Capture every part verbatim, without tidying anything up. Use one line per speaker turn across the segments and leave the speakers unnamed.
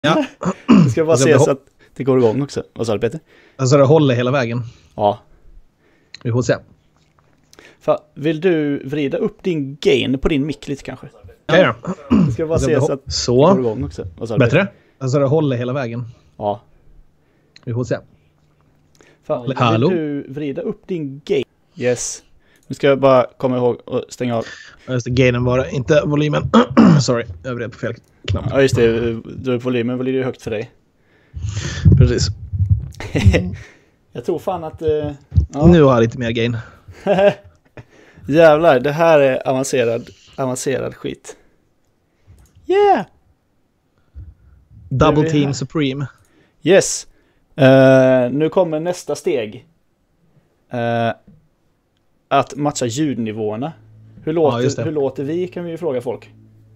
Ja.
Du ska bara se så att det går igång också. Vad sa du, Peter?
Alltså det håller hela vägen.
Ja.
Vi får se.
Fan, vill du vrida upp din gain på din mic lite kanske?
Ja, ja.
Du ska bara se så att
så.
det går igång också. Vad sa du,
Bättre?
Peter?
Alltså det håller hela vägen.
Ja.
Vi får se.
Fan, vill
Hallå?
du vrida upp din gain? Yes. Nu ska jag bara komma ihåg och stänga av.
Just det, gainen var inte volymen. Sorry, jag vred på fel knapp.
Ja, just det. Du, volymen var ju högt för dig.
Precis.
Jag tror fan att... Uh,
ja. Nu har jag lite mer gain.
Jävlar, det här är avancerad, avancerad skit. Yeah!
Double Team Supreme.
Yes. Uh, nu kommer nästa steg. Uh, att matcha ljudnivåerna. Hur låter,
ja,
hur låter vi, kan vi ju fråga folk.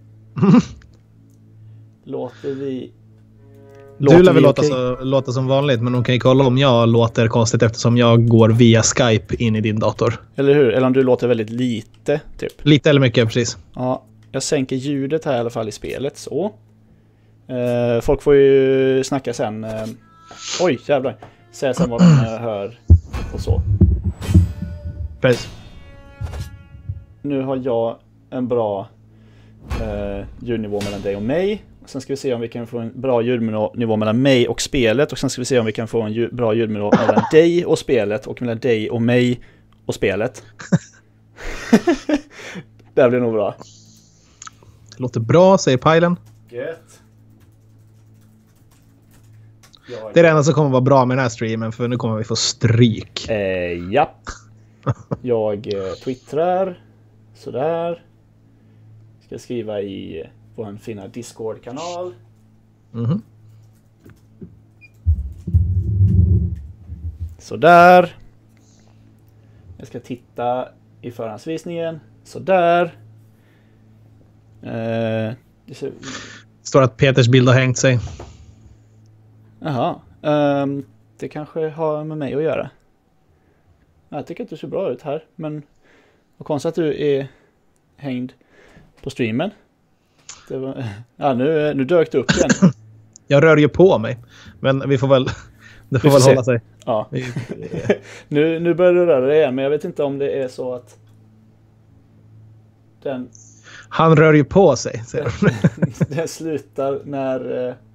Låter vi...
Låter du lär väl låta, okay? så, låta som vanligt, men de kan ju kolla om jag låter konstigt eftersom jag går via Skype in i din dator.
Eller hur? Eller om du låter väldigt lite, typ.
Lite eller mycket, precis.
Ja, jag sänker ljudet här i alla fall i spelet, så. Uh, folk får ju snacka sen. Uh, oj, jävlar. Säga sen vad de uh, hör och så.
Precis.
Nu har jag en bra uh, ljudnivå mellan dig och mig. Sen ska vi se om vi kan få en bra ljudnivå mellan mig och spelet. Och sen ska vi se om vi kan få en ljud, bra ljudnivå mellan dig och spelet. Och mellan dig och mig och spelet. Det här blir nog bra.
Det låter bra, säger Pajlen.
Gött.
Det är det enda som kommer vara bra med den här streamen. För nu kommer vi få stryk.
Eh, japp. Jag eh, twittrar. Sådär. Ska skriva i... på en fina Discord-kanal.
Mm-hmm.
Sådär. Jag ska titta i förhandsvisningen. Sådär. Eh, det ser...
står att Peters bild har hängt sig.
Jaha. Eh, det kanske har med mig att göra. Jag tycker att du ser bra ut här. Men vad konstigt att du är hängd på streamen. Det var, ja, nu, nu dök det upp igen.
Jag rör ju på mig. Men vi får väl, det får, får väl se. Hålla sig.
Ja. nu, nu börjar du röra dig igen. Men jag vet inte om det är så att den...
Han rör ju på sig. Ser
den, den slutar när... Uh,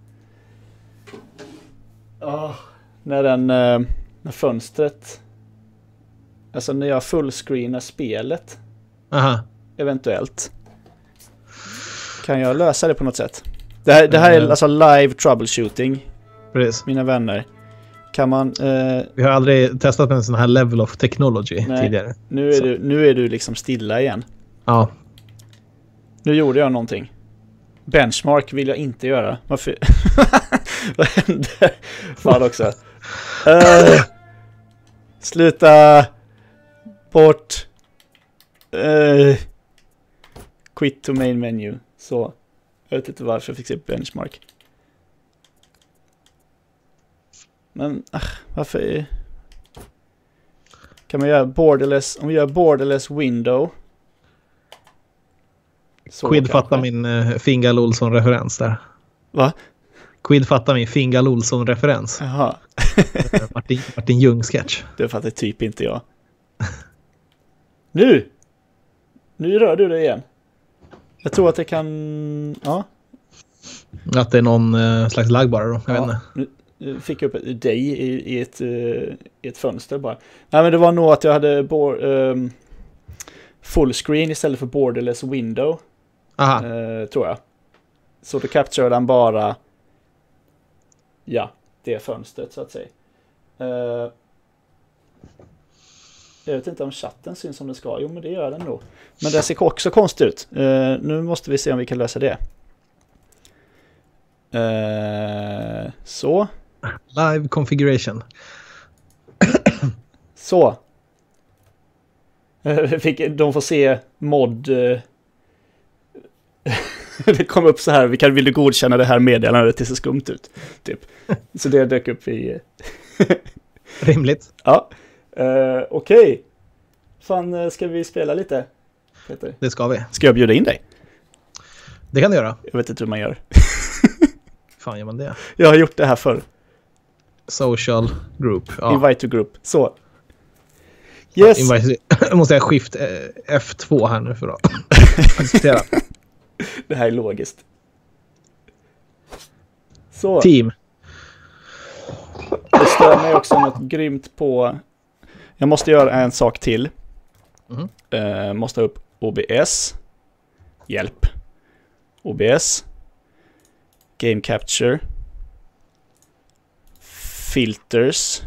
oh, när den... Uh, när fönstret... Alltså när jag fullscreenar spelet.
Aha.
Eventuellt. Kan jag lösa det på något sätt? Det här, det här är alltså live troubleshooting.
Precis.
Mina vänner. Kan man... Eh...
Vi har aldrig testat med en sån här level of technology
Nej,
tidigare.
Nu är, du, nu är du liksom stilla igen.
Ja.
Nu gjorde jag någonting. Benchmark vill jag inte göra. Varför? Vad hände? Fan också. Uh, sluta. Bort. Uh, quit to main menu. Så. Jag vet inte varför jag fick se benchmark. Men ach, varför kan man göra borderless, om vi gör borderless window.
Så Quid kanske. Fattar min uh, Fingal Olsson-referens där.
Va?
Quid fattar min Fingal Olsson-referens.
Jaha.
Martin, Martin Ljung-sketch.
Det fattar typ inte jag. Nu! Nu rör du det igen. Jag tror att det kan... Ja.
Att det är någon uh, slags lag bara då. Jag
ja,
vet inte.
Nu fick jag upp ett, dig i, i, ett, uh, i ett fönster bara. Nej, men det var nog att jag hade bo- um, full screen istället för borderless window.
Aha.
Uh, tror jag. Så då captureade han bara ja, det fönstret så att säga. Uh, jag vet inte om chatten syns som det ska. Jo, men det gör den nog. Men det ser också konstigt ut. Uh, nu måste vi se om vi kan lösa det. Uh, så.
Live configuration.
Så. Uh, fick, de får se mod. Uh, det kom upp så här. Vi kan, vill du godkänna det här meddelandet? Det ser skumt ut. Typ. Så det dök upp i...
Rimligt.
Ja. Uh, Okej. Okay. Fan, ska vi spela lite? Peter?
Det ska vi.
Ska jag bjuda in dig?
Det kan du göra.
Jag vet inte hur man gör.
fan gör man det?
Jag har gjort det här förr.
Social group. Ja.
Invite to group. Så. Yes.
Invite, jag måste jag skift F två här nu för att acceptera.
Det här är logiskt. Så.
Team.
Det stör mig också något grymt på... Jag måste göra en sak till.
Mm.
Uh, måste ha upp O B S. Hjälp. O B S. Game Capture. Filters.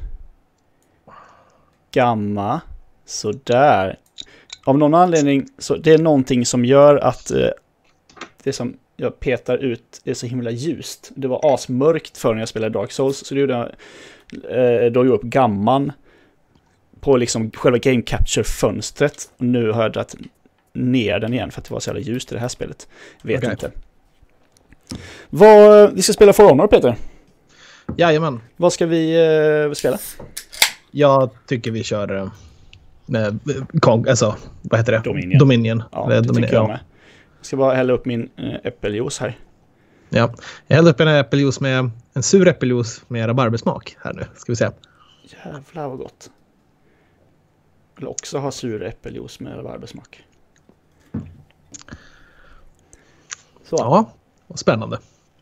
Gamma. Så där. Av någon anledning så det är någonting som gör att uh, det som jag petar ut är så himla ljust. Det var asmörkt för när jag spelade Dark Souls, så det gjorde jag uh, då jag upp gamman på liksom själva Game Capture-fönstret. Och nu har jag dragit ner den igen för att det var så jävla ljust i det här spelet. Vet okay. inte. Vad, vi ska spela For Honor, Peter.
Jajamän.
Vad ska vi uh, spela?
Jag tycker vi kör uh, med, Kong, alltså, vad heter det?
Dominion.
Dominion.
Ja,
det
det
Dominion.
tycker jag med. Jag ska bara hälla upp min uh, äppeljuice här.
Ja, jag hällde upp en äppeljuice med en sur äppeljuice med rabarbersmak här nu, ska vi se.
Jävlar vad gott. Jag vill också ha sur äppeljuice med rabarbersmak. Så.
Ja, vad spännande.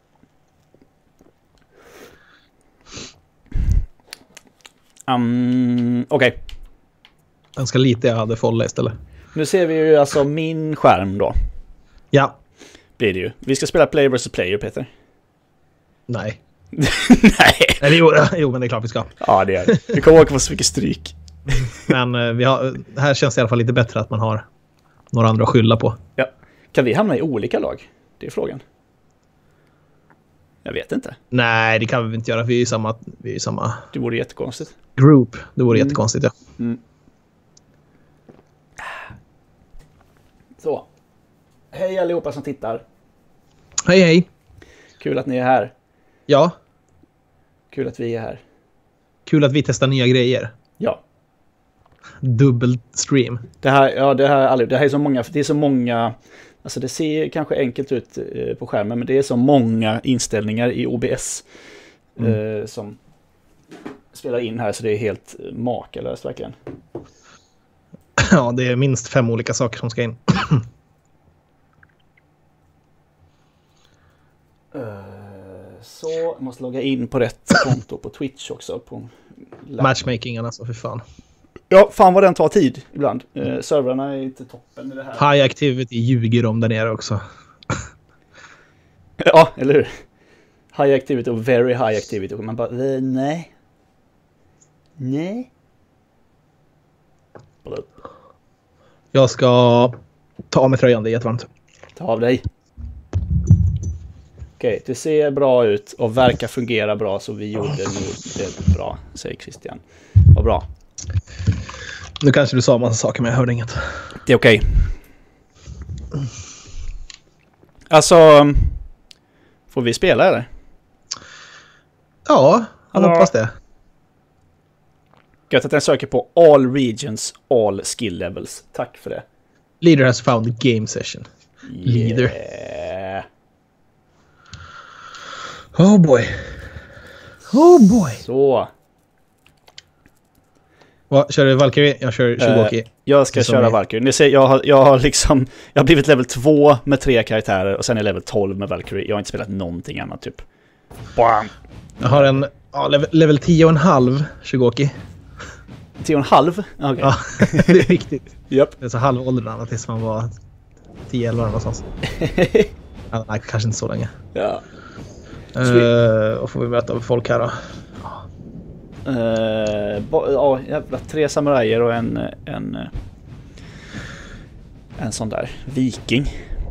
Um, Okej. Okay.
Ganska lite jag hade folla istället.
Nu ser vi ju alltså min skärm då.
Ja.
Blir det ju. Vi ska spela player versus player, Peter.
Nej.
Nej.
Eller jo, jo, men det är klart vi ska.
Ja, det är det. Vi kommer åka på så mycket stryk.
Men uh, vi har, här känns det i alla fall lite bättre att man har några andra att skylla på.
Ja. Kan vi hamna i olika lag? Det är frågan. Jag vet inte.
Nej, det kan vi inte göra. Vi är ju samma... Vi är samma...
Det vore jättekonstigt.
Group. Det vore
mm.
jättekonstigt, ja.
Mm. Så. Hej allihopa som tittar.
Hej, hej.
Kul att ni är här.
Ja.
Kul att vi är här.
Kul att vi testar nya grejer.
Ja.
Dubbel stream.
Det här, ja, det här, aldrig, det här är så många, det är så många, alltså det ser kanske enkelt ut eh, på skärmen, men det är så många inställningar i O B S mm. eh, som spelar in här, så det är helt makalöst verkligen.
Ja, det är minst fem olika saker som ska in.
uh, så, jag måste logga in på rätt konto på Twitch också. På
matchmakingen, alltså, för fan.
Ja, fan vad den tar tid ibland. Uh, servrarna är inte toppen i det här.
High activity ljuger om där nere också.
Ja, eller hur? High activity och very high activity. Och man bara, nej. Nej.
Jag ska ta av mig tröjan, det är jättevarmt.
Ta av dig. Okej, det ser bra ut och verkar fungera bra, så vi gjorde nu det bra, säger Christian. Vad bra.
Nu kanske du sa en massa saker, men jag hörde inget.
Det är okej. Alltså, får vi spela eller?
Ja, jag hoppas det.
Gött att den söker på all regions, all skill levels. Tack för det.
Leader has found the game session.
Yeah.
Leader. Oh boy. Oh boy.
Så.
Vad, kör du Valkyrie? Jag kör Shugoki. Uh,
jag ska köra är... Valkyrie. Ni ser, jag har, jag har liksom jag har blivit level två med tre karaktärer och sen är level tolv med Valkyrie. Jag har inte spelat någonting annat typ. Bam.
Jag har en ja, level, level tio och en halv Shugoki.
tio och en halv? Okay.
Ja, det är viktigt.
Yep.
Det är så halvåldern tills man var tio elva någonstans. Ja, nej, kanske inte så länge.
Ja.
Uh, och får vi möta folk här då?
Uh, ja, jävla tre samurajer och en en en sån där viking.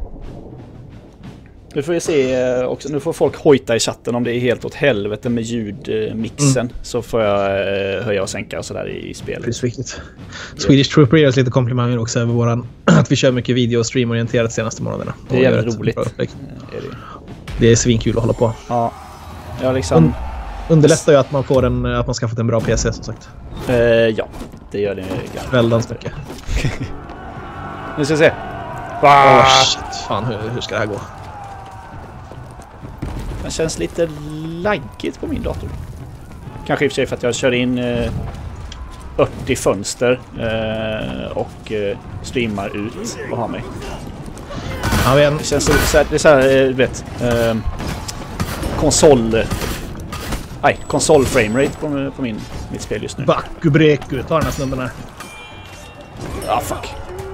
Nu får vi se också, nu får folk hojta i chatten om det är helt åt helvete med ljudmixen, mm. så får jag uh, höja och sänka och sådär i, i spelet.
Precis viktigt. Swedish Trooper ger oss lite komplimanger också över våran att vi kör mycket video och streamorienterat senaste månaderna.
Det är jävligt roligt. Är det.
Det är svinkul att hålla på.
Ja. Jag liksom
Un- underlättar ju att man får en att man skaffat en bra P C som sagt.
Uh, ja, det gör det
väldigt mycket.
Nu ska vi se.
Åh oh, shit, fan hur, hur ska det här gå?
Det känns lite laggigt på min dator. Kanske i och för sig för att jag kör in eh, fyrtio fönster eh, och eh, streamar ut och har mig.
Ja, men...
Det känns så, så här, det är så här, du vet, eh, konsol... Nej, konsol framerate på, på min, mitt spel just nu.
Bakubreku, ta den här snubben här.
Ah, fuck.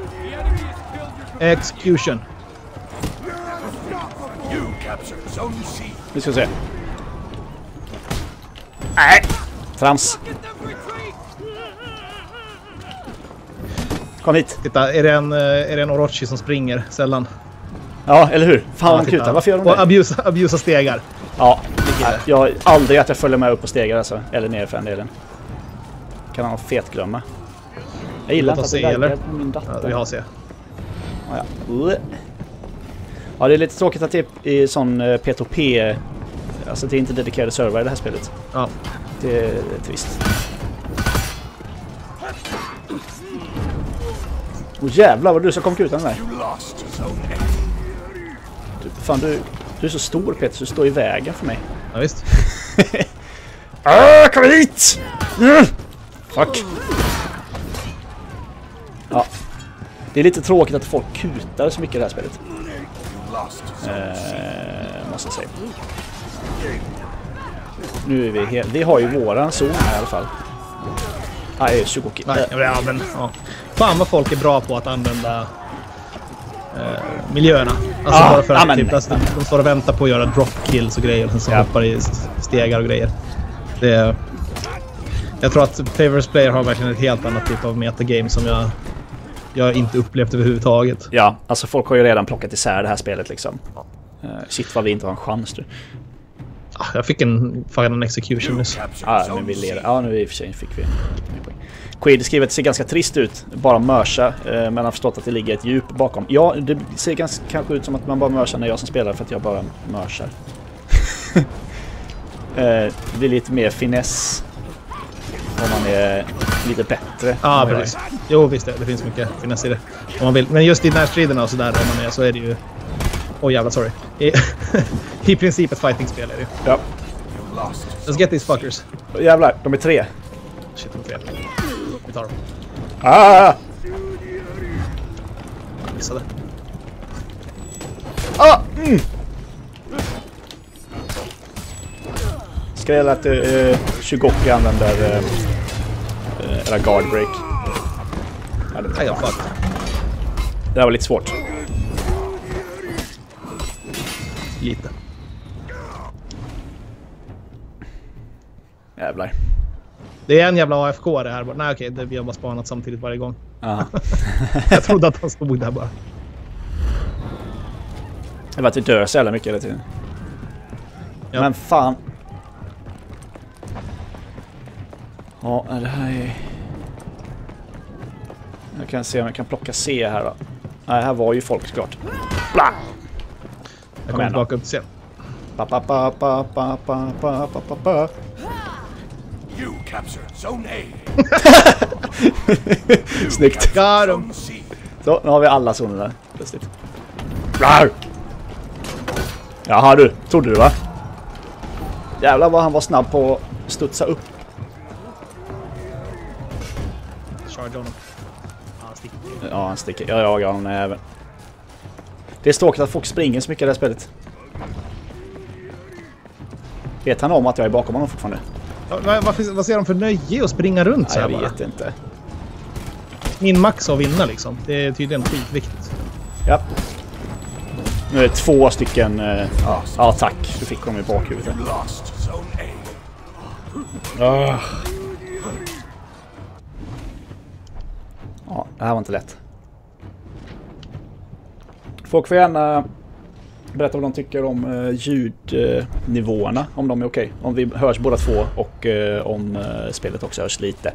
Execution.
Vi ska se. Nej! Trams. Kom hit.
Titta, är det en, är det en Orochi som springer sällan?
Ja, eller hur? Fan, ja, kuta. Varför gör de det?
Och abusa, abusa stegar.
Ja, jag har aldrig att jag följer med upp på stegar alltså. Eller ner för den delen. Kan han fet glömma. Jag gillar inte att det är på min dator.
Ja, vi har se.
Ja, ja. Ja, det är lite tråkigt att det är sån P två P. Alltså det är inte dedikerade server i det här spelet.
Ja.
Det är trist. Åh jävlar vad du ska komma ut den där. Du, fan du, du är så stor Peter så du står i vägen för mig.
Ja visst.
Ah, kom hit! Mm. Fuck. Ja. Det är lite tråkigt att folk kutar så mycket i det här spelet. Eh, måste jag säga. Nu är vi helt... Vi har ju våran zon här i alla fall. Ah, är Shugoki.
Nej, ja, men, ja. Fan vad folk är bra på att använda eh, miljöerna. Alltså
ah,
bara för att
amen.
typ, alltså, de står och väntar på att göra dropkills och grejer. Och sen
ja.
hoppar i stegar och grejer. Det, jag tror att Favorites Player har verkligen ett helt annat typ av metagame som jag, jag inte upplevt överhuvudtaget.
Ja, alltså folk har ju redan plockat isär det här spelet liksom. Uh, shit vad vi inte har en chans du.
Ah, jag fick en fucking execution nyss.
Ja, men vi leder. Ja, nu i och för sig fick vi Quid skriver att det ser ganska trist ut. Bara mörsa, eh, men har förstått att det ligger ett djup bakom. Ja, det ser ganska kanske ut som att man bara mörsar när jag som spelar för att jag bara mörsar. eh, det blir lite mer finess om man är lite bättre.
Ja, ah, precis. Jo, visst det. Det finns mycket finess i det. Om man vill. Men just i närstriderna och sådär om man är så är det ju... Åh oh, jävlar, sorry. I, I princip ett fighting-spel är det ju.
Ja.
Let's get these fuckers.
Jävlar, de är tre.
Shit, de är tre. Vi tar dem.
Ah!
Missade.
Ah! Mm. Skräll att uh, Shugoki använder uh, eller guard break. Ja, det,
I got fucked.
det här var lite svårt.
Lite.
Jävlar.
Det är en jävla A F K det här. Nej okej, det vi har bara spanat samtidigt varje gång.
Ja.
Jag trodde att han stod där bara.
Det var att det dör så jävla mycket hela tiden. Ja. Men fan. Ja, det här är... Jag kan se om jag kan plocka C här då. Nej, här var ju folk såklart. Bla!
Jag kommer tillbaka upp till scen.
Pa pa pa pa pa pa pa pa pa pa.
You captured zone A.
Snyggt.
Got him.
Så, nu har vi alla zoner där. Plötsligt. Rar! Jaha du, trodde du va? Jävlar vad han var snabb på att studsa upp.
Charge honom. Ja, han sticker.
Ja, han sticker. Jag jagar honom även. Det är stråkigt att folk springer så mycket i det här spelet. Vet han om att jag är bakom honom fortfarande?
Ja, vad, vad, vad ser de för nöje att springa runt så här?
Jag
bara?
vet inte.
Min max att vinna liksom. Det är tydligen skitviktigt.
Ja. Nu är det två stycken... Uh, ja, ja, tack. Du fick honom i bakhuvudet. Uh. Ja, det här var inte lätt. Folk får gärna berätta vad de tycker om uh, ljudnivåerna. Om de är okej. Okay. Om vi hörs båda två och uh, om uh, spelet också hörs lite.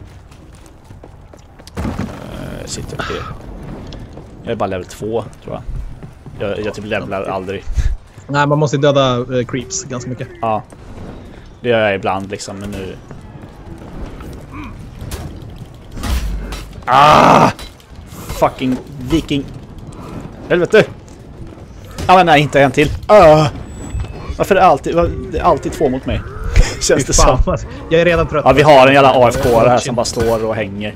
Uh, sitter jag, jag är bara level två tror jag. Jag, jag typ levlar aldrig.
Nej, man måste döda uh, creeps ganska mycket.
Ja. Det gör jag ibland liksom, men nu... Ah! Fucking viking. Helvete! Ja, men nej, inte en till. Ah! Varför är det alltid, det är alltid två mot mig? Känns det
Fan,
som.
jag är redan trött.
Ja, vi har en jävla A F K här som bara står och hänger.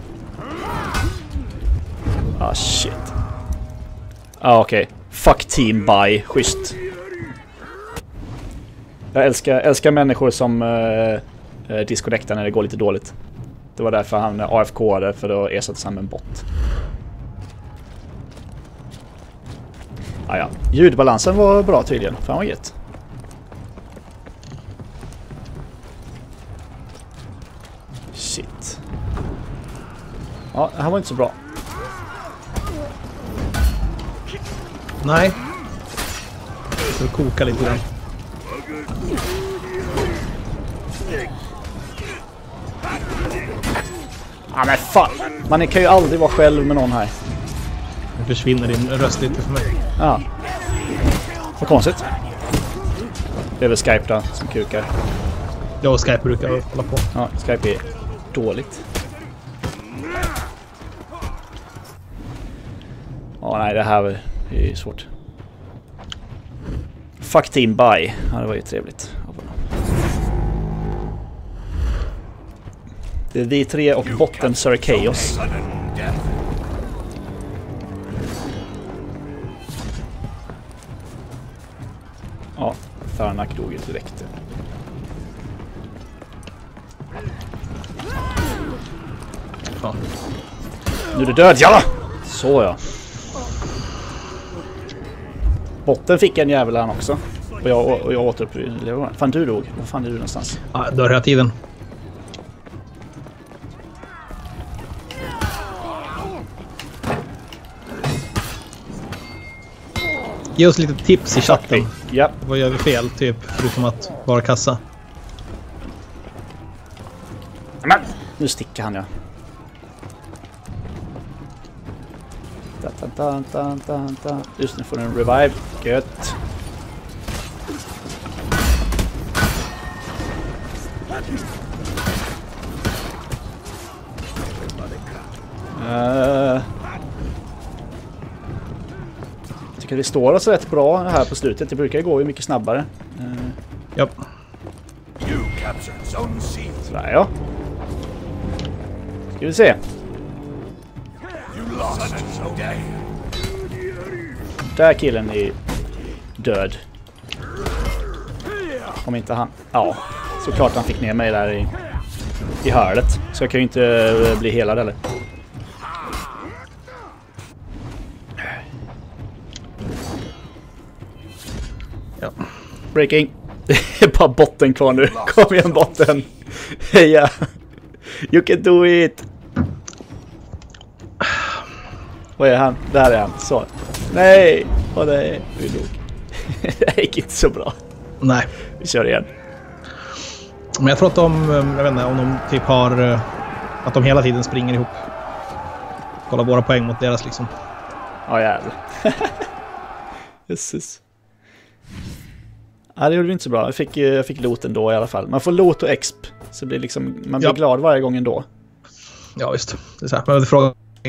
Ah, shit. Ah, okej. Okay. Fuck team buy. Schysst. Jag älskar, älskar människor som uh, uh, disconnectar när det går lite dåligt. Det var därför han A F K-ade, för då ersattes han med en bot. Ah, ja. Ljudbalansen var bra tydligen. Fan vad gött. Shit. Ja, det här var inte så bra.
Nej. Så koka lite grann.
Ja, men fan. Man kan ju aldrig vara själv med någon här.
Nu försvinner din röst lite för mig.
Ja. Vad konstigt. Det är väl Skype då som kukar.
Jag och Skype brukar hålla på.
Ja, Skype är dåligt. Ja, nej, det här är svårt. Fuck team buy. Ja, det var ju trevligt. Det är vi tre och botten Sir Chaos. Ja, Tharnak dog ju direkt.
Fan.
Nu är du död, ja! Så ja. Botten fick en jävel han också. Och jag, och jag återupplevde. Fan, du dog. Var fan är du någonstans?
Ja, dör hela tiden. Ge oss lite tips i chatten.
Ja.
Vad gör vi fel, typ, förutom att vara kassa?
Men, nu sticker han, ja. Da, da, da, da, da. Just nu får du en revive. Gött. Uh, jag tycker det står oss rätt bra här på slutet. Det brukar gå ju mycket snabbare. Uh,
Japp.
Sådär, ja. Ska vi se. Där killen är död. Om inte han... Ja, såklart han fick ner mig där i, i hörlet. Så jag kan ju inte bli helad eller.
Ja.
Breaking. Det är bara botten kvar nu. Kom igen botten. Heja. You can do it. Vad är han? Där är han. Så. Nej. Åh nej. Vi dog. Det gick inte så bra.
Nej.
Vi kör igen.
Men jag tror att de, jag vet inte, om de typ har, att de hela tiden springer ihop. Kolla våra poäng mot deras liksom.
Ja, jävlar. Jesus. Ja, det gjorde vi inte så bra. Jag fick, jag fick loot ändå i alla fall. Man får loot och exp. Så blir liksom, man blir
ja.
glad varje gång ändå.
Ja, visst. Det är så här. Men det frågan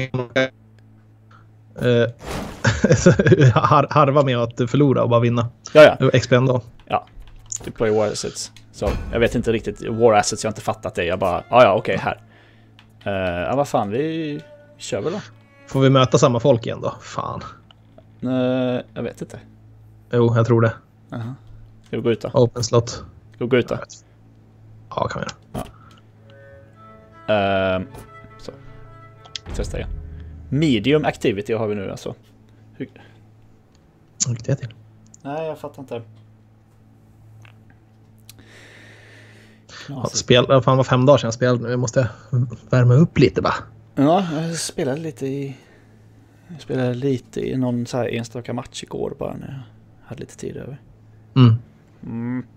uh, har, harva med att förlora och bara vinna.
Ja, ja.
X P ändå.
Ja. Deploy war assets. Så jag vet inte riktigt. War assets, jag har inte fattat det. Jag bara, ja, ja, okej, okay, här. Uh, ja, vad fan, vi kör väl då.
Får vi möta samma folk igen då? Fan.
Uh, jag vet inte.
Jo, jag tror det.
Uh-huh. Ska vi gå ut då?
Open slot.
Ska vi gå ut då?
Ja, kan vi göra.
Ja. Uh, så. Testa igen. Medium activity har vi nu alltså. Hur...
Hur gick det till?
Nej, jag fattar inte.
Ja, spel, fan var fem dagar sedan jag spelade nu. Vi måste värma upp lite bara.
Ja, jag spelade lite i... Jag spelade lite i någon så här enstaka match igår bara när jag hade lite tid över.
Mm.
Mm.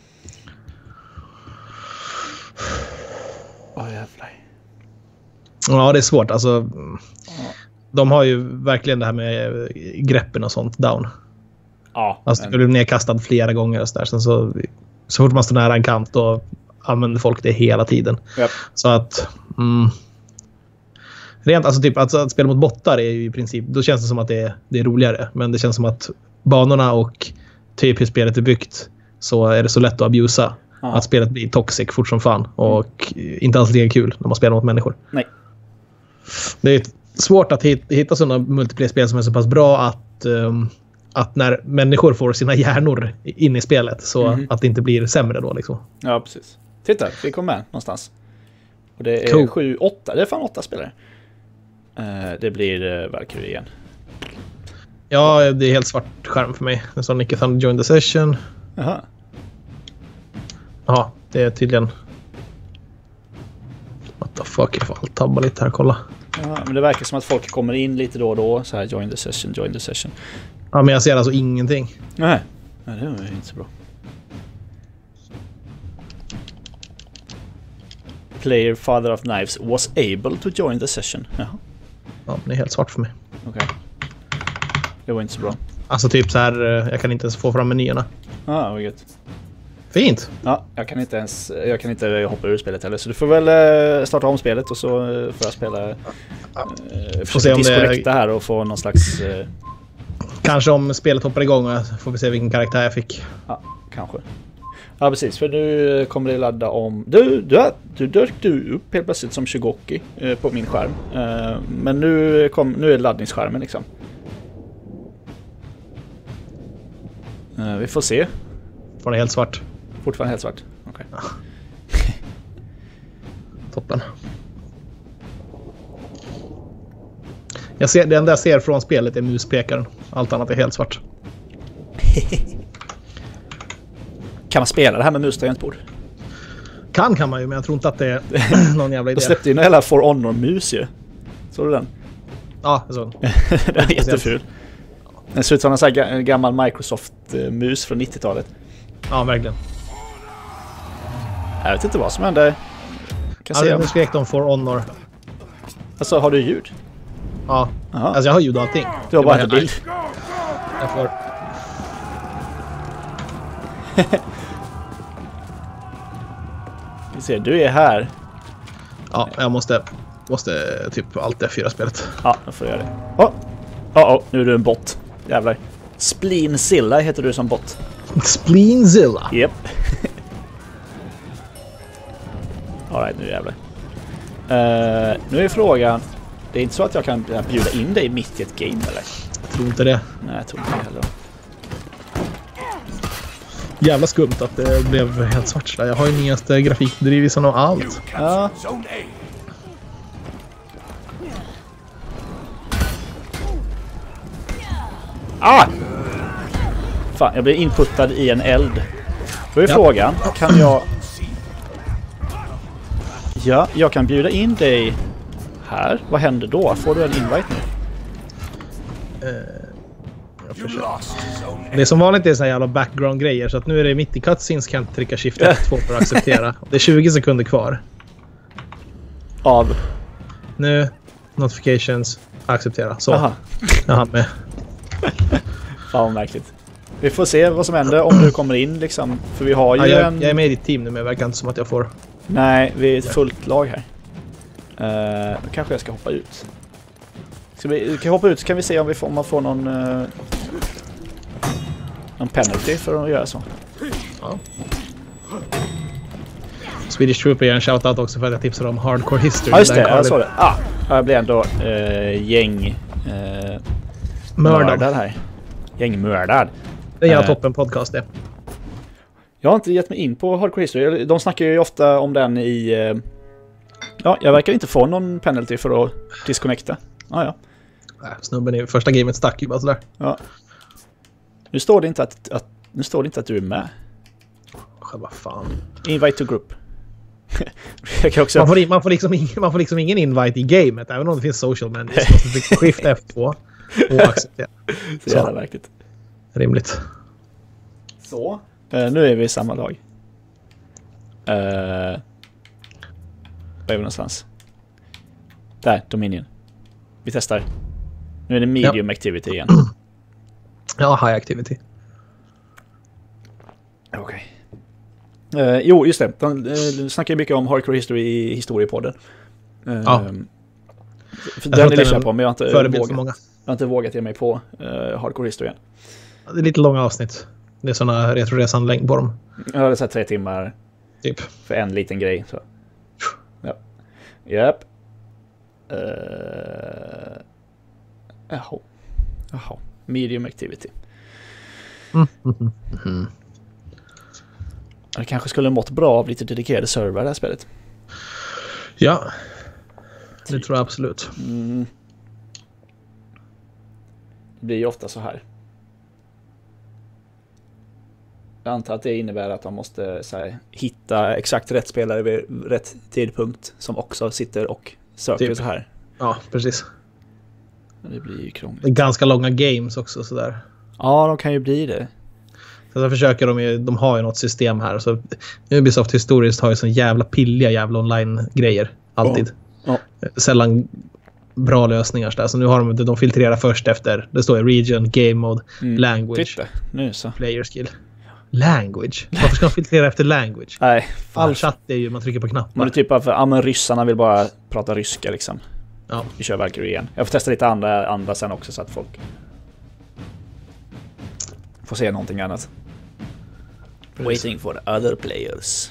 Åh, oh, jävlar.
Ja, det är svårt. Alltså, ja. De har ju verkligen det här med greppen och sånt down.
Ja.
Alltså, men... du blir nedkastad flera gånger och så där. Sen så, så fort man står nära en kant och använder folk det hela tiden.
Yep.
Så att... Mm, rent, alltså typ att, att spela mot bottar är ju i princip... Då känns det som att det är, det är roligare. Men det känns som att banorna och typ hur spelet är byggt så är det så lätt att abusa. Ja. Att spelet blir toxic fort som fan. Och mm. inte alls lika kul när man spelar mot människor.
Nej.
Det är svårt att hitta sådana multiplayer-spel som är så pass bra att, um, att när människor får sina hjärnor in i spelet så mm. att det inte blir sämre då liksom.
Ja, precis. Titta, vi kom med någonstans. Och det är cool. sju, åtta, det är fan åtta spelare. Uh, det blir uh, Valkyrie igen.
Ja, det är helt svart skärm för mig. Det står Nicky Thunder join the session.
Jaha.
Ja, det är tydligen... What the fuck, jag får allt tabba lite här, kolla.
Ja, men det verkar som att folk kommer in lite då och då. Så här, join the session, join the session.
Ja, men jag ser alltså ingenting.
Nej, ja, det var inte så bra. Player Father of Knives was able to join the session. Jaha.
Ja, men det är helt svart för mig.
Okej. Okay. Det var inte så bra.
Alltså typ så här, jag kan inte ens få fram menyerna.
Ja, ah, vad gött.
Fint.
Ja, jag kan inte ens jag kan inte hoppa ur spelet heller, så du får väl starta om spelet och så får jag spela
ja.
eh, försöka disconnecta här och få någon slags eh...
kanske om spelet hoppar igång och får vi se vilken karaktär jag fick.
Ja, kanske. Ja, precis, för nu kommer det ladda om du du du dök du upp helt plötsligt som Shugoki eh, på min skärm. Eh, men nu kom nu är laddningsskärmen liksom. Eh, vi får se.
Får det helt svart.
Fortfarande helt svart. Okej. Okay.
Ja. Toppen. Jag ser, det enda jag ser från spelet är muspekaren. Allt annat är helt svart.
Kan man spela det här med mus tangentbord?
Kan kan man ju, men jag tror inte att det är någon jävla idé.
De släppte ju en hela For Honor-mus ju. Såg du den?
Ja, jag såg den.
Den är jätteful. Den ser ut som en sån här gammal Microsoft-mus från nittiotalet.
Ja, verkligen.
Jag vet inte vad som hände. Kan
ja, se nu skrek de For Honor.
Alltså, har du ljud?
Ja. Aha. Alltså jag har ljud och allting.
Du har bara en bild.
Jag får...
Vi ser, du är här.
Ja, jag måste måste typ allt det fyra spelet.
Ja, då får jag göra det. Åh, oh. oh, oh, nu är du en bot. Jävlar. Spleenzilla heter du som bot.
Spleenzilla?
Japp. Yep. Alright, nu jävlar. Uh, nu är frågan. Det är inte så att jag kan bjuda in dig mitt i ett game, eller?
Jag tror inte det.
Nej, jag tror inte det heller.
Jävla skumt att det blev helt svart. Jag har ju nyaste grafikdrivisen och allt.
Ja. Ah! Fan, jag blir inputtad i en eld. Då är ja. frågan, kan jag... Ja, jag kan bjuda in dig här. Vad händer då? Får du en invite nu?
Uh, jag försöker. Det är som vanligt är så här jävla background-grejer. Så att nu är det mitt i cutscenes, kan jag trycka shift F två för att acceptera. Det är tjugo sekunder kvar.
Av?
Nu, notifications, acceptera. Så,
aha.
Jag hann med.
Fan vad märkligt. Vi får se vad som händer om du kommer in liksom. För vi har ju
ja, jag,
en...
jag är med i ditt team nu, men det verkar inte som att jag får...
Nej, vi är ett fullt lag här. Uh, då kanske jag ska hoppa ut. Ska vi, vi kan hoppa ut så kan vi se om, vi får, om man får någon... Uh, någon penalty för att göra så.
Ja. Swedish Trooper ger en shoutout också för att jag tipsade om Hardcore History.
Ja, just det. Jag såg det. Ah, jag blir ändå uh, gäng... Uh, mördad här. Gängmördad.
Det är uh, toppen podcast det.
Jag har inte gett mig in på Hardcore History. De snackar ju ofta om den i... Uh, ja, jag verkar inte få någon penalty för att disconnecta. Ah, ja.
Snubben i första gamet stack ju bara sådär.
Ja. Nu står det inte att, att, nu står det inte att du är med.
Vad fan.
Invite to group. Jag kan också...
man, får, man, får liksom ing, man får liksom ingen invite i gamet, även om det finns social menus. Man måste trycka skift F två och acceptera.
Så jävla verkligt.
Rimligt.
Så. Uh, nu är vi i samma lag. Uh, var är vi någonstans? Där, Dominion. Vi testar. Nu är det medium ja. activity igen.
Ja, high activity.
Okej. Okay. Uh, jo, just det. De uh, snackar ju mycket om Hardcore History i historiepodden. Uh, ja. För den är lyssnat på, men jag har, inte vågat, många. jag har inte vågat ge mig på uh, Hardcore History än.
Det är lite långa avsnitt. Det är såna retroresan-längd på dem.
Ja, det är så här tre timmar.
Typ.
För en liten grej. Så. Ja. Japp. Uh, jaha. Jaha. Medium activity.
Mm. Mm. Mm.
Det kanske skulle mått bra av lite dedikerade server det här spelet.
Ja. Det tror jag absolut.
Mm. Det blir ju ofta så här. Jag antar att det innebär att de måste så här, hitta exakt rätt spelare vid rätt tidpunkt som också sitter och söker typ. Så här.
Ja, precis.
Det blir ju krångligt.
Ganska långa games också sådär.
Ja, de kan ju bli det.
Så där försöker de ju, de har ju något system här. Så Ubisoft historiskt har ju sån jävla pilliga jävla online-grejer. Alltid.
Ja. Ja.
Sällan bra lösningar så där. Så nu har de, de filtrerar först efter, det står i region, game mode, mm. language,
Titta, nu så.
player skill. Language? Varför ska de filtrera efter language?
Nej,
all chatt är ju man trycker på knappar.
Men det är typ av för ja, men ryssarna vill bara prata ryska liksom.
Ja.
Vi kör Valkyrie igen. Jag får testa lite andra, andra sen också så att folk får se någonting annat. Precis. Waiting for the other players.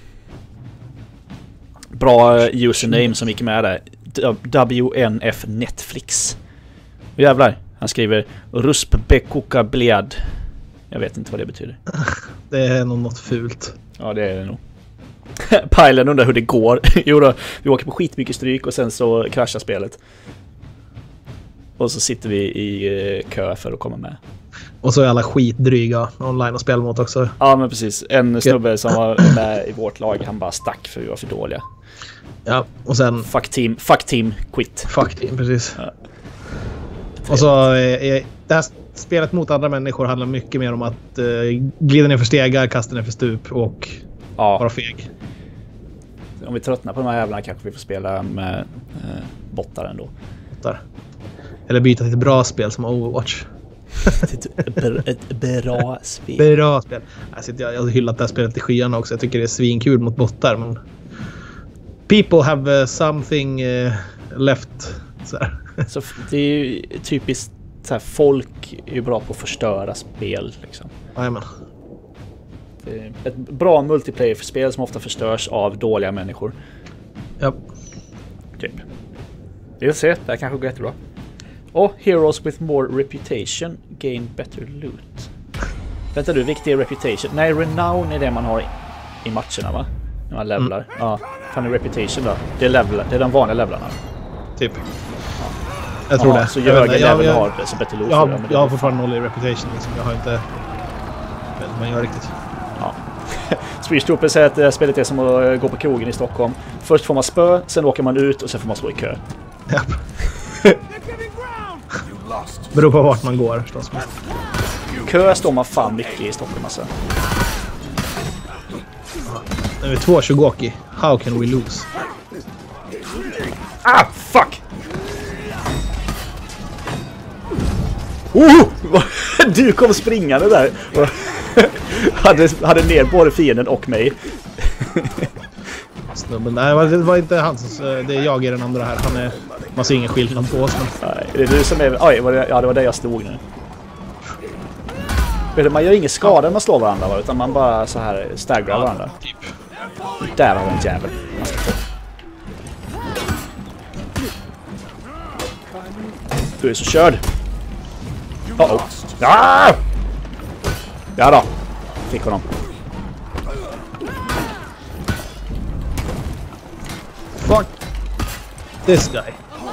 Bra username som gick med där. W N F Netflix. Jävlar, han skriver Ruspbekuka Blead. Jag vet inte vad det betyder.
Det är nog något fult.
Ja, det är det nog. Pilen undrar hur det går. Jo då, vi åker på skitmycket stryk och sen så kraschar spelet. Och så sitter vi i kö för att komma med.
Och så är alla skitdryga online och spel mot också.
Ja, men precis. En snubbe som var med i vårt lag, han bara stack för vi var för dåliga.
Ja, och sen...
Fuck team, fuck team, quit.
Fuck team, precis.
Ja.
Och så är det här spelet mot andra människor handlar mycket mer om att uh, glida ner för stegar, kasta ner för stup och
ja.
vara feg.
Om vi tröttnar på de här jävlarna kanske vi får spela med uh, bottar ändå.
Bottar. Eller byta till ett bra spel som Overwatch.
ett, ett bra spel.
Bra spel. Alltså, jag, jag har hyllat det här spelet i skyarna också. Jag tycker det är svinkul mot bottar, men people have uh, something uh, left. Så,
så det är ju typiskt så här, folk är ju bra på att förstöra spel liksom.
Jajamän.
Ett bra multiplayer-spel som ofta förstörs av dåliga människor.
Ja.
Typ. Vi får se, det här kanske går jättebra. Och Heroes with more reputation gain better loot. Vänta du, viktig är reputation. Nej, renown är det man har i, i matcherna va? När man levlar. Mm. Ja, fan är reputation då? Det är, level, det är de vanliga levlarna.
Typ. Ja. Jag tror
Aha,
det.
Så jag högre
jag,
level
jag,
har det så better loot.
Jag,
för
jag,
det,
jag har fortfarande noll i reputation liksom. Jag har inte... Men man gör riktigt.
Ja. Swedish Trooper säger att det här spelet är som att gå på krogen i Stockholm. Först får man spö, sen åker man ut och sen får man stå i kö.
Ja. Beror på vart man går förstås.
Kö står man fan mycket i Stockholm alltså.
Nu är vi två Shogoki. How can we lose?
Ah, fuck! Oh! Du kom springande där. hade, hade ner både fienden och mig.
Snubben. Nej, det var inte han som... Det är jag i den andra här. Han är... Man ser ingen skillnad på oss. Men...
Nej, det är du som är... Oj, var det, ja, det var där jag stod nu. Man gör ingen skada när man slår varandra, va? Utan man bara så här staggrar varandra.
Typ.
Där har vi en jävel. Du är så körd. Uh oh. Ah! Ja då. Fick honom.
Fuck this guy.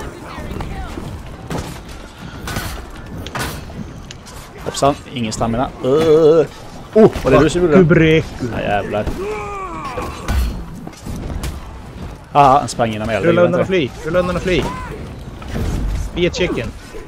Hoppsan, ingen stamina. Uh. Oh, var det du som gjorde det? Ja, jävlar. Ah, han sprang genom elden.
Rulla undan och fly. Rulla undan och fly. Be a chicken.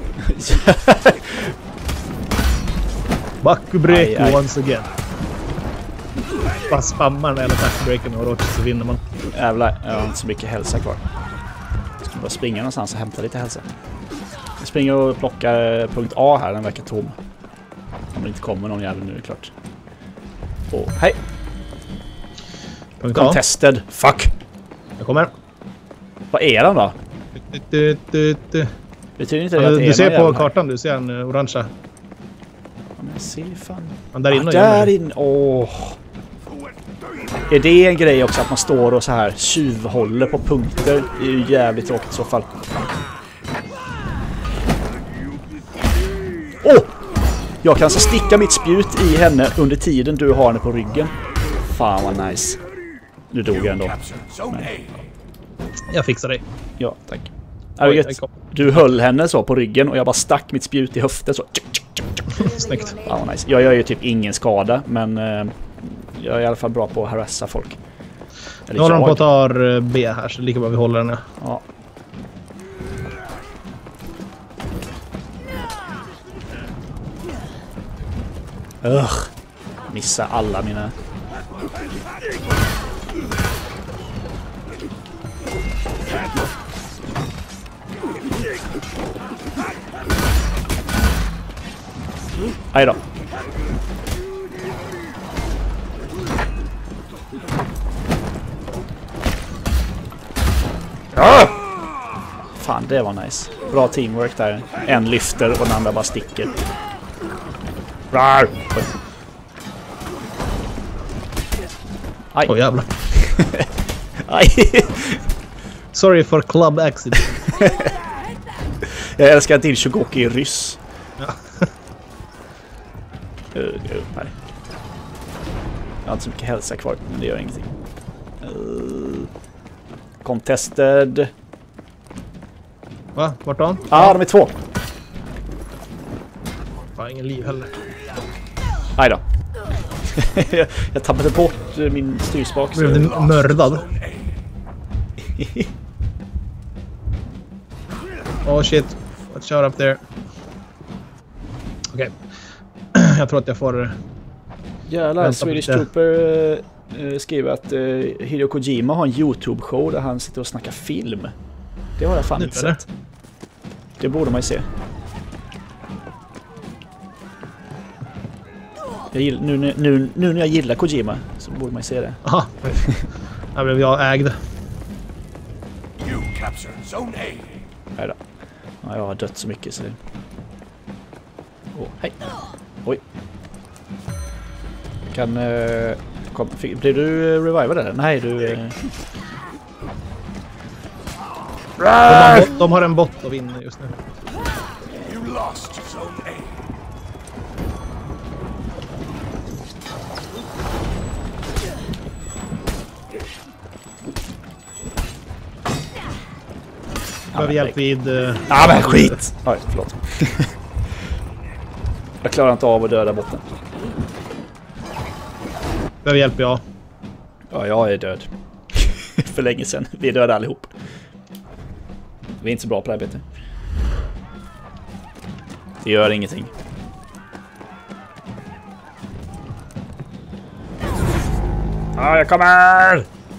Backbreak once again. Bara spammar den eller backbreaken och så vinner man.
Jävlar, jag har inte så mycket hälsa kvar. Jag ska bara springa någonstans och hämta lite hälsa. Jag springer och plockar punkt A här, den verkar tom. Om det inte kommer någon jävel nu är det klart. Åh, hej!
Punkt A.
Contested, fuck!
Jag kommer.
Vad är den då?
Du, du, du.
Betyder inte det
Ja,
att det
du
är
ser på
jävel
kartan, du ser en uh, orangea.
Men se fan.
Han där inne.
Ah, där inne. Åh. Är det en grej också att man står och så här tjuvhåller på punkter? Det är ju jävligt tråkigt i så fall. Åh! Jag kan så sticka mitt spjut i henne under tiden du har henne på ryggen. Fan vad nice. Nu dog jag ändå. Men...
Jag fixar dig.
Ja, tack. Oj, du höll henne så på ryggen och jag bara stack mitt spjut i höften så.
Snyggt.
Ja, vad nice. Jag gör ju typ ingen skada, men eh, jag är i alla fall bra på att harassa folk.
Nu håller de på att ta B här, så lika bra vi håller den.
Ja. Ugh. Missa alla mina... Aj då. Ah! Fan, det var nice. Bra teamwork där. En lyfter och den andra bara sticker. Rar! Aj.
Åh, jävlar.
Aj.
Sorry for club accident.
Jag älskar att din Shogoki är ryss.
Ja.
uh, uh, nej. Jag har inte så mycket hälsa kvar, men det gör ingenting. Uh, contested.
Va? Vart då?
Ja, ah, de är två.
Fan, ingen liv heller.
Nej då. jag, jag tappade bort min styrspak.
Blev du mördad? Oh shit. Watch out up there. Okej. Okay. Jag tror att jag får...
Jävlar, Swedish Trooper uh, skriver att uh, Hideo Kojima har en YouTube-show där han sitter och snackar film. Det har jag fan inte sett. Det borde man ju se. Jag gillar, nu, nu, nu, nu när jag gillar Kojima så borde man ju se det.
Aha. Här blev jag ägd.
You captured Zone A.
Nej då. Ja, jag har dött så mycket så... Åh, hej. Oj. Kan... Uh, kom, fick, blir du uh, revivad eller? Nej, du... Uh...
De har, bot, de har en bot och vinner just nu.
You lost Zone A.
Behöver hjälp vid... Uh,
ah, men skit! Oj, förlåt. Jag klarar inte av att döda botten.
Behöver hjälp, ja.
Ja, jag är död. För länge sedan. Vi är döda allihop. Vi är inte så bra på det här betet. Det gör ingenting. Ah, jag kommer!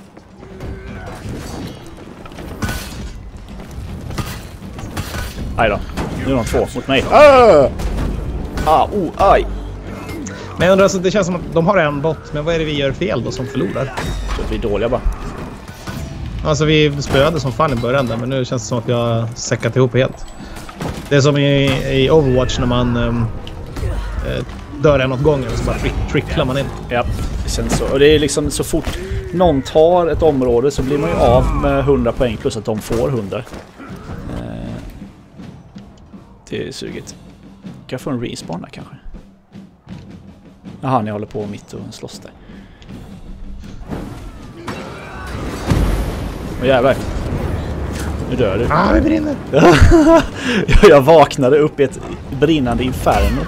Aj då. Nu är de två mot mig. Ah! Ah, oh, aj.
Men jag undrar, alltså, det känns som att de har en bot. Men vad är det vi gör fel då som förlorar?
Så vi är dåliga bara.
Alltså vi spöade som fan i början där, men nu känns det som att vi har säckat ihop helt. Det är som i, i Overwatch när man um, uh, dör en åt gången och så bara trick, tricklar man in.
Ja, det känns så. Och det är liksom så fort någon tar ett område så blir man ju av med hundra poäng plus att de får hundra. Uh, det är sugigt. Kan jag få en respawn där kanske? Jaha, ni håller på mitt och slåss där. Åh jävlar. Nu dör du.
Ah, det brinner.
Jag vaknade upp i ett brinnande inferno.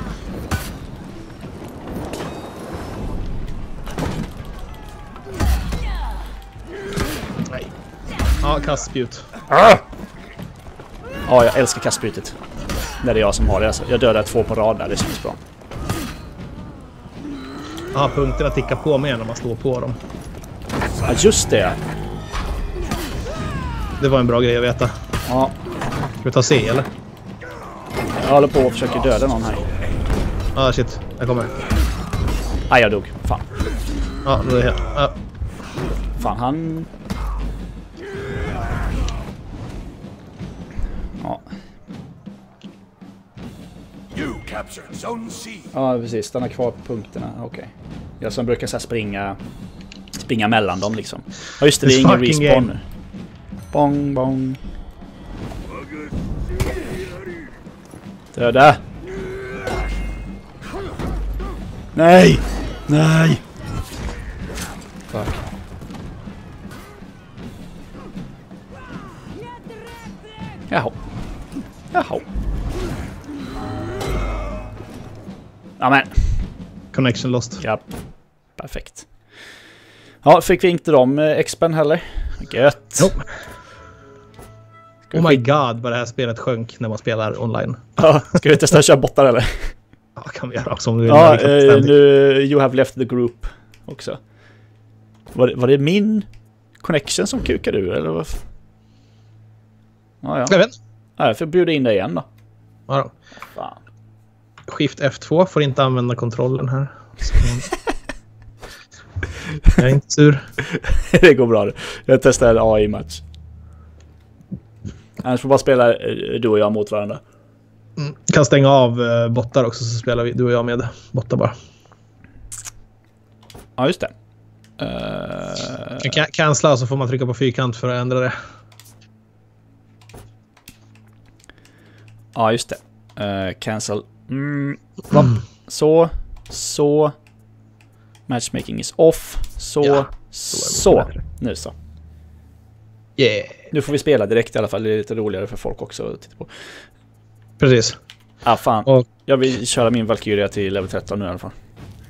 Nej. Ja, kastspjut.
Ah! Ja, jag älskar kastspjutet. När det är jag som har det. Alltså. Jag dödar två på rad där, det känns bra.
Ja, punkterna tickar på mer när man slår på dem.
Ja, just det.
Det var en bra grej att veta.
Ja.
Ska vi ta C, eller?
Jag håller på och försöker döda någon här.
Ja, ah, shit. Jag kommer.
Nej, jag dog. Fan.
Ja, det är helt... Ja.
Fan, han... Ja.
You captured Zone C.
Ja, precis. Stanna kvar på punkterna. Okej. Okay. Jag som brukar så här springa springa mellan dem liksom. Ja, just det. Det är ingen respawn nu. Bong, bong. Döda! Nej! Nej! Fuck. Jaha. Jaha. Amen.
Connection lost.
Ja. Perfekt. Ja, fick vi inte de eh, expen heller. Gött.
Nope. Oh my god, vad det här spelet sjönk när man spelar online.
Ja, ska vi testa att köra bottar eller?
Ja, kan vi göra också om du vill.
Ja, eh, nu you have left the group också. Var, var det min connection som kukade ur eller vad? Ja, ja.
Jag vet.
Ja, jag får bjuda in dig igen då.
Ja då.
Fan.
Shift F två får inte använda kontrollen här. Jag är inte sur.
Det går bra. Jag testar en A I-match. Annars får bara spela du och jag mot varandra.
Mm. Kan stänga av uh, bottar också så spelar vi du och jag med bottar bara.
Ja, just det. Uh...
Kan cancella så får man trycka på fyrkant för att ändra det.
Ja, just det. Uh, cancel. Mm. Mm. Så. Så. Matchmaking is off. Så. Ja, så. Nu så.
Yeah.
Nu får vi spela direkt i alla fall. Det är lite roligare för folk också att titta på.
Precis.
Ah, fan.
Och
jag vill köra min Valkyria till level tretton nu i alla fall.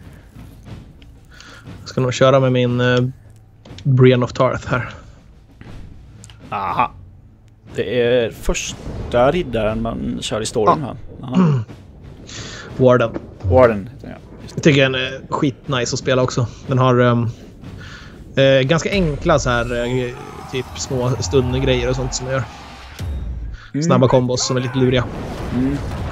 Jag ska nog köra med min uh, Brienne of Tarth här.
Aha. Det är första riddaren man kör i storyn här. Aha.
Warden.
Warden. Ja,
jag tycker den är skitnice att spela också. Den har um, eh, ganska enkla så här eh, typ små stundgrejer och sånt som jag gör. Mm. Snabba kombos som är lite luriga.
Mm.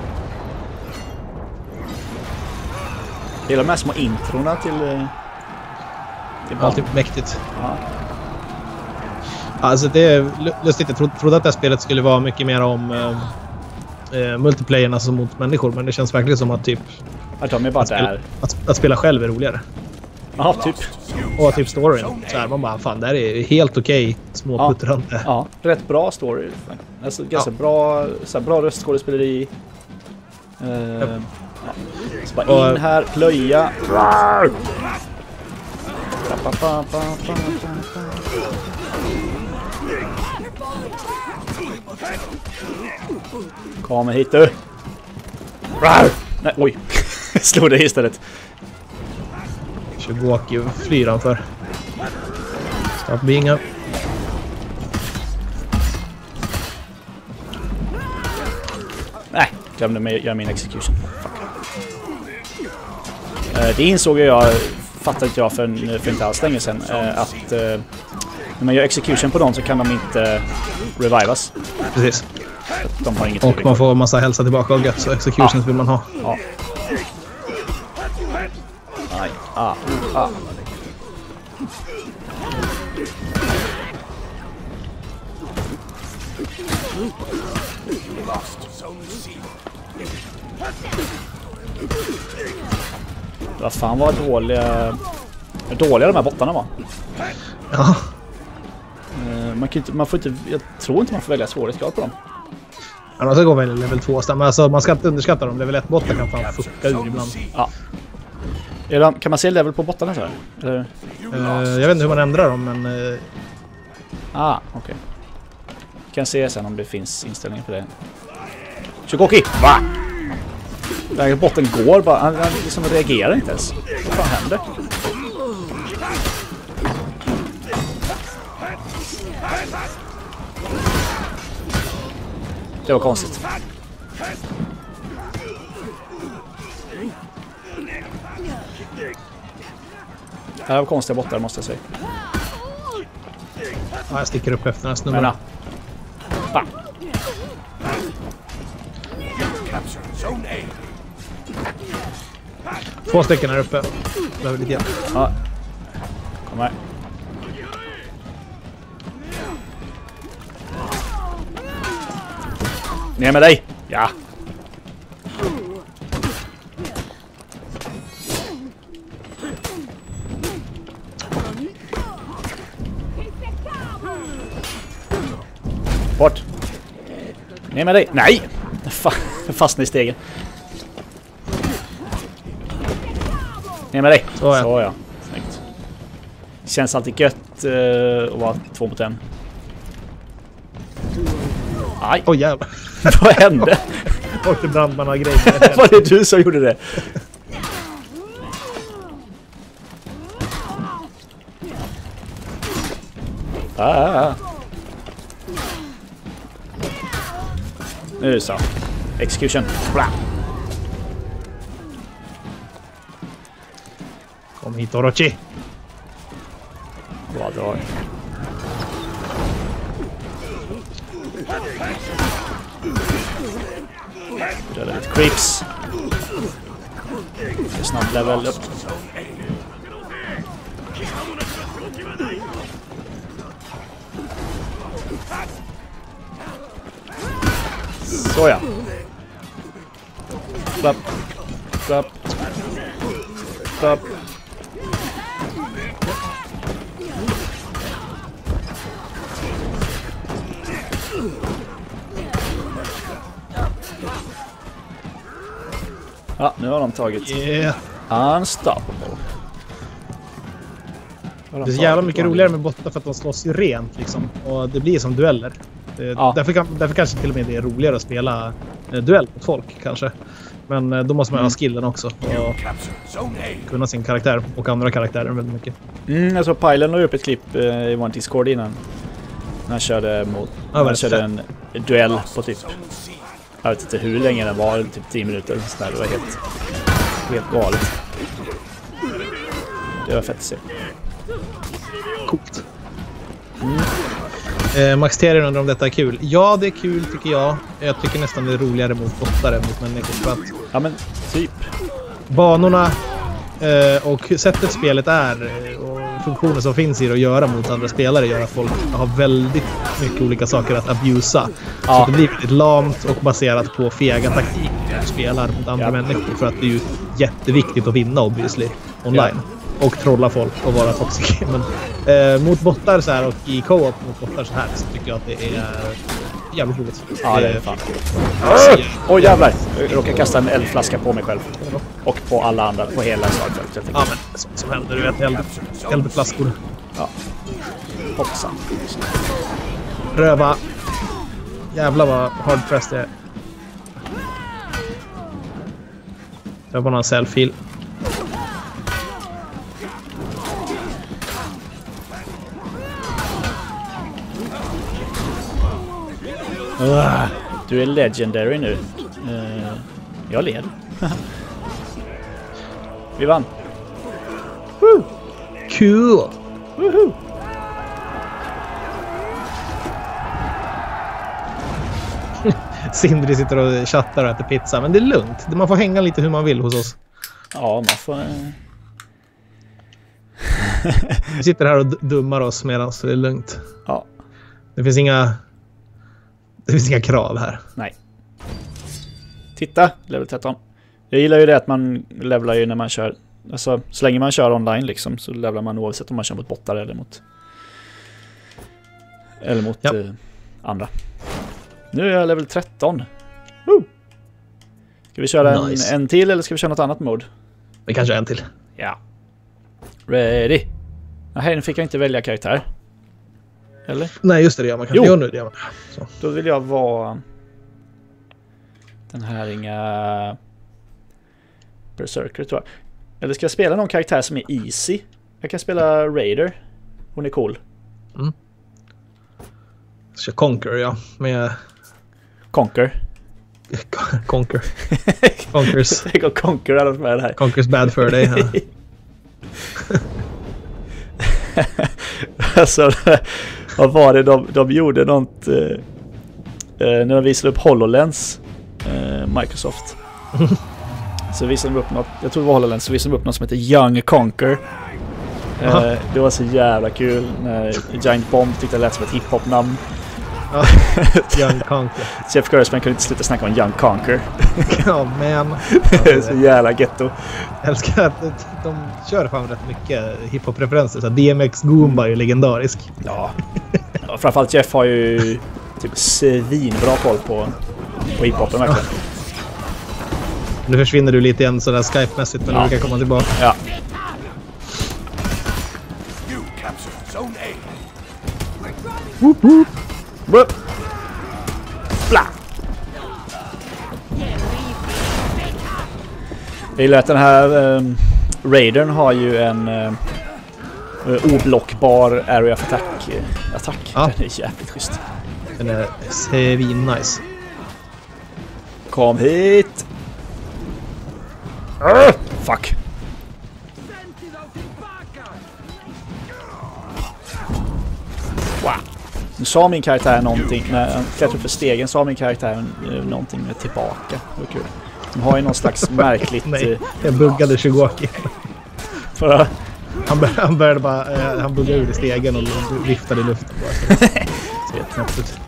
Det är de här små introna till... till
ja, typ mäktigt.
Ja.
Alltså det är lustigt. Jag trodde, trodde att det här spelet skulle vara mycket mer om eh, eh, multiplayern alltså mot människor. Men det känns verkligen som att typ...
Att de är bara
att, spela,
där.
Att, att spela själv är roligare.
Ja, typ.
Och typ storyn. Så här, man bara, fan, det här är helt okej. Okay, små
ja.
puttrande.
Ja, rätt bra story. Alltså ganska ja. bra, så här, bra röstskådespeleri. Uh, ja. Så bara och, in här, plöja. Kom hit du. Nej, oj. Slog det istället.
Shigaki flyr han för. Stop being up.
Nej, glömde mig göra min execution. Fuck. Uh, det insåg jag, fattade inte jag för, för inte alls länge sedan, uh, att uh, när man gör execution på dem så kan de inte revivas.
Precis.
De har inget
och man får massa hälsa tillbaka och gött, så executions ja. vill man ha.
Ja. Nej, ah, ah. Vad fan var dåliga dåliga de här bottarna var.
Ja.
Man kan inte, man får inte, jag tror inte man får välja svårighetsgrad på dem.
Ja, de ska gå väl level två. Men alltså, man ska inte underskatta dem. Level ett bottar kan fan fucka ur ibland.
Ja. Är de, kan man se level på bottarna så här? Eller?
Uh, jag vet inte hur man ändrar dem, men... Uh...
Ah, okej. Okay. Kan se sen om det finns inställningar på det. Shigaki! Va? Den här botten går bara, han, han liksom reagerar inte ens. Vad fan händer? Det var konstigt. Det här var konstiga bottar, måste jag säga.
Ja, jag sticker upp efter den här snubben.
Men, ja.
Två stycken här uppe. Behöver lite hjälp.
Ja. Kom här. Ner med dig! Ja! Bort. Ner med dig. Nej! Fan, fastna i stegen. Ner med dig.
Så ja.
Så ja. Snyggt. Känns alltid gött uh, att vara två mot en. Aj.
Oj, oh, jävlar.
Vad hände?
Och det brandman har grejer.
Var det du som gjorde det? Ah. Nu så. Execution. Bra.
Kom hit, Orochi.
Bra drag. Döda lite creeps. Snabb level upp. Så ja. Klapp. Klapp. Klapp. Ja, nu har de tagit
Yeah.
Unstoppable.
Det är så jävla mycket roligare med bottar för att de slåss ju rent liksom. Och det blir som dueller. Det,
Ja.
därför, kan, därför kanske till och med det är roligare att spela eh, duell mot folk kanske. Men eh, då måste man
Mm.
ha skillen också.
You
Och
captured Zone A.
kunna sin karaktär och andra karaktärer väldigt mycket.
Mm, jag såg Pylen la upp ett klipp eh, i vår Discord innan. När han körde mot...
Ja,
han
men
körde en duell på typ...
Zone C.
Jag vet inte hur länge den var, typ tio minuter. Så där, det var helt... Helt galet. Det var fett att se.
Coolt. Mm. Eh, Max Terrier undrar om detta är kul. Ja, det är kul tycker jag. Jag tycker nästan det är roligare mot bottar än mot människor. För att
Ja men, typ.
banorna eh, och sättet spelet är eh, och funktioner som finns i det att göra mot andra spelare gör att folk har väldigt mycket olika saker att abusa. Så
Ja.
att det blir väldigt lamt och baserat på fega taktik när du spelar mot andra
Ja.
människor. För att det är ju jätteviktigt att vinna obviously online. Och trolla folk och vara toxic. Men eh, mot bottar så här och i co-op mot bottar så här så tycker jag att det är jävligt roligt.
Ja, det är
Eh,
fan. Åh oh, jävlar! Jag råkade kasta en eldflaska på mig själv. Och på alla andra, på hela slagfältet.
Ja, men sånt som händer, du vet, eld, eldflaskor.
Ja. Hoppsan.
Röva. Jävlar vad hardpressed det är. Jag var någon selfie.
Uh, du är legendary nu. Uh, jag led. Vi vann.
Woo! Cool!
Woohoo!
Sindri sitter och chattar och äter pizza. Men det är lugnt. Man får hänga lite hur man vill hos oss.
Ja, man får... Uh...
Vi sitter här och dummar oss medan det är lugnt.
Ja.
Det finns inga... Det finns inga krav här.
Nej. Titta, level tretton. Jag gillar ju det att man levlar ju när man kör. Alltså, så länge man kör online liksom så levlar man oavsett om man kör mot bottar eller mot... Eller mot
ja.
eh, andra. Nu är jag level tretton. Woo! Ska vi köra
Nice.
en, en till eller ska vi köra något annat mod?
Vi kan köra en till.
Ja. Ready. Nej, nu fick jag inte välja karaktär. Eller?
Nej, just det. Det gör man kan
Jo.
inte göra nu. Det gör man. Så.
Då vill jag vara... Den här inga... Berserker tror jag. Eller ska jag spela någon karaktär som är easy? Jag kan spela Raider. Hon är cool.
Mm. Så Conquer, ja. Med...
Conquer.
Conquer. Conquers.
Jag går Conquer alla med det här.
Conquers bad for dig. Ja.
Alltså, vad var det? De, de gjorde något... Eh, när de visade upp HoloLens. Eh, Microsoft. Så visade de upp något... Jag tror det var HoloLens. Så visade de upp något som heter Young Conquer. Eh, det var så jävla kul. När Giant Bomb tyckte det lät som ett hiphop-namn.
Ja. Young Conquer.
Jeff Gerstmann kunde inte sluta snacka om Young Conquer.
Ja, men...
Så jävla ghetto.
Jag älskar att de, de kör fan rätt mycket hiphop-referenser. Så D M X Goomba är ju legendarisk.
Ja. Ja, framförallt Jeff har ju typ typ svinbra koll på, på hiphopen verkligen.
Nu försvinner du lite igen sådär Skype-mässigt, men
ja.
du kan komma tillbaka.
Ja.
You captured Zone A.
Woop, woop. Woop. Bla. Jag gillar att den här um, Raidern har ju en uh, oblockbar area of attack. Uh, attack.
Ja.
Den är jävligt schysst.
Den är svin nice.
Kom hit! Uh, fuck. Wow. Nu sa min karaktär någonting, när jag klättrade för stegen sa min karaktär uh, någonting med tillbaka. Det var kul. De har ju någon slags märkligt...
Nej, jag buggade Shigoaki.
För...
Han, bör, han började bara... Eh, han buggade ur i stegen och viftade i luften. Bara. Så jätteknäppt ut.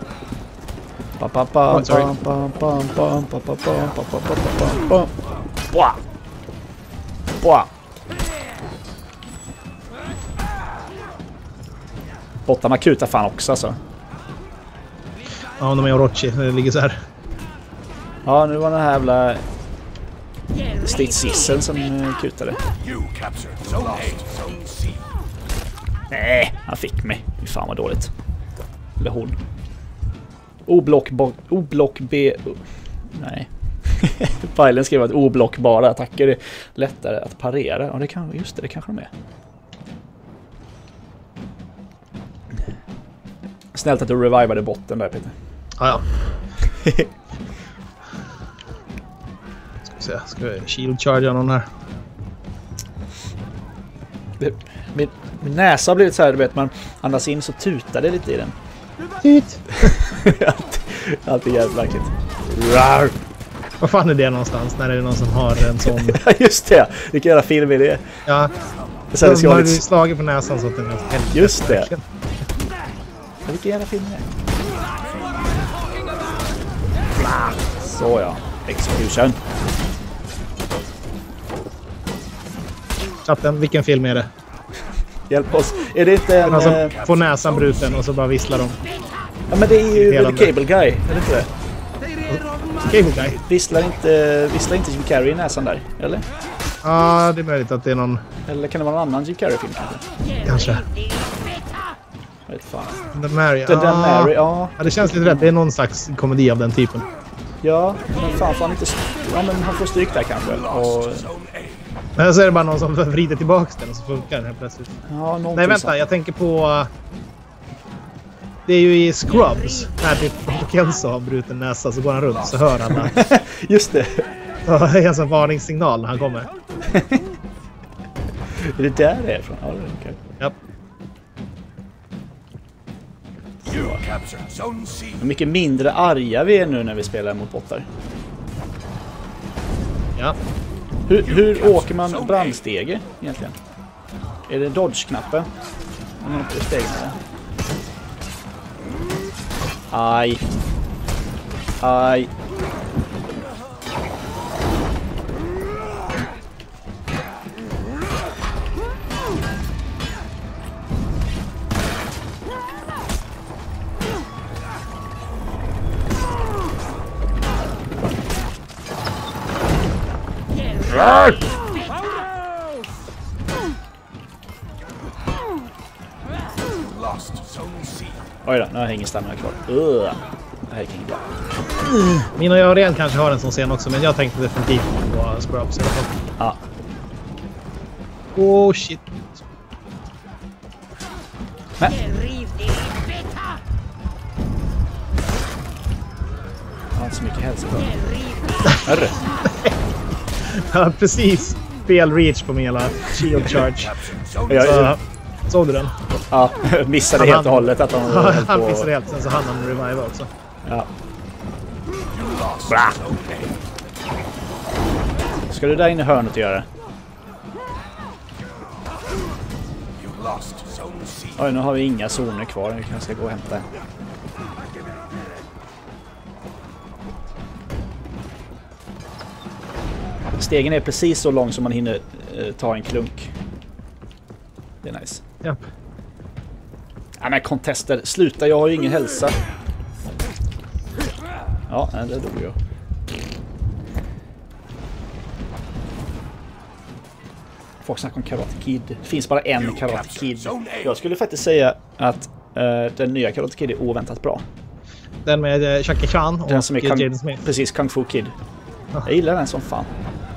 Bottarna kutar fan också alltså.
Ja, de är Orochi. Det ligger så här.
Ja, nu var den här jävla stridsgissel som uh, kutade.
You captured Zone A. Zone C.
Nej, han fick mig. Fy fan vad dåligt. Eller hon. Oblock... Oblock B... Nej. Pajlen skrev att oblockbara attacker är lättare att parera. Ja, det kan, just det, det kanske de är. Snällt att du revivade botten där, Peter.
Ja, ja. Ska vi se. Ska vi shield charge någon här?
Det, min, min näsa har blivit så här, du vet, man andas in så tutar det lite i den.
Tut!
Allt, allt är jävligt verkligt. Rar.
Vad fan är det någonstans när det är någon som har en sån...
Ja, just det. Vilken jävla film är det?
Ja.
Sen
Så
ska
har
lite...
du slagit på näsan så att den är helt...
Just det. Ja, vilken jävla film är det? Så ja. Execution.
Chatten, vilken film är det?
Hjälp oss. Är det inte en...
Någon som
eh,
får näsan bruten och så bara visslar de.
Ja, men det är ju
Hela
The Cable Guy. Är det inte det?
Cable Guy?
Visslar inte, visslar inte Jim Carrey i näsan där? Eller?
Ja, det är möjligt att det är någon...
Eller kan det vara någon annan Jim Carrey-film kanske?
Kanske.
Jag vet fan.
The Mary.
The
ah.
Mary, ja.
Ja, det känns lite rätt. Det är någon slags komedi av den typen.
Ja, men fan, fan inte... Ja, men han får stryk där kanske. Och...
Men så är det bara någon som vrider tillbaka den och så funkar den helt plötsligt.
Ja,
Nej, vänta.
sånt.
Jag tänker på... Det är ju i Scrubs. När typ Kenzo har bruten näsa så går han runt så hör alla.
Just det.
Så det är en sån varningssignal när han kommer.
Är det där det är från? Ja, det är okej.
Ja.
You captured Zone C.
Hur mycket mindre arga vi är nu när vi spelar mot bottar.
Ja.
Hur, hur åker man brandstege egentligen? Är det dodge-knappen? Man åker stegen där. Aj. Aj.
Lost Zone C.
Oj då, nu hänger stammarna kvar. Ugh. Det här gick inte bra.
Min och jag rent kanske har en sån scen också, men jag tänkte definitivt på Scrubs i alla fall.
Ja.
Oh shit.
Men. Jag har inte så mycket hälsa kvar. Hörru.
Jag har precis fel reach på min jävla shield charge.
Zone
Jag,
Så, såg du den?
ja, missade
Han-
helt och hållet att han
Ja,
höll
han
på.
missade helt. Sen så hann han revive också.
Ja.
lost
Bra.
Zone A.
Ska du där inne i hörnet och göra?
You lost Zone C.
Oj, nu har vi inga zoner kvar. Vi kanske ska gå och hämta en. Stegen är precis så lång som man hinner eh, ta en klunk. Det är nice.
Japp.
Ja, men contester, sluta, jag har ju ingen hälsa. Ja, det dog jag. Folk snackar om Karate Kid. Det finns bara en Karate Kid. Jag skulle faktiskt säga att uh, den nya Karate Kid är oväntat bra.
Den med uh, Jackie Chan och
den som är Kung,
Jaden Smith.
Precis, Kung Fu Kid. Jag gillar den som fan.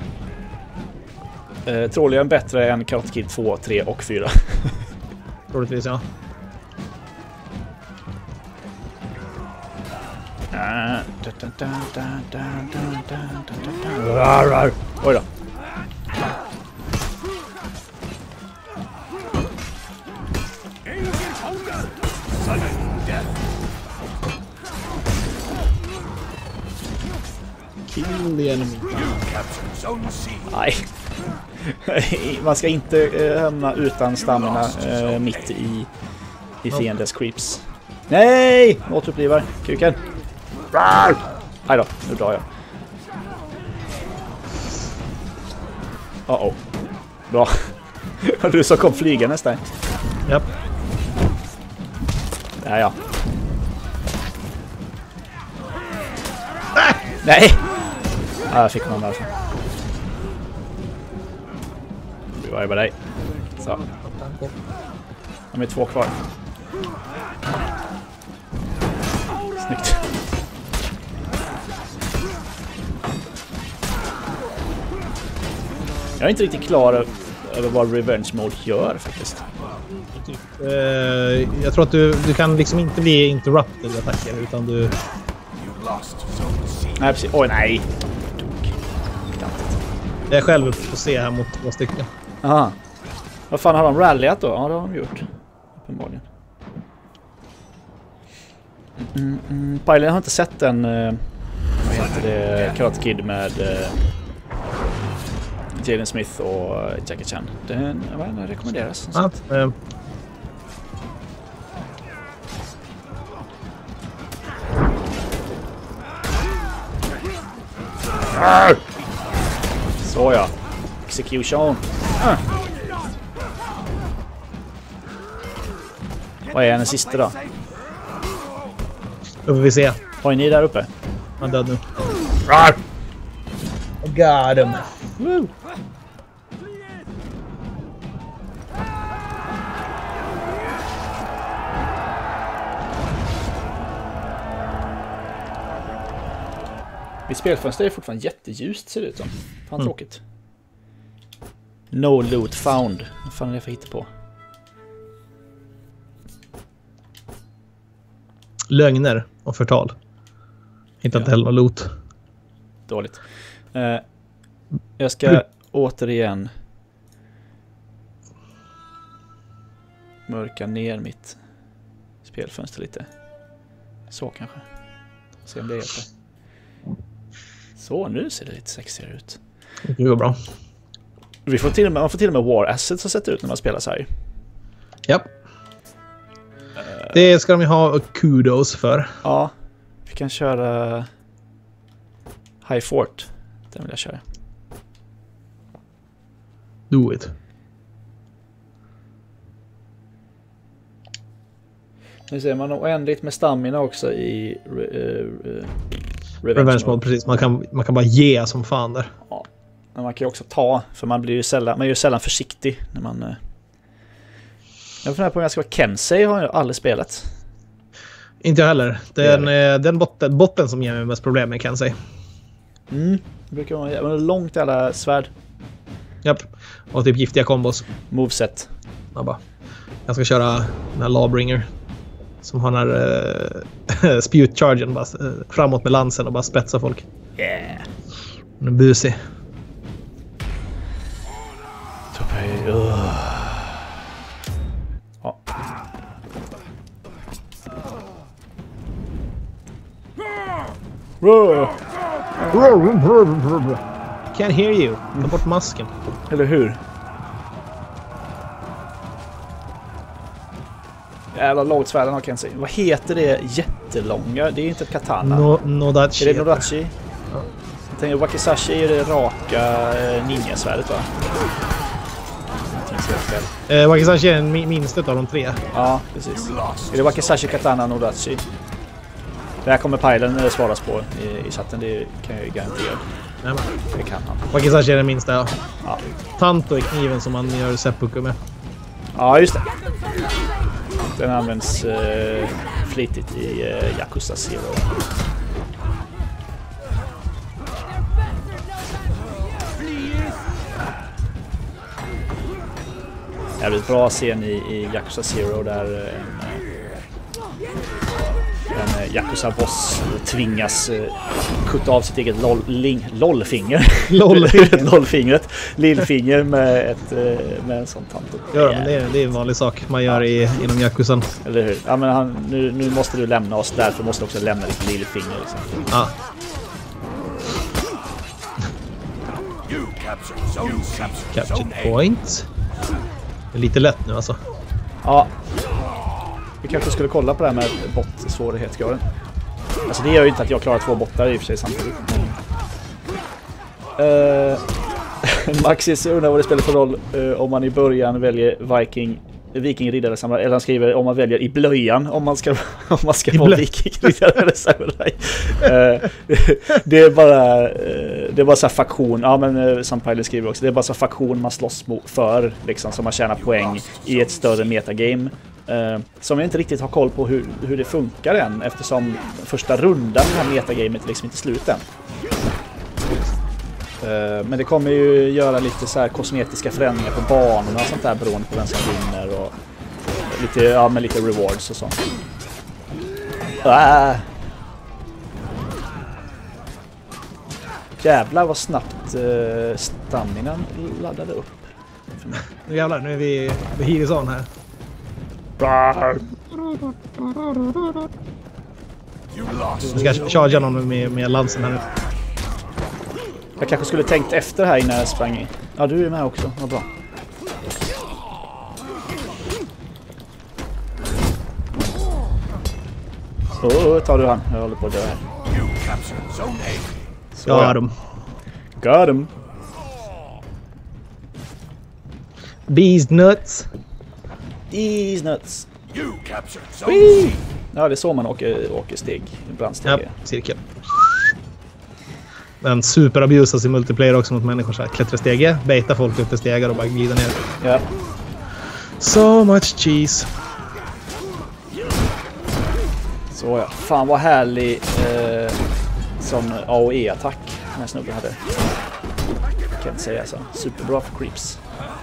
Uh, troligen bättre än Karate Kid två, tre och fyra.
Troligtvis, ja.
Oj då.
Kill the enemy.
Nej. Man ska inte eh, hamna utan stamina eh, mitt i, i fiendens creeps. Nej! Återupplivar. Kuken. Nej då, nu drar jag. Uh-oh. Bra. Du så kom flyga nästan.
Japp.
Ja, ja. Ah! Nej! Ja, jag fick man därför. Nu var jag bara dig. Så. De är två kvar. Snyggt. Jag är inte riktigt klar över vad Revenge Mode gör faktiskt.
Uh, jag tror att du, du kan liksom inte bli interrupted attacker utan du...
Nej, precis. Oj, nej.
Jag är själv uppe på se här mot två stycken.
Aha. Vad fan har de rallyat då? Ja, det har de gjort. Uppenbarligen. Mm, mm. Pajlen har inte sett den... Uh, vad heter det? Karate Kid med... Uh, Jaden Smith och Jackie Chan. Den, den rekommenderas.
Ah, eh.
Så ja. Execution. Ah. Vad är den sista då?
Då får vi se.
Har ni där uppe?
Han är död nu. Rar! Got him.
Woo. Mitt spelfönster är fortfarande jätteljust ser det ut som. Fan mm. tråkigt. No loot found. Vad fan är det för hitta på?
Lögner och förtal. Inte ja. heller någon loot.
Dåligt. Uh, jag ska mm. återigen mörka ner mitt spelfönster lite. Så kanske. Se om det hjälper. Så, nu ser det lite sexigare ut.
Det går bra.
Vi får till och med, man får till och med war assets att sätta ut när man spelar så här.
Ja. Uh, det ska de ju ha kudos för.
Ja. Vi kan köra High Fort. Den vill jag köra.
Do it.
Nu ser man oändligt med stamina också i uh, uh,
Revenge, Revenge mode, precis. Man kan, man kan bara ge som fan där.
Ja. Men man kan ju också ta, för man blir ju sällan, man är ju sällan försiktig när man... Uh... Jag funderar på om jag ska vara Kensei, har jag aldrig spelat.
Inte jag heller. Den, det den botten, botten som ger mig mest problem med Kensei.
Mm, det brukar vara men långt i alla svärd.
Japp, och typ giftiga kombos.
Moveset.
Ja, bara. Jag ska köra den här Lawbringer. Som har den här uh, spjut-chargen bara, uh, framåt med lansen och bara spetsa folk.
Yeah.
Den är busig.
Uh. Ja.
Can't hear you. Ta bort masken.
Eller hur? Jävla långt svärden har Kensei. Vad heter det jättelånga? Det är inte ett katana.
No, Nodachi.
Är det Nodachi? Ja. Jag tänker Wakizashi är det raka ninja-svärdet va?
Eh, Wakizashi är den minsta av de tre.
Ja, precis. Är det Wakizashi, katana, Nodachi? Det här kommer Pajlen svaras på i, i chatten, det kan jag ju garantera.
Nej, men.
Det kan han.
Wakizashi är den minsta, ja.
Ja.
Tanto är kniven som man gör seppuku med.
Ja, just det. Den används eh, flitigt i eh, Yakuza Zero. Jävligt bra scen i, i Yakuza Zero där en, en Yakuza-boss tvingas uh, kutta av sitt eget lol, ling, lollfinger.
Lollfinger.
Lollfingret. Lillfinger med, ett, med en sån tant.
Ja, men det, är, det är en vanlig sak man gör i, inom Yakuzan.
Eller hur? Ja, men han, nu, nu måste du lämna oss, därför måste du också lämna ditt lillfinger. Liksom.
Ja.
You captured zone C.
Captured point. Det är lite lätt nu alltså.
Ja. Vi kanske skulle kolla på det här med bot-svårighetsgraden. Alltså det gör ju inte att jag klarar två bottar i och för sig samtidigt. Uh, Maxis undrar vad det spelar för roll uh, om man i början väljer Viking Viking riddare samurai, eller han skriver om man väljer i blöjan om man ska om man ska vara Viking riddare eller samurai. uh, det är bara uh, det är bara så här faktion. Ja, men uh, som Pajlen skriver också, det är bara så faktion man slåss för liksom, så man tjänar poäng i ett större metagame. Uh, som jag inte riktigt har koll på hur, hur det funkar än, eftersom första rundan i det här metagamet liksom inte slut än. Uh, men det kommer ju göra lite så här kosmetiska förändringar på banorna och sånt där beroende på vem som vinner och lite, ja, med lite rewards och sånt. Uh. Jävlar vad snabbt uh, staminan laddade upp.
Nu jävlar, nu är vi vid Hirizan här. Jag ska chargea någon med, med lansen här nu.
Jag kanske skulle tänkt efter här innan jag sprang in. Ja, du är med också. Vad bra. Åh, oh, tar du han. Jag håller på att dö här. Så,
ja, ja, de.
Got him.
Bees nuts.
These nuts.
You captured zone C.
Ja, det är så man åker, åker steg. Brandsteg.
Ja, cirkel. Men superabusas i multiplayer också mot människor så här. Klättra stege, baita folk upp till stegar och bara glida ner.
Ja.
So much cheese.
Så ja. Fan vad härlig eh, som A O E-attack den här snubben hade. Kan jag inte säga så. Superbra för creeps.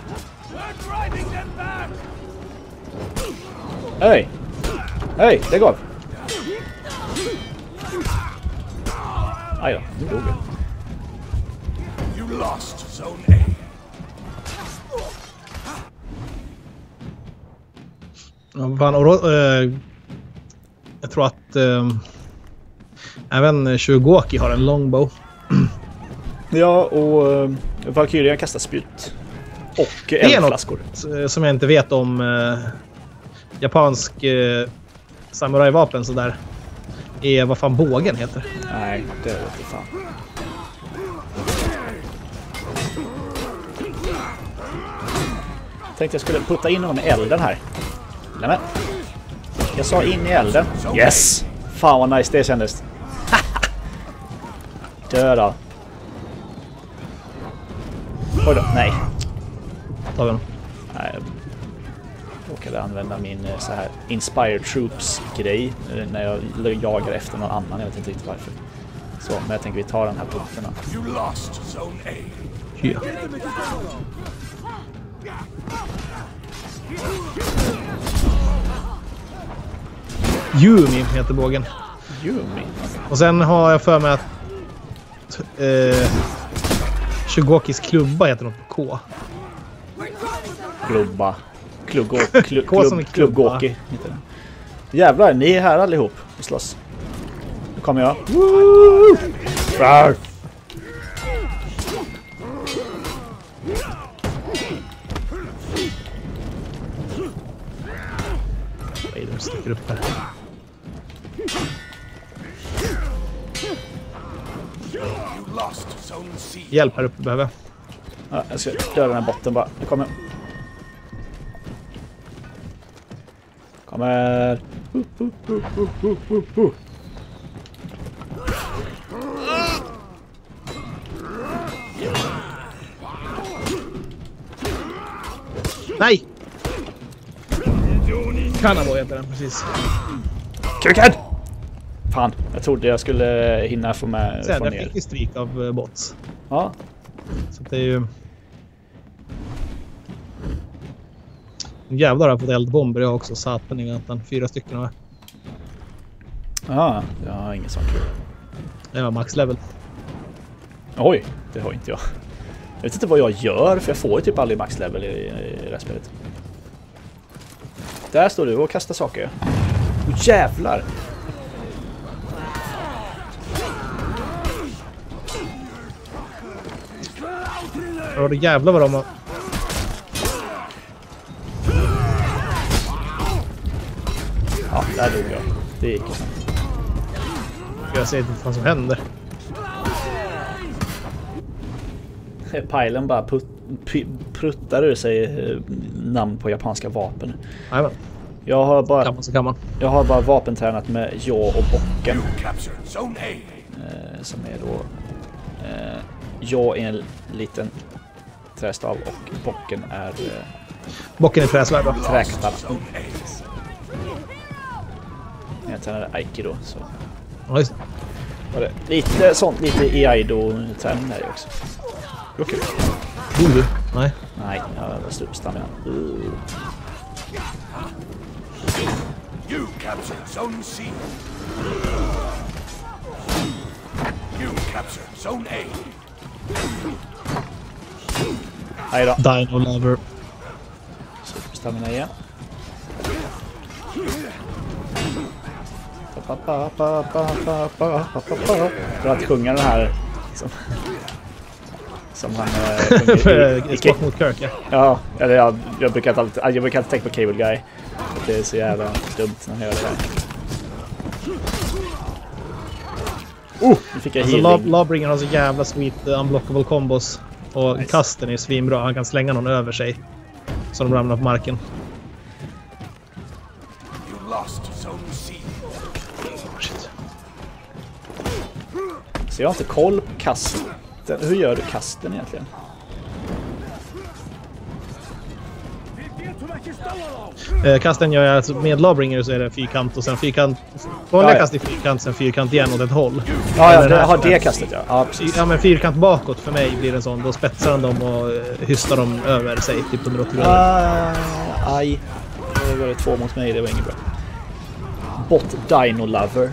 Hej! Hej, det går! Aj då, nu dog jag.
You lost zone A.
Ja, fan, och då, eh, jag tror att eh, även Shugoki har en longbow.
Ja, och uh, Valkyria kastar spjut. Och eldflaskor.
Som jag inte vet om eh, japansk eh, samurajvapen så där är vad fan bågen heter.
Nej, det vet jag fan. Tänkte jag skulle putta in honom i elden här. Nämen. Jag sa in i elden. Yes! Fan vad nice det kändes. Dö då. Oj då, nej.
Tar vi den.
Nej, jag råkade använda min så här Inspired Troops grej när jag jagar efter någon annan. Jag vet inte riktigt varför. Så, men jag tänker vi tar den här punkten.
You lost zone A.
Ja. Yumi heter bågen.
Yumi.
Och sen har jag för mig att eh, Shugokis klubba heter något på K.
Klubba. Kluggo, klu,
K som
klubb,
är klubba.
klubbgåki heter den. Jävlar, ni är här allihop och slåss. Nu kommer jag. Rar.
Nej, de sticker upp här.
You lost zone C.
Hjälp här uppe behöver.
Ja, jag ska döda den här botten bara. Nu kommer jag. Kommer.
Nej! Kanabo heter den, precis.
Kuken! Fan, jag trodde jag skulle hinna få med
Sen,
få
jag
ner.
fick ju stryk av uh, bots.
Ja.
Så det är ju... Jävlar har jag fått eldbomber jag också. Satan i gatan. Fyra stycken va?
Ja, jag har ingen sån kul.
Det var max level.
Oj, det har inte jag. Jag vet inte vad jag gör, för jag får ju typ aldrig max level i, i det här spelet. Där står du och kastar saker. Åh jävlar!
Ja, det jävlar vad de har...
Ja, där dog jag. Det gick ju snabbt.
Jag ser inte vad som händer.
Pajlen bara put, p, pruttar ur sig eh, namn på japanska vapen.
Jajamän.
Jag har bara,
Kan man så kan man.
jag har bara vapentränat med Jaw och bocken.
You captured Zone A.
Eh, som är då... Eh, Jaw är en liten trästav och bocken är eh,
Bocken är träsvärd va?
träkatana.
Zone A.
Jag tränade Aikido så
Ja, just det.
var det lite sånt, lite i Aido-träning där också. Okej.
Dog du? Nej.
Nej, jag var slut på stamina. Uh.
You captured Zone C. You captured Zone A.
Nej då,
Dino Lover.
slut på stamina igen. Pa, pa, pa, pa, pa, pa, pa, pa, pa. För att sjunga den här liksom, som han äh, sjunger i, i,
Sport mot Kirk, ja.
ja, eller jag, jag brukar alltid jag brukar alltid tänka på Cable Guy. Det är så jävla dumt när jag gör det där. Oh, nu fick jag
Alltså,
healing.
Lob- Lawbringer har så jävla sweet uh, unblockable combos. Och
Nice.
kasten är svinbra. Han kan slänga någon över sig. Så de ramlar på marken.
You lost Zone C.
Oh, shit.
Så jag har inte koll på kasten. Hur gör du kasten egentligen?
Eh, kasten gör jag alltså med Lawbringer så är det fyrkant och sen fyrkant. Vanliga
Ja, ja.
kast är fyrkant, sen fyrkant igen åt ett håll.
Ja,
Eller
jag
den här-
har det kastet, ja. Ja, precis.
Ja, men fyrkant bakåt för mig blir en sån. Då spetsar han dem och eh, hystar dem över sig. Typ de låter
Ah, aj. Det var det två mot mig, det var inget bra. Bot Dino Lover.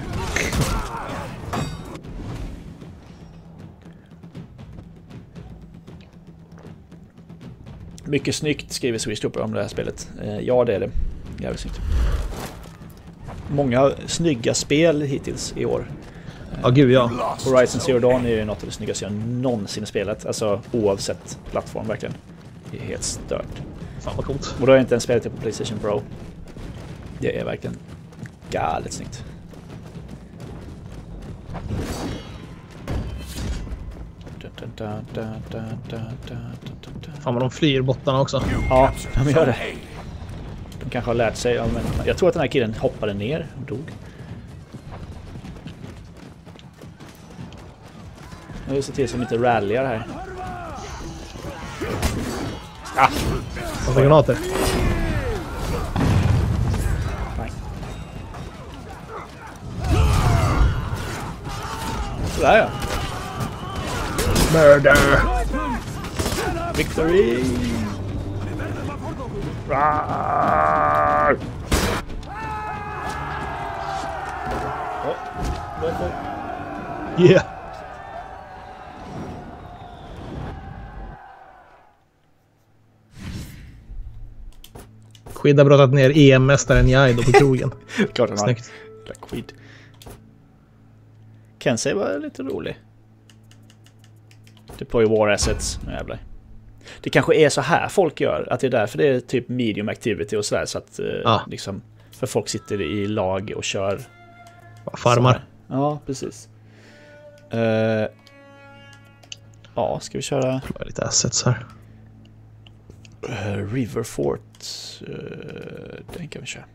Mycket snyggt skriver Swedish Trooper om det här spelet. Eh, ja, det är det. Jävligt snyggt. Många snygga spel hittills i år.
Ja, gud ja.
Lost
Horizon Zero
Zone
Dawn
A.
är ju något av det snyggaste jag någonsin spelat. Alltså oavsett plattform verkligen. Det är helt stört.
Fan vad coolt.
Och då är inte en spelet på PlayStation Pro. Det är verkligen galet snyggt.
Fan vad de flyr bottarna också.
You
Ja,
captured
de gör
Zone
det.
A.
De kanske har lärt sig. Ja, men jag tror att den här killen hoppade ner och dog. Jag vill se till som inte rallyar här. Ah,
Massa granater.
nej. Sådär ja.
Murder!
Victory! Rar! Oh, varför?
Yeah! Skid har brottat ner E M-mästaren i Aido på krogen.
Klart han har.
Snyggt.
Black Weed. Kensei var lite rolig. Deploy war assets. Nu jävlar. Det kanske är så här folk gör. Att det är därför det är typ medium activity och sådär. Så att eh,
Ja.
liksom, för folk sitter i lag och kör.
Farmar.
Så här. Ja, precis. Uh, ja, ska vi köra
Det var lite assets här.
uh, River Fort. Uh, den kan vi köra.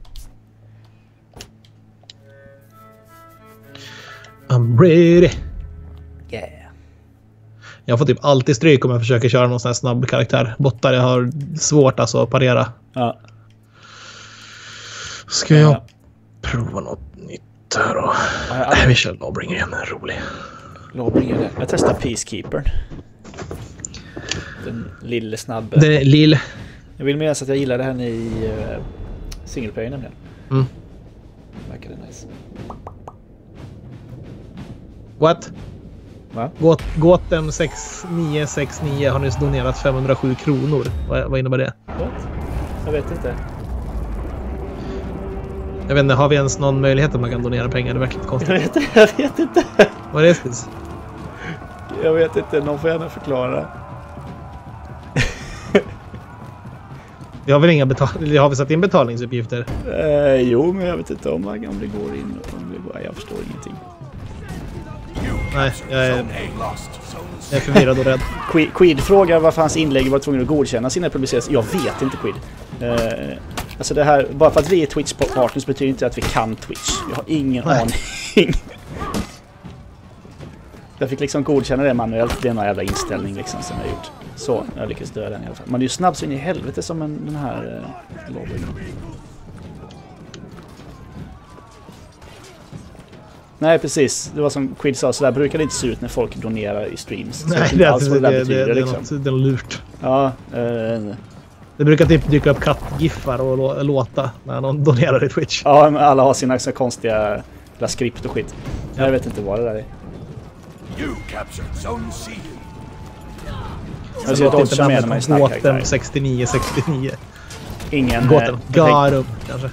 I'm ready.
Yeah.
Jag får typ alltid stryk om jag försöker köra någon sån här snabb karaktär. Bottar jag har svårt alltså att parera.
Ja.
Ska jag
Ja.
prova något nytt här då?
Ja, ja.
Nej, vi kör Lawbringer igen. Den är rolig.
Lawbringer det. Jag testar Peacekeepern. Den lille snabbe.
Det är lill.
Jag vill minnas att jag gillar det här i uh, single player nämligen.
Mm.
Verkar det nice.
What?
Va?
Got, Gotham sex nio sex nio har nyss donerat femhundrasju kronor. Vad, vad innebär det?
What? Jag vet inte.
Jag vet inte, har vi ens någon möjlighet att man kan donera pengar? Det är verkligen
Jag
konstigt.
vet inte. Jag vet inte.
Vad är det, Stis?
Jag vet inte. Någon får gärna förklara.
Vi har väl inga betal- har vi satt in betalningsuppgifter?
Eh, jo, men jag vet inte om, om det går in. Om det går, jag förstår ingenting.
Nej, jag är,
Zone A lost. Zone C.
jag är förvirrad och rädd.
Quid, Quid frågar varför hans inlägg var tvungen att godkännas innan det publiceras. Jag vet inte, Quid. Eh, alltså det här, bara för att vi är Twitch-partners betyder inte att vi kan Twitch. Jag har ingen
Nej.
aning. Jag fick liksom godkänna det manuellt. Det är någon jävla inställning liksom som jag har gjort. Så, jag lyckades döda den i alla fall. Man är ju snabb så in i helvete som en, den här eh, Lawbringer. Nej, precis. Det var som Quid sa, så där brukar det inte se ut när folk donerar i streams. Så jag
Nej,
vet
det,
inte
är,
alls
det,
vad
det,
det där
det,
betyder
det, är
liksom.
något, det är något lurt.
Ja, eh,
Det brukar typ dyka upp kattgiffar och lå- låta när någon donerar i Twitch.
ja, men alla har sina så konstiga där skript och skit. Jag vet inte vad det där är.
You captured Zone C.
Jag ser att också med mig i snabb
Gotham
karaktär.
sextionio sextionio.
Ingen...
Gotham.
eh, jag tänk-
Garum, kanske.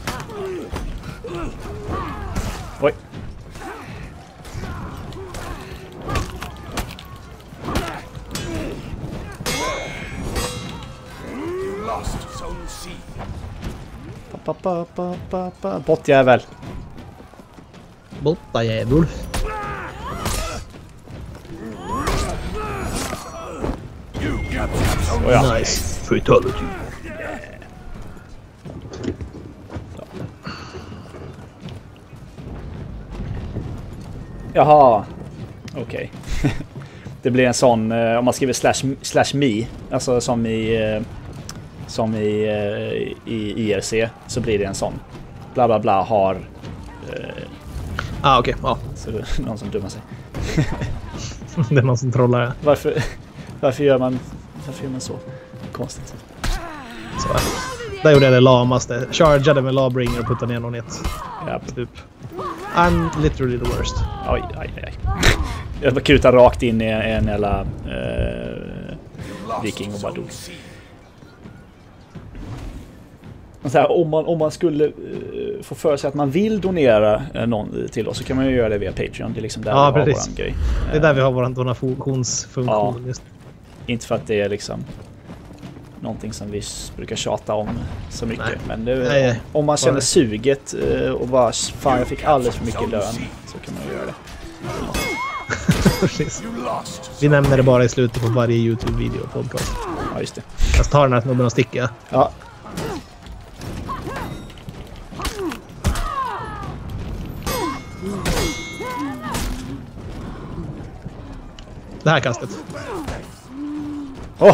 Oj.
You lost Zone C.
Pa, pa, pa, pa, pa. Bottjävel.
Botta jävul.
You captured Zone
Oh, ja.
Nice. Fatality.
Jaha. Okej. Det blir en sån, eh, om man skriver slash, slash me, alltså som i, eh, som i, eh, i I R C, så blir det en sån. Bla bla bla har, eh,
Ah, okej. Okay. Ja.
så det är någon som dummar sig.
Det är någon som trollar. Ja.
Varför, varför gör man, varför gör man så? Konstigt.
Så. Där gjorde jag det lamaste. Chargeade med Lawbringer och puttade ner någon i ett
Ja.
stup. I'm literally the worst.
Oj, aj, aj, aj. Jag bara kutar rakt in i en jävla eh,
lost
viking och bara dog.
Zone C.
Så här, om, man, om man skulle eh, få för sig att man vill donera eh, någon till oss så kan man ju göra det via Patreon. Det är liksom där
Ja,
vi har
precis.
våran grej.
Det är där vi har vår donationsfunktion.
Ja.
Just.
Inte för att det är liksom någonting som vi s- brukar tjata om så mycket.
Nej.
Men det,
Nej, nej.
om man känner
Bara-
suget eh, och bara fan jag fick alldeles för mycket lön så kan man ju göra det.
Precis.
You lost
Vi nämner det bara i slutet på varje YouTube-video och podcast.
Ja, just det.
Jag tar den här snubben och sticker.
Ja.
Det här kastet.
Åh!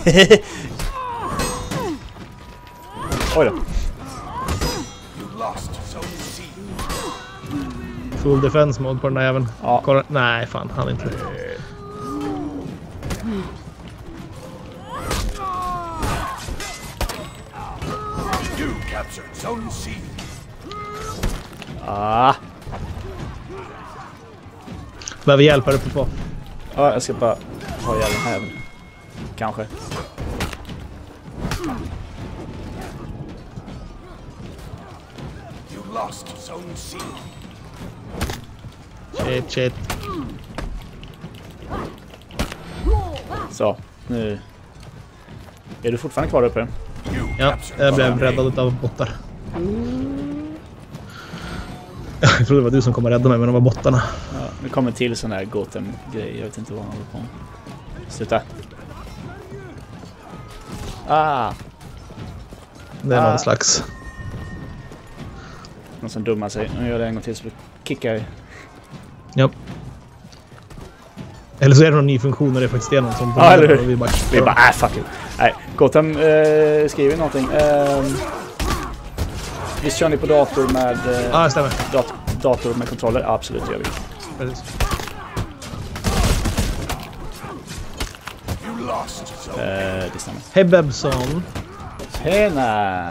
Oj då.
You lost Zone C.
Full defense mode på den där även.
Ja.
Kolla. Nej, fan. Han är inte.
You captured Zone C.
Ah.
Behöver hjälp här uppe på.
Ja, jag ska bara ha ihjäl den här även. Kanske.
You lost Zone C.
Shit, shit.
Så, nu. Är du fortfarande kvar uppe?
You
Ja,
captured
jag blev
Zone A.
räddad av bottar. Jag trodde det var du som kom och rädda mig, men det var bottarna.
Ja, nu kommer till sån här Gotham-grej. Jag vet inte vad han håller på med. Sluta. Ah!
Det är
Ah.
någon slags...
Någon som dummar sig. Nu gör det en gång till så kickar jag.
Ja. Eller så är det någon ny funktion och det är faktiskt det någon som...
Ja, eller hur?
Vi bara,
vi bara äh, fuck it. Nej, Gotham eh, skriver någonting. Eh, visst kör ni på dator med... Eh,
ja, det stämmer.
Dat dator med kontroller? Ja, absolut, det gör vi.
Precis.
You lost zone
Eh, det stämmer.
Hej Bebson.
Tjena!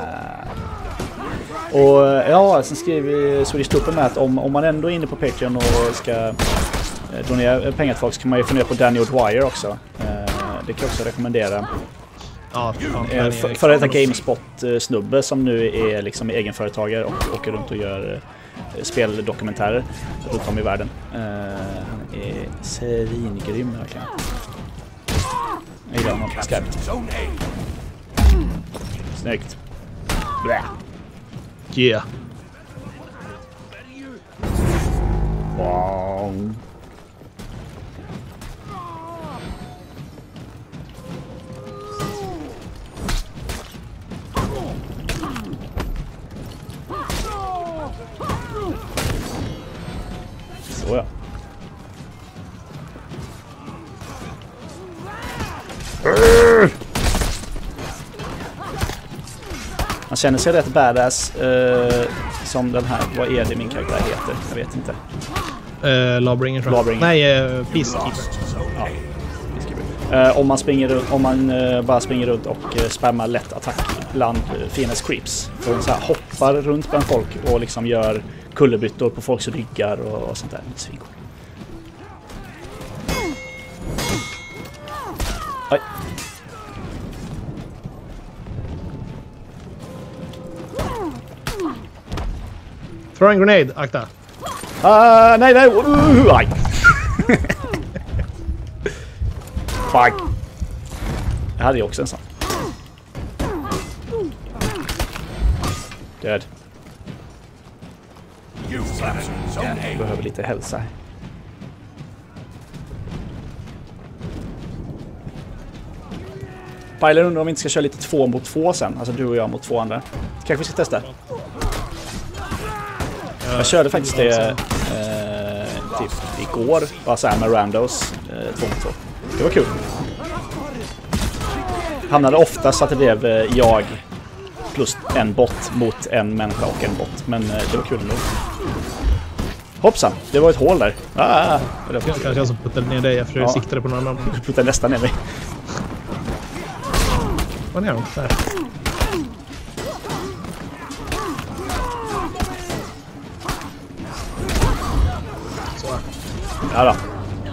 Och ja, sen skriver Swedish Trooper med att om, om man ändå är inne på Patreon och ska eh, donera pengar till folk så kan man ju fundera på Danny O'Dwyer också. Eh, det kan jag också rekommendera.
Ja, fan,
Eh, för, för detta GameSpot-snubbe som nu är liksom egenföretagare och åker runt och gör eh, speldokumentärer runt om i världen. Eh, han är svingrym verkligen. Jag gillar honom skarpt.
zone A.
Snyggt. Blä.
Yeah.
Wow. Så ja. Man känner sig rätt badass eh, som den här, vad är det min karaktär heter? Jag vet inte.
Uh, Lawbringer tror jag.
Lawbringer.
Nej, uh, Peacekeeper.
Lost zone
Ja.
A.
Eh, om man, springer runt, om man eh, bara springer runt och eh, spammar lätt attack bland eh, fiendens creeps. För hon så här hoppar runt bland folk och liksom gör kullerbyttor på folks ryggar och, och sånt där. Svincool. Oj.
Throwing grenade, akta.
Ah, nej, nej! Uh, aj. Fuck. Jag hade ju också en sån. Död.
You captured zone
Jag
A.
behöver lite hälsa. Pilar undrar om vi inte ska köra lite två mot två sen. Alltså du och jag mot två andra. Kanske vi ska testa. Jag körde faktiskt det eh, typ igår. Bara så här med randos. Eh, två mot två. Det var kul. Hamnade ofta så att det blev eh, jag plus en bot mot en människa och en bot. Men eh, det var kul ändå. Hoppsan, det var ett hål där. Ah, det var
Kanske jag som puttade ner dig efter att
Ja.
du siktade på någon annan.
jag puttade nästan ner mig.
Vad är det? Där.
Ja då.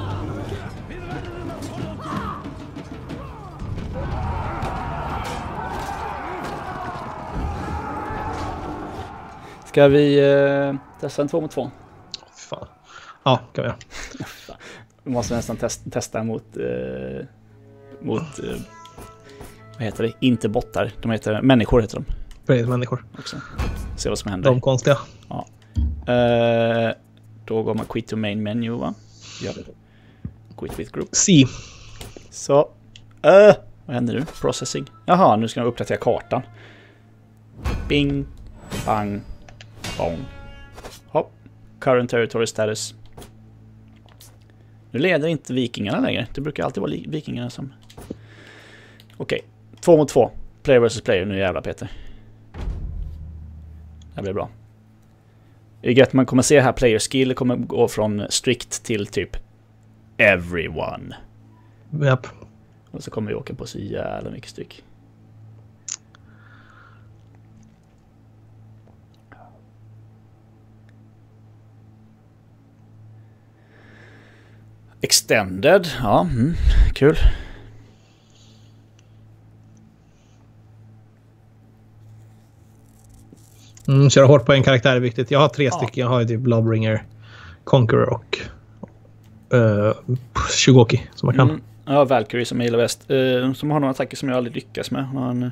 Ska vi eh, testa en två mot två?
Fan. Ja, kan vi göra.
Vi måste nästan test, testa mot eh, mot eh, vad heter det? Inte bottar. De heter människor heter de
Precis, människor.
också. Se vad som händer.
De konstiga.
Ja. Eh, då går man quit to main menu, va? Ja. Quit with group.
C.
Så. Uh, vad händer nu? Processing. Jaha, nu ska jag uppdatera kartan. Bing. Bang. Bong. Hopp. Current territory status. Nu leder inte vikingarna längre. Det brukar alltid vara vikingarna som... Okej. Okay. Två mot två. Player versus player. Nu jävla Peter. Det blir bra. Det är att man kommer se här player skill kommer gå från strict till typ everyone.
Japp.
Och så kommer vi åka på så jävla mycket styck. Extended, ja, mm, kul.
Mm, köra hårt på en karaktär är viktigt. Jag har tre
Ja.
stycken. Jag har ju typ Lawbringer, Conqueror och uh, Shugoki som man kan.
Mm, ja, Valkyrie som jag gillar bäst. Uh, som har några attacker som jag aldrig lyckas med. Har en,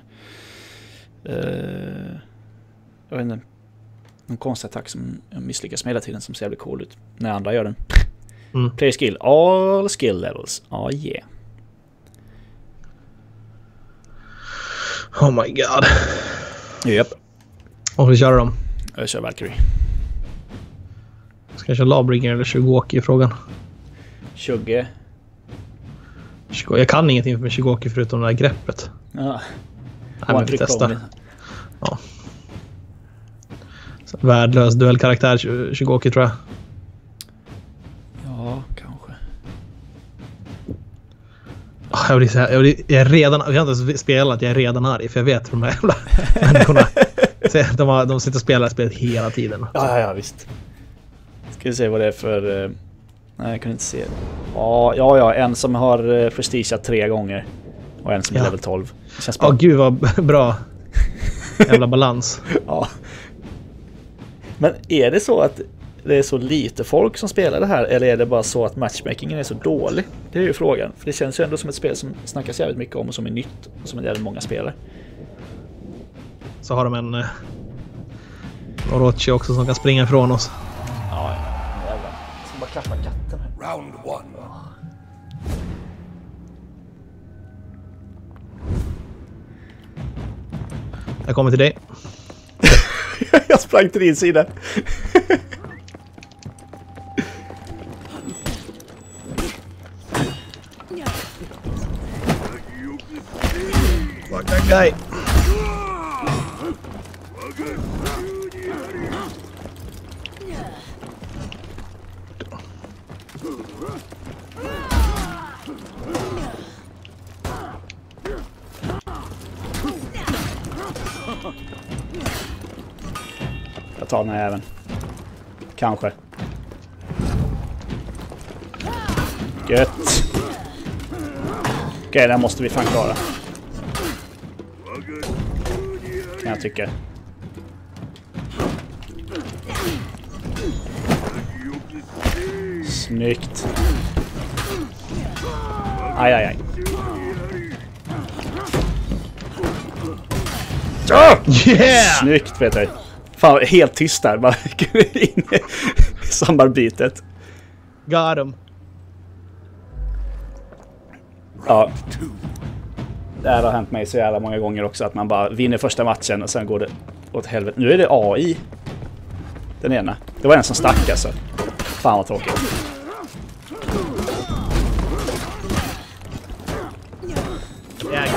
uh, jag vet inte, en konstig attack som jag misslyckas med hela tiden som ser jävligt cool ut när andra gör den.
Mm.
Player skill, all skill levels. Ja, oh, yeah.
Oh my god.
Yep.
Och vi kör dem.
Jag kör Valkyrie.
Ska jag köra Lawbringer eller Shugoki i frågan?
tjugo.
Jag kan ingenting med Shigoki förutom det här greppet.
Ja.
Nej, men vi testar. Ja. Så, värdelös duellkaraktär Shigoki tror jag.
Ja, kanske.
Oh, jag, blir så här, jag, blir, jag är redan, jag har inte spelat, jag är redan arg för jag vet de här jävla människorna. De, har, de sitter och spelar spelet hela tiden.
Ja, ja, ja, visst. Ska vi se vad det är för... Uh... Nej, jag kunde inte se. Ja, ja, ja, en som har uh, prestigeat tre gånger. Och en som är
ja.
level tolv. Det känns
bra. Ja, gud vad bra. Jävla balans.
Ja. Men är det så att det är så lite folk som spelar det här? Eller är det bara så att matchmakingen är så dålig? Det är ju frågan. För det känns ju ändå som ett spel som snackas jävligt mycket om och som är nytt. Och som är jävligt många spelare.
Så har de en uh, Orochi också som kan springa ifrån oss.
Ja, ja. Jävlar. Jag ska bara klappa katten här.
Round one.
Jag kommer till dig.
Jag sprang till din sida.
Fuck that guy.
Jag tar den här även. Kanske. Gött. Okej, den måste vi fan klara. Kan jag tycka. Snyggt. Aj, aj, aj.
Oh! Yeah!
Snyggt, Peter. Fan, helt tyst där. Bara in i samarbetet.
Got him.
Ja. Det här har hänt mig så jävla många gånger också. Att man bara vinner första matchen och sen går det åt helvete. Nu är det A I. Den ena. Det var en som stack alltså. Fan vad tråkigt.
Yeah.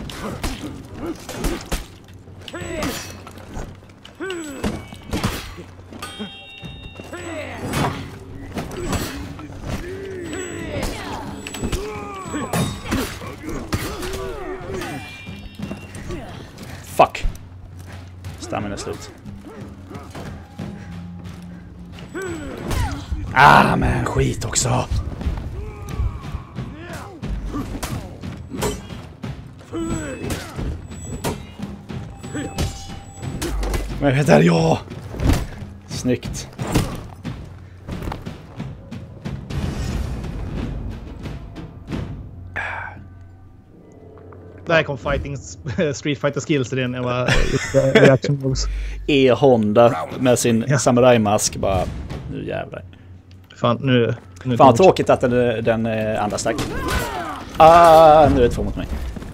Fuck. Stammen är slut. Ah, men skit också. Men det där är jag. Snyggt.
Där kom fighting Street Fighter skills i den. Jag var reaction moves.
E-Honda med sin
ja.
samurajmask bara nu jävlar.
Fan nu nu
Fan tråkigt att den den andra stack. Ah, nu är det två mot mig.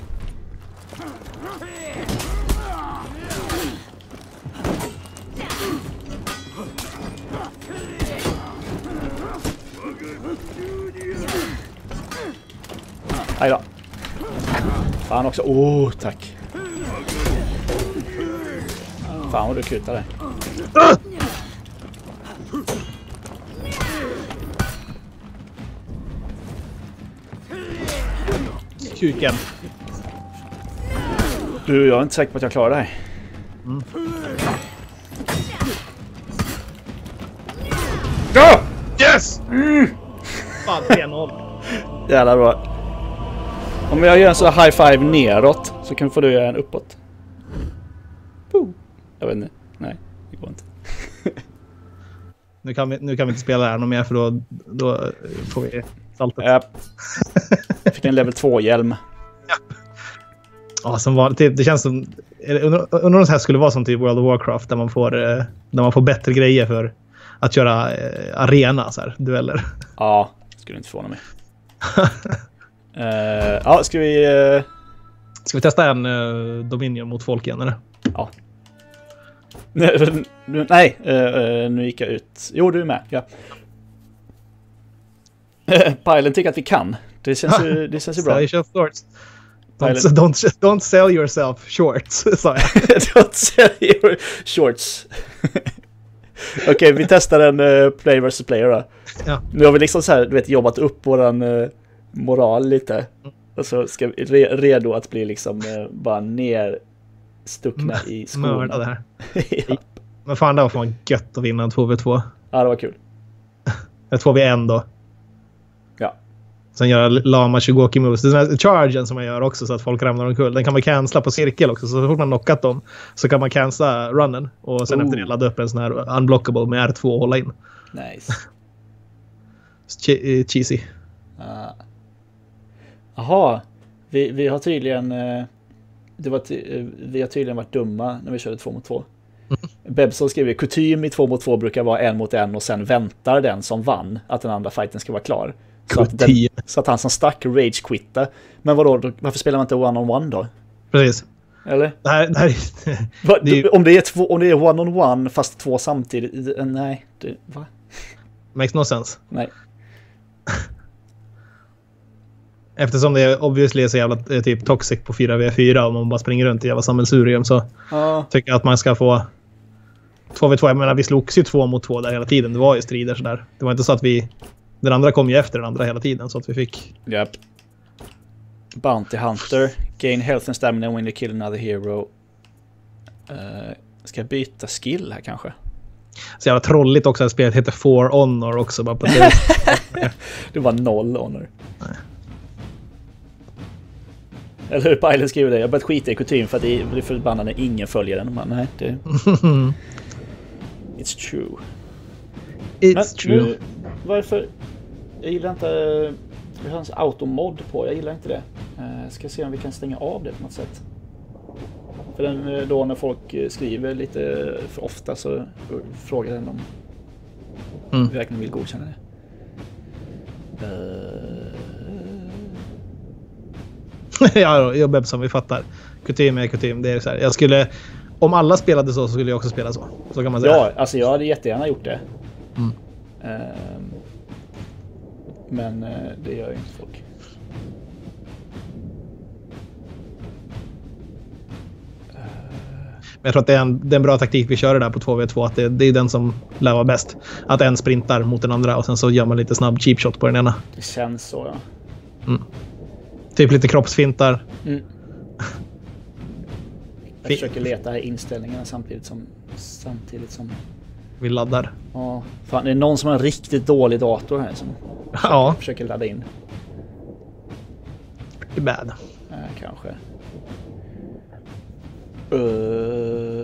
Hej då. Fan också. Åh, oh, tack. Fan vad du kutar det.
Kuken.
Du, jag är inte säker på att jag klarar det här.
Mm.
Ja!
Yes! Mm. Fan, tre noll.
Jävlar bra. Om jag gör en så high five neråt så kan få du göra en uppåt. Boom. Jag vet inte. Nej, det går inte.
Nu kan vi, nu kan vi inte spela här någon mer för då, då får vi saltet.
Ja. Jag fick en level två-hjälm.
Ja. Ja, som var, det, det känns som... Undrar om det här skulle vara som typ World of Warcraft där man får, där man får bättre grejer för att köra eh, arena, så här, dueller.
Ja, skulle inte förvåna mig. uh, ja, ska vi... Uh...
Ska vi testa en uh, Dominion mot folk igen, eller?
Ja. Nej, uh, uh, nu gick jag ut. Jo, du är med. Ja. Pajlen tycker att vi kan. Det känns ju, det känns ju bra.
Sell yourself shorts. Don't, don't, don't sell yourself shorts, sa jag.
Don't sell your shorts. Okej, okay, vi testar en uh, player versus player då.
Ja.
Nu har vi liksom så här, du vet, jobbat upp våran uh, moral lite. Och så ska vi re- redo att bli liksom uh, bara nerstuckna mm. i skorna.
Mörda det här.
Ja.
Men fan, det var fan gött att vinna en två v två.
Ja, det var kul.
Ett två v ett då.
Ja.
Sen göra lama tjugoåki moves. Det är den här chargen som man gör också så att folk ramlar omkull. Den kan man cancella på cirkel också. Så fort man knockat dem så kan man cancella runnen. Och sen oh. efter det ladda upp en sån här unblockable med R två och hålla in.
Nice.
Che- cheesy.
Jaha. Uh. Vi, vi har tydligen uh, det var ty- uh, vi har tydligen varit dumma när vi körde två mot två. Mm. Bebson skriver kutym i två mot två brukar vara en mot en och sen väntar den som vann att den andra fighten ska vara klar. Så att, den, så att han som stack rage quitta. Men vadå, då, varför spelar man inte one-on-one då?
Precis.
Eller?
Det här, det här,
va,
det är,
om, det är två, om det är one-on-one fast två samtidigt, nej. Det, va?
Makes no sense.
Nej.
Eftersom det obviously är så jävla typ toxic på fyra v fyra om man bara springer runt i jävla sammelsurium så
ja.
Tycker jag att man ska få två v två. Jag menar, vi slogs ju två mot två där hela tiden. Det var ju strider sådär. Det var inte så att vi... Den andra kom ju efter den andra hela tiden så att vi fick...
Yep. Bounty Hunter. Gain health and stamina when you kill another hero. Uh, ska jag byta skill här kanske?
Så jävla trolligt också att spelet heter For Honor också. Bara på det.
Det var noll honor. Nej. Eller hur Pajlen skriver det. Jag har börjat skita i kutym för att det är förbannat när ingen följer den. Man, nej, det... It's true.
It's
Men,
true.
Nu, varför... Jag gillar inte... Vi har en automod på. Jag gillar inte det. Uh, ska se om vi kan stänga av det på något sätt. För den, då när folk skriver lite för ofta så frågar den om mm. vi verkligen vill godkänna det. Uh...
Ja, jag bebb som vi fattar. Kutym är kutym. Det är så här. Jag skulle... Om alla spelade så så skulle jag också spela så. Så kan man säga.
Ja, alltså jag hade jättegärna gjort det.
Mm.
Uh... Men uh, det gör ju inte folk.
Men jag tror att det är en, det är en bra taktik vi kör det där på två v två. Att det, det är den som lär vara bäst. Att en sprintar mot den andra och sen så gör man lite snabb cheap shot på den ena.
Det känns så, ja.
Mm. Typ lite kroppsfintar.
Mm. Jag försöker leta här inställningarna samtidigt som samtidigt som
vi laddar.
Ja, fan, det är någon som har en riktigt dålig dator här som
ja.
försöker ladda in.
Pretty bad.
Ja, kanske. Uh...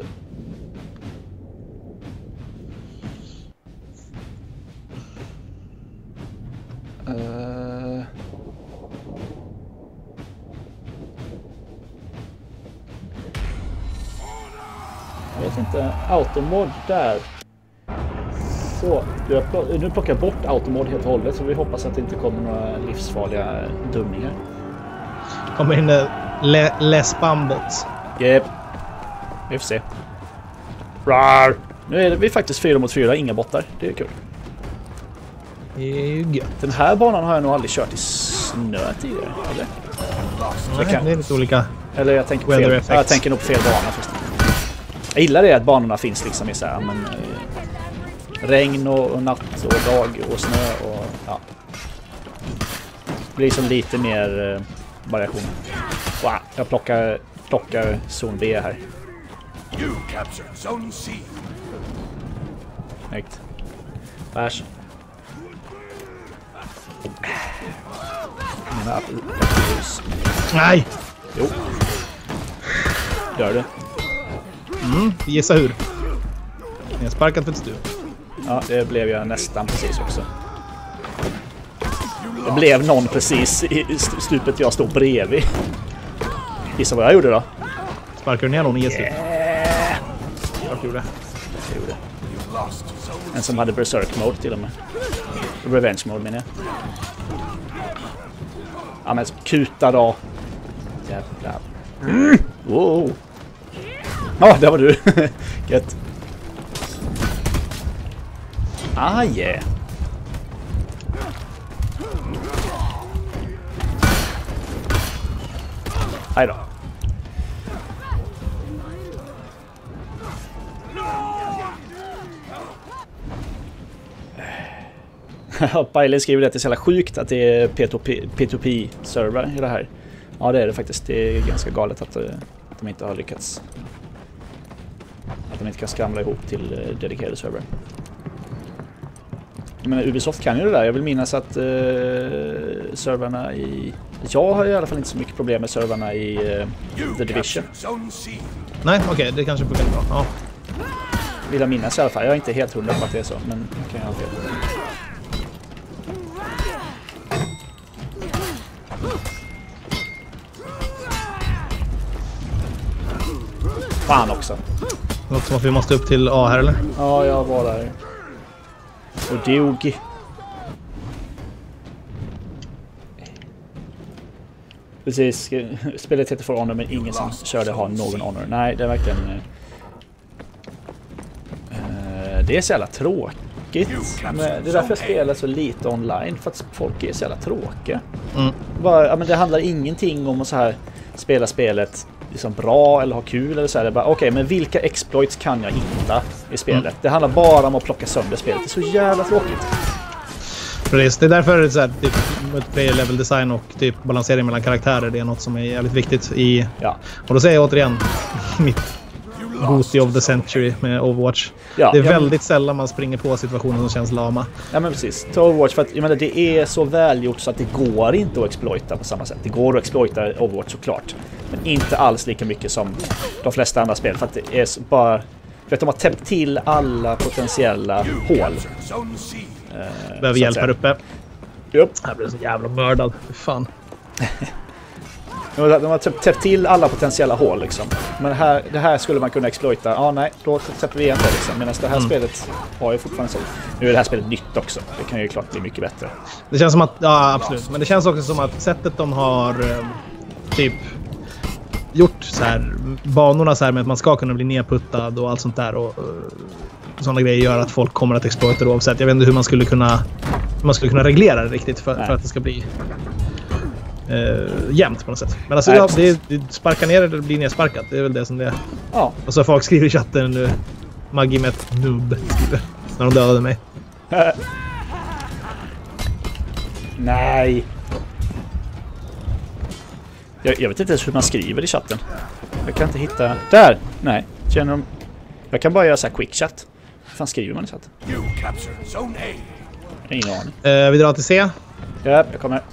Uh... Jag vet inte. Automod där. Så, du har pl- nu plockar jag bort automod helt och hållet så vi hoppas att det inte kommer några livsfarliga dumningar.
Kommer in le, les bambots.
Yep. Vi får se. Rar. Nu är det, vi är faktiskt fyra mot fyra, inga bottar. Det är kul.
Det är ju gött.
Den här banan har jag nog aldrig kört i snö tidigare, eller?
Nej,
kan...
det är lite olika.
Eller jag tänker, på fel... ja, jag tänker nog på fel bana först. Jag gillar det att banorna finns liksom i så här, men eh, regn och, och natt och dag och snö och ja. Det blir liksom lite mer eh, variation. Wow, jag plockar plockar zon B här.
You captured zone C.
Snyggt. Bärs.
Nej!
Jo. Gör det.
Mm, gissa hur. Jag har sparkat för ett stu.
Ja, det blev jag nästan precis också. Det blev någon precis i stupet jag stod bredvid. Gissa vad jag gjorde då?
Sparkar du ner någon i gäst?
Yeah.
Jag gjorde det.
Jag gjorde. En som hade berserk mode till och med. Revenge mode menar jag. Ja men kuta då. Jävlar. Mm. Wow. Ja, där var du. Gött. Ah, yeah. Hej då. Bailey skriver det att det är så jävla sjukt att det är P två P-server i det här. Ja, det är det faktiskt. Det är ganska galet att, att de inte har lyckats. Att de inte kan skramla ihop till dedikerade server. Jag menar, Ubisoft kan ju det där. Jag vill minnas att uh, serverna i... Jag har i alla fall inte så mycket problem med serverna i uh, The Division.
Nej, okej. Okay, det kanske funkar bra. Ja.
Vill jag minnas i alla fall. Jag är inte helt hundra på att det är så, men kan jag ha fel. Fan också.
Det låter som att vi måste upp till A här, eller?
Ja, jag var där. Och dog. Precis. Spelet heter For Honor, men ingen som körde har någon honor. Nej, det är verkligen... Uh, det är så jävla tråkigt. Men det är därför jag spelar så lite online. För att folk är så jävla tråkiga. Mm. Bara, ja, men det handlar ingenting om att så här spela spelet liksom bra eller ha kul eller så här. Okej, okay, men vilka exploits kan jag hitta i spelet? Mm. Det handlar bara om att plocka sönder spelet. Det är så jävla tråkigt.
Precis, det är därför det är så här, typ, multiplayer level design och typ balansering mellan karaktärer, det är något som är jävligt viktigt i... Ja. Och då säger jag återigen mitt Booty of the Century med Overwatch. Ja, det är väldigt men... sällan man springer på situationer som känns lama.
Ja, men precis. Till Overwatch, för att jag menar, det är så välgjort så att det går inte att exploita på samma sätt. Det går att exploita Overwatch såklart, men inte alls lika mycket som de flesta andra spel, för att det är bara... För att de har täppt till alla potentiella hål.
Uh, Behöver hjälp här uppe.
Yep.
Jag blir så jävla mördad. Fan.
De har täppt till alla potentiella hål liksom. Men här, det här skulle man kunna exploita. Ja, ah, nej, då täpper vi igen det liksom. Medan det här mm. spelet har ju fortfarande så. Nu är det här spelet nytt också. Det kan ju klart bli mycket bättre.
Det känns som att, ja absolut. Men det känns också som att sättet de har eh, typ gjort så här, banorna så här med att man ska kunna bli nedputtad och allt sånt där och uh, sådana grejer gör att folk kommer att exploita det oavsett. Jag vet inte hur man skulle kunna hur man skulle kunna reglera det riktigt för, för att det ska bli uh, jämnt på något sätt. Men alltså Nej, ja, det, det sparkar ner eller blir nedsparkat. Det är väl det som det är. Ja. Och så folk skriver i chatten nu Maggie med ett noob när de dödade mig.
Nej. Jag, jag vet inte ens hur man skriver i chatten. Jag kan inte hitta... Där! Nej. Känner de... Jag kan bara göra så här quick chat. Hur fan skriver man i chatten? Ingen aning.
Uh, vi drar till C.
Ja, jag kommer.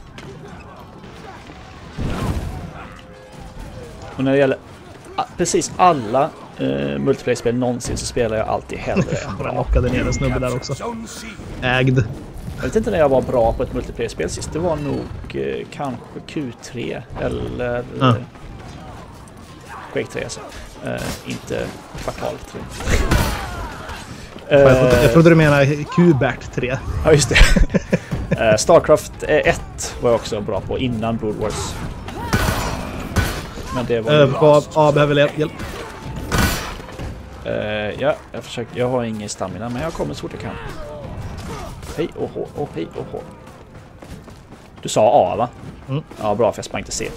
Och när det gäller precis alla uh, multiplayer-spel någonsin så spelar jag alltid hellre än bra.
Jag knockade ner en snubbe där också. Ägd.
Jag vet inte när jag var bra på ett multiplayer-spel sist. Det var nog eh, kanske Q tre eller ah. eh, Quake tre alltså. Eh, inte kvartal tre.
eh, jag, jag trodde du menade Q-Bert tre.
Ja, just det. eh, Starcraft ett var jag också bra på innan Brood Wars. Men det var...
Eh, vad A behöver hjälp?
Eh, ja, jag försöker. Jag har ingen stamina, men jag kommer så fort jag kan. Hej och hå, och hej och hå. Du sa A, va? Mm. Ja, bra, för jag sprang till C.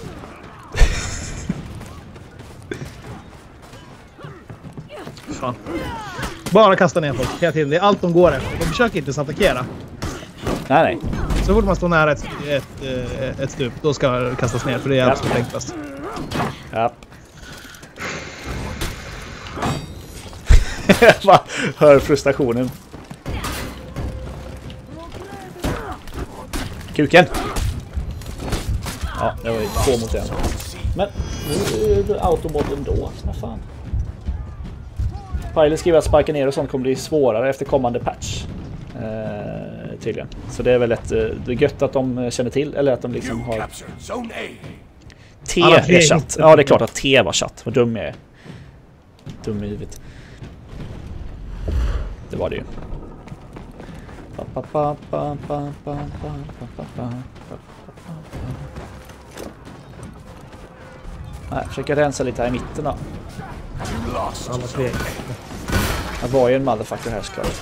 Fan. Bara kasta ner folk hela tiden. Det är allt de går efter. De försöker inte attackera.
Nej, nej.
Så fort man står nära ett, ett, ett, ett stup, då ska det kastas ner, för det är absolut enklast.
Ja. Jag hör frustrationen. Kuken. Ja, det var ju två mot en. Men nu är det automodden då. Vad fan. Pilot skriver att sparka ner och sånt kommer bli svårare efter kommande patch. Eh, tydligen. Så det är väl ett, det är gött att de känner till, eller att de liksom har... T är chatt. Ja, det är klart att T var chatt. Vad dum jag är. Dum i huvudet. Det var det ju. Nej, jag försöker rensa lite här i mitten då.
Alla tre.
Jag var ju en motherfucker här såklart.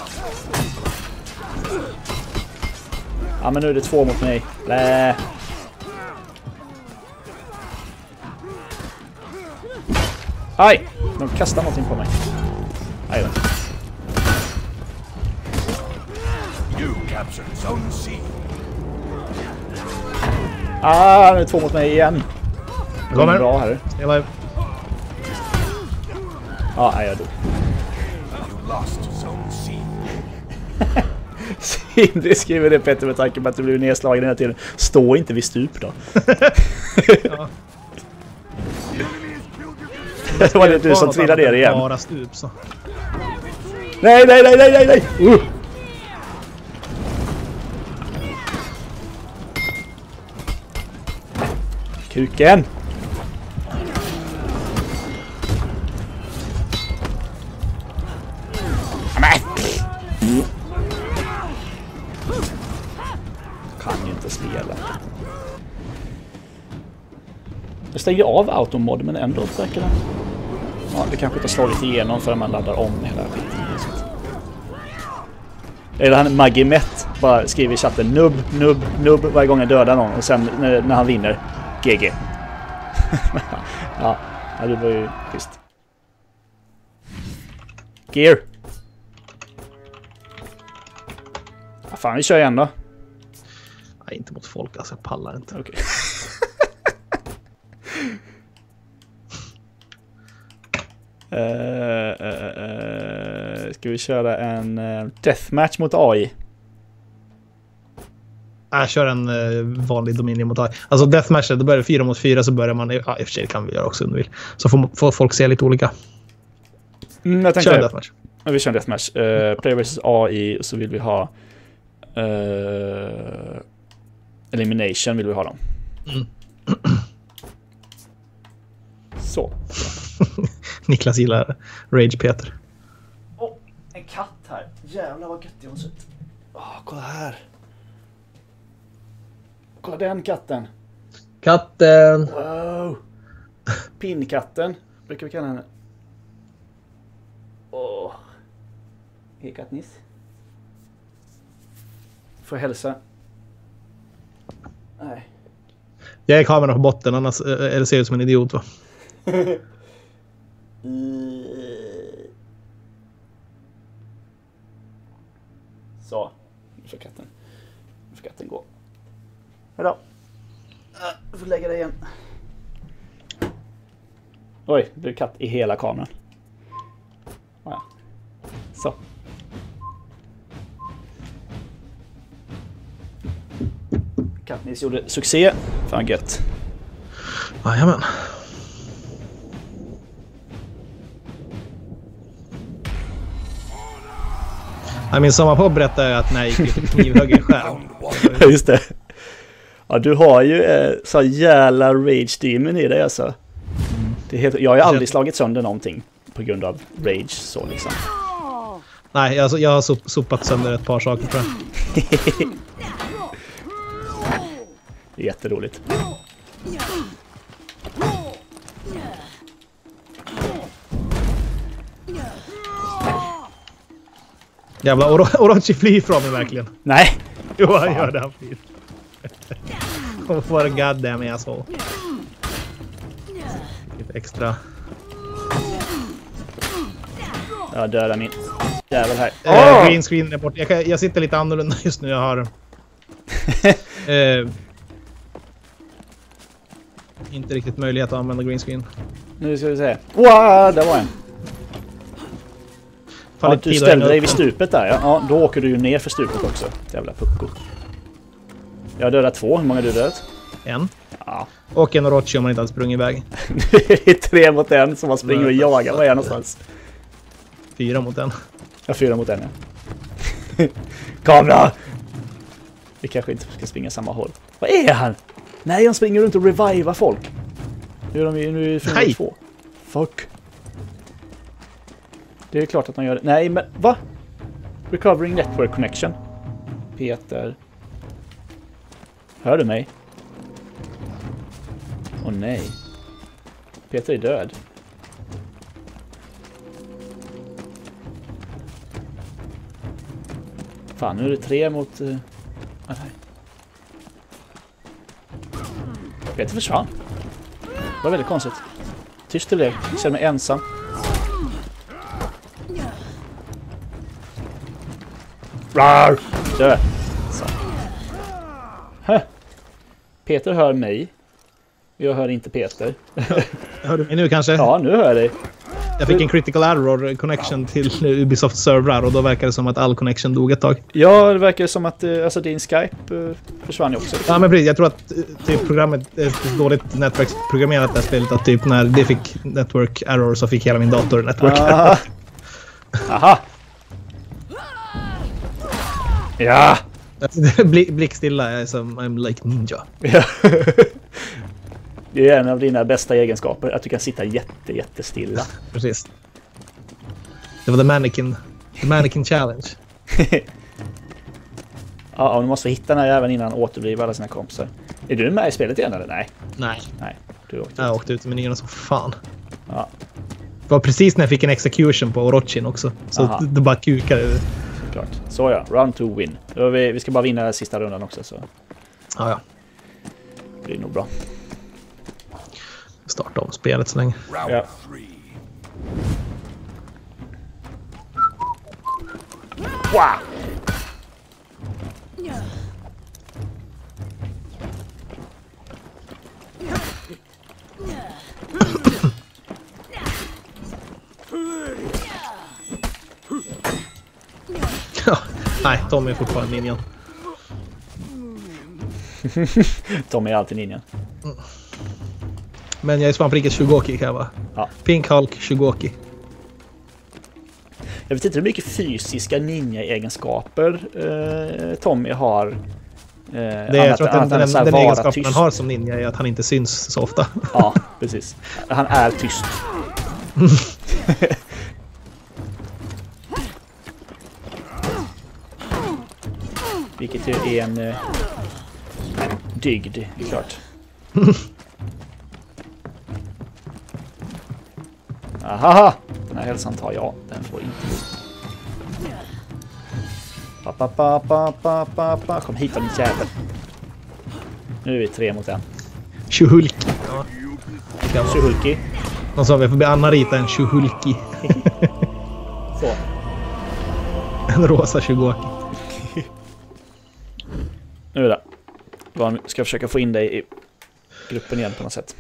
Ja, men nu är det två mot mig. Lä. Aj! De kastar någonting på mig. Aj då.
You captured Zone C.
Ah, nu är det två mot mig igen. Det
Kommer.
går bra här.
Hela...
Ja, ah, jag dog.
You lost Zone C.
Sindri skriver det, Petter, med tanke på att du blev nedslagen den här tiden. Stå inte vid stup då.
Ja.
Det var det du som trillade ner igen.
Bara stup, så.
Nej, nej, nej, nej, nej, nej! Uh. Kuken! Kan ju inte spela. Jag stänger av automod, men ändå verkar det. Ja, det kanske inte har slagit igenom förrän man laddar om hela skiten. Eller han Magimet bara skriver i chatten nubb, nubb, nubb varje gång jag dödar någon, och sen när, när han vinner G G. Ja, det var ju schysst. Gear. Ja, fan, vi kör igen då.
Nej, inte mot folk, alltså jag pallar inte.
Okej. Uh, uh, uh, ska vi köra en uh, deathmatch mot A I?
Jag kör en uh, vanlig Dominion mot A I. Alltså deathmatch, då börjar det fyra mot fyra, så börjar man... Ja, i och för sig kan vi göra också om du vill. Så får, får folk se lite olika.
Mm, jag tänkte
kör en deathmatch.
Ja, vi kör en deathmatch. Uh, player versus A I, så vill vi ha uh, elimination vill vi ha dem.
Mm.
Så.
Niklas gillar Rage Peter.
Åh, oh, en katt här. Jävlar vad göttig hon ser ut. Åh, kolla här. Kolla den katten.
Katten!
Wow. Pinnkatten brukar vi kalla henne. Åh. Hej Katniss. Får jag hälsa? Nej.
Jag är kameran på botten, annars är det ser ut som en idiot, va?
Så, nu får katten, nu får katten gå. Hejdå. Jag får lägga det igen. Oj, det är katt i hela kameran. Ja. Så. Katniss gjorde succé. Fan gött.
Jajamän. Ja, min sommarpå berättade att när jag gick ut knivhög i skärm.
Just det. Ja, du har ju eh, så jävla rage demon i dig alltså. Mm. Det är helt, jag har ju aldrig slagit sönder någonting på grund av rage så liksom.
Nej, alltså, jag har sop, sopat sönder ett par saker, tror jag.
Det är jätteroligt.
Jävla Oro- Orochi flyr från mig verkligen.
Nej.
Jo, han gör det, han flyr. What a goddamn asshole. Lite extra.
Jag dödar min jävel här.
Uh,
Oh!
green screen är bort. Jag, kan, jag sitter lite annorlunda just nu. Jag har... uh, inte riktigt möjlighet att använda green screen.
Nu ska vi se. Wow, där var en. Ja, du ställde dig vid stupet där. Ja. Ja, då åker du ju ner för stupet också. Jävla pucko. Jag har dödat två. Hur många har du dödat?
En.
Ja.
Och en Orochi om man inte hade sprungit iväg.
Det är tre mot en som man springer och jagar. Var är jag någonstans?
Fyra mot en.
Ja, fyra mot en, ja. Kamera! Vi kanske inte ska springa samma håll. Vad är han? Nej, han springer runt och revivar folk. Nu är de ju nu är fyra mot två. Fuck. Det är klart att de gör det. Nej, men va? Recovering network connection. Peter. Hör du mig? Åh nej. Peter är död. Fan, nu är det tre mot... Uh... Nej. Peter försvann. Det var väldigt konstigt. Tyst till det. Jag känner mig ensam. Rar! Dö! Så. Hä? Peter hör mig. Jag hör inte Peter.
Hör du mig nu kanske?
Ja, nu hör jag dig.
Jag fick en critical error connection till Ubisoft servrar och då verkar det som att all connection dog ett tag.
Ja, det verkar som att alltså, din Skype uh, försvann ju också.
Ja, men precis. Jag tror att typ, programmet är dåligt nätverksprogrammerat det här spelet. Att typ när det fick network error så fick hela min dator network error.
Aha! Ja!
Bli, blickstilla är som I'm like ninja.
Det är en av dina bästa egenskaper, att du kan sitta jätte, jättestilla.
Precis. Det var the mannequin, the mannequin challenge.
Ja, du måste hitta den här även innan han återbliver alla sina kompisar. Är du med i spelet igen eller? Nej.
Nej.
Nej, du åkte ut.
Jag åkte ut med niorna som fan.
Ja.
Det var precis när jag fick en execution på Orochin också. Så
Aha.
det bara kukade.
Klart. Så ja, round two win. Då vi, vi ska bara vinna sista rundan också. Så.
Ja, ja.
Det blir nog bra.
Starta om spelet så länge.
Round
Ja.
three.
Wow!
Ja, nej, Tom är fortfarande ninjan.
Tom är alltid ninjan.
Men jag är svamprikets Shugoki kan jag vara.
Ja.
Pink Hulk Shugoki.
Jag vet inte hur mycket fysiska ninja-egenskaper eh, Tommy har. Eh,
Det är, jag tror att den, den, den, den egenskapen
tyst.
han har som ninja är att han inte syns så ofta.
Ja, precis. Han är tyst. Vilket ju är en eh, dygd, det är klart. Aha! Den här hälsan tar jag. Den får inte gå. Pa, pa, pa, pa, pa, pa, pa. Kom hit, din jävel. Nu är vi tre mot en.
Shuhulki. Ja.
Shuhulki.
Någon sa vi får be Anna rita en Shuhulki.
Så.
En rosa Shugoki.
Nu är det. Jag ska försöka få in dig i gruppen igen på något sätt.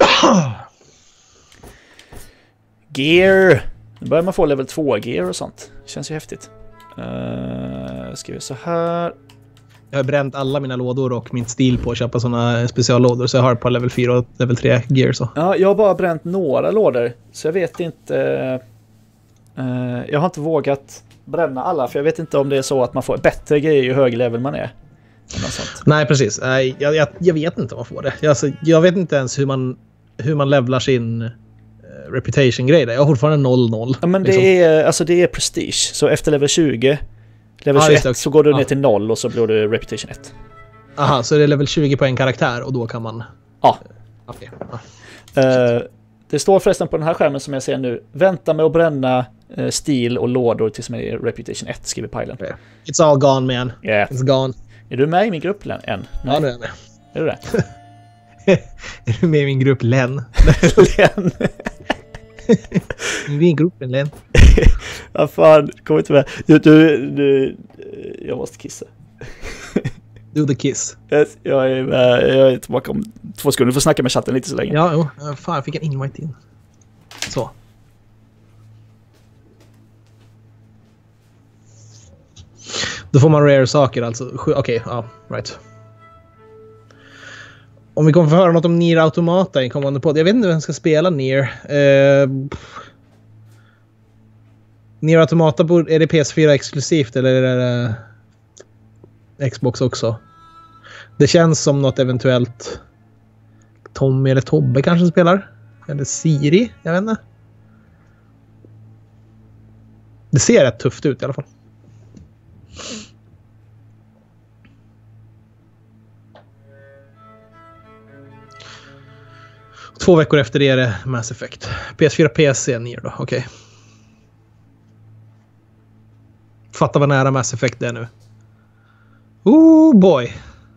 Gear! Nu börjar man få level två gear och sånt. Känns ju häftigt. Uh, ska vi så här.
Jag har bränt alla mina lådor och min stil på att köpa såna speciallådor. Så jag har ett par level fyra och level tre gear så.
Ja, jag har bara bränt några lådor. Så jag vet inte... Uh, jag har inte vågat bränna alla. För jag vet inte om det är så att man får bättre grejer ju högre level man är. Sånt.
Nej, precis. Nej, jag, jag, jag vet inte om man får det. Jag, alltså, jag vet inte ens hur man, hur man levlar sin uh, reputation-grej. Jag har fortfarande noll noll.
Ja, men
liksom.
det, är, alltså det är prestige. Så efter level tjugo, level
ah,
tjugoett, så går du ner
ja.
till noll och så blir du reputation ett.
Aha, så det är level tjugo på en karaktär och då kan man...
Ja.
Okay. Ja.
Uh, det står förresten på den här skärmen som jag ser nu. Vänta med att bränna uh, stil och lådor tills man är reputation ett, skriver pilen.
Okay. It's all gone, man.
Yeah.
It's gone.
Är du med i min grupp än? Nej.
Ja, nu är jag med.
Är du det?
Är du med i min grupp Len?
Len?
Min grupp Len.
Vad fan, kom inte med. Du, du, du, jag måste kissa.
Do the kiss.
Yes, jag är med. Jag är tillbaka om två sekunder. Du får snacka med chatten lite så länge.
Ja, jo. Fan, jag fick en invite in. Så. Då får man rare saker alltså. Okej, okay, ja, right. Om vi kommer få höra något om Nier Automata i kommande podd. Jag vet inte vem ska spela Nier. Uh, Nier Automata, är det P S fyra exklusivt eller är det uh, Xbox också? Det känns som något eventuellt Tommy eller Tobbe kanske spelar. Eller Siri, jag vet inte. Det ser rätt tufft ut i alla fall. Två veckor efter det är det Mass Effect. P S fyra P C Nier då, okej. Okay. Fatta vad nära Mass Effect det är nu. Oh boy.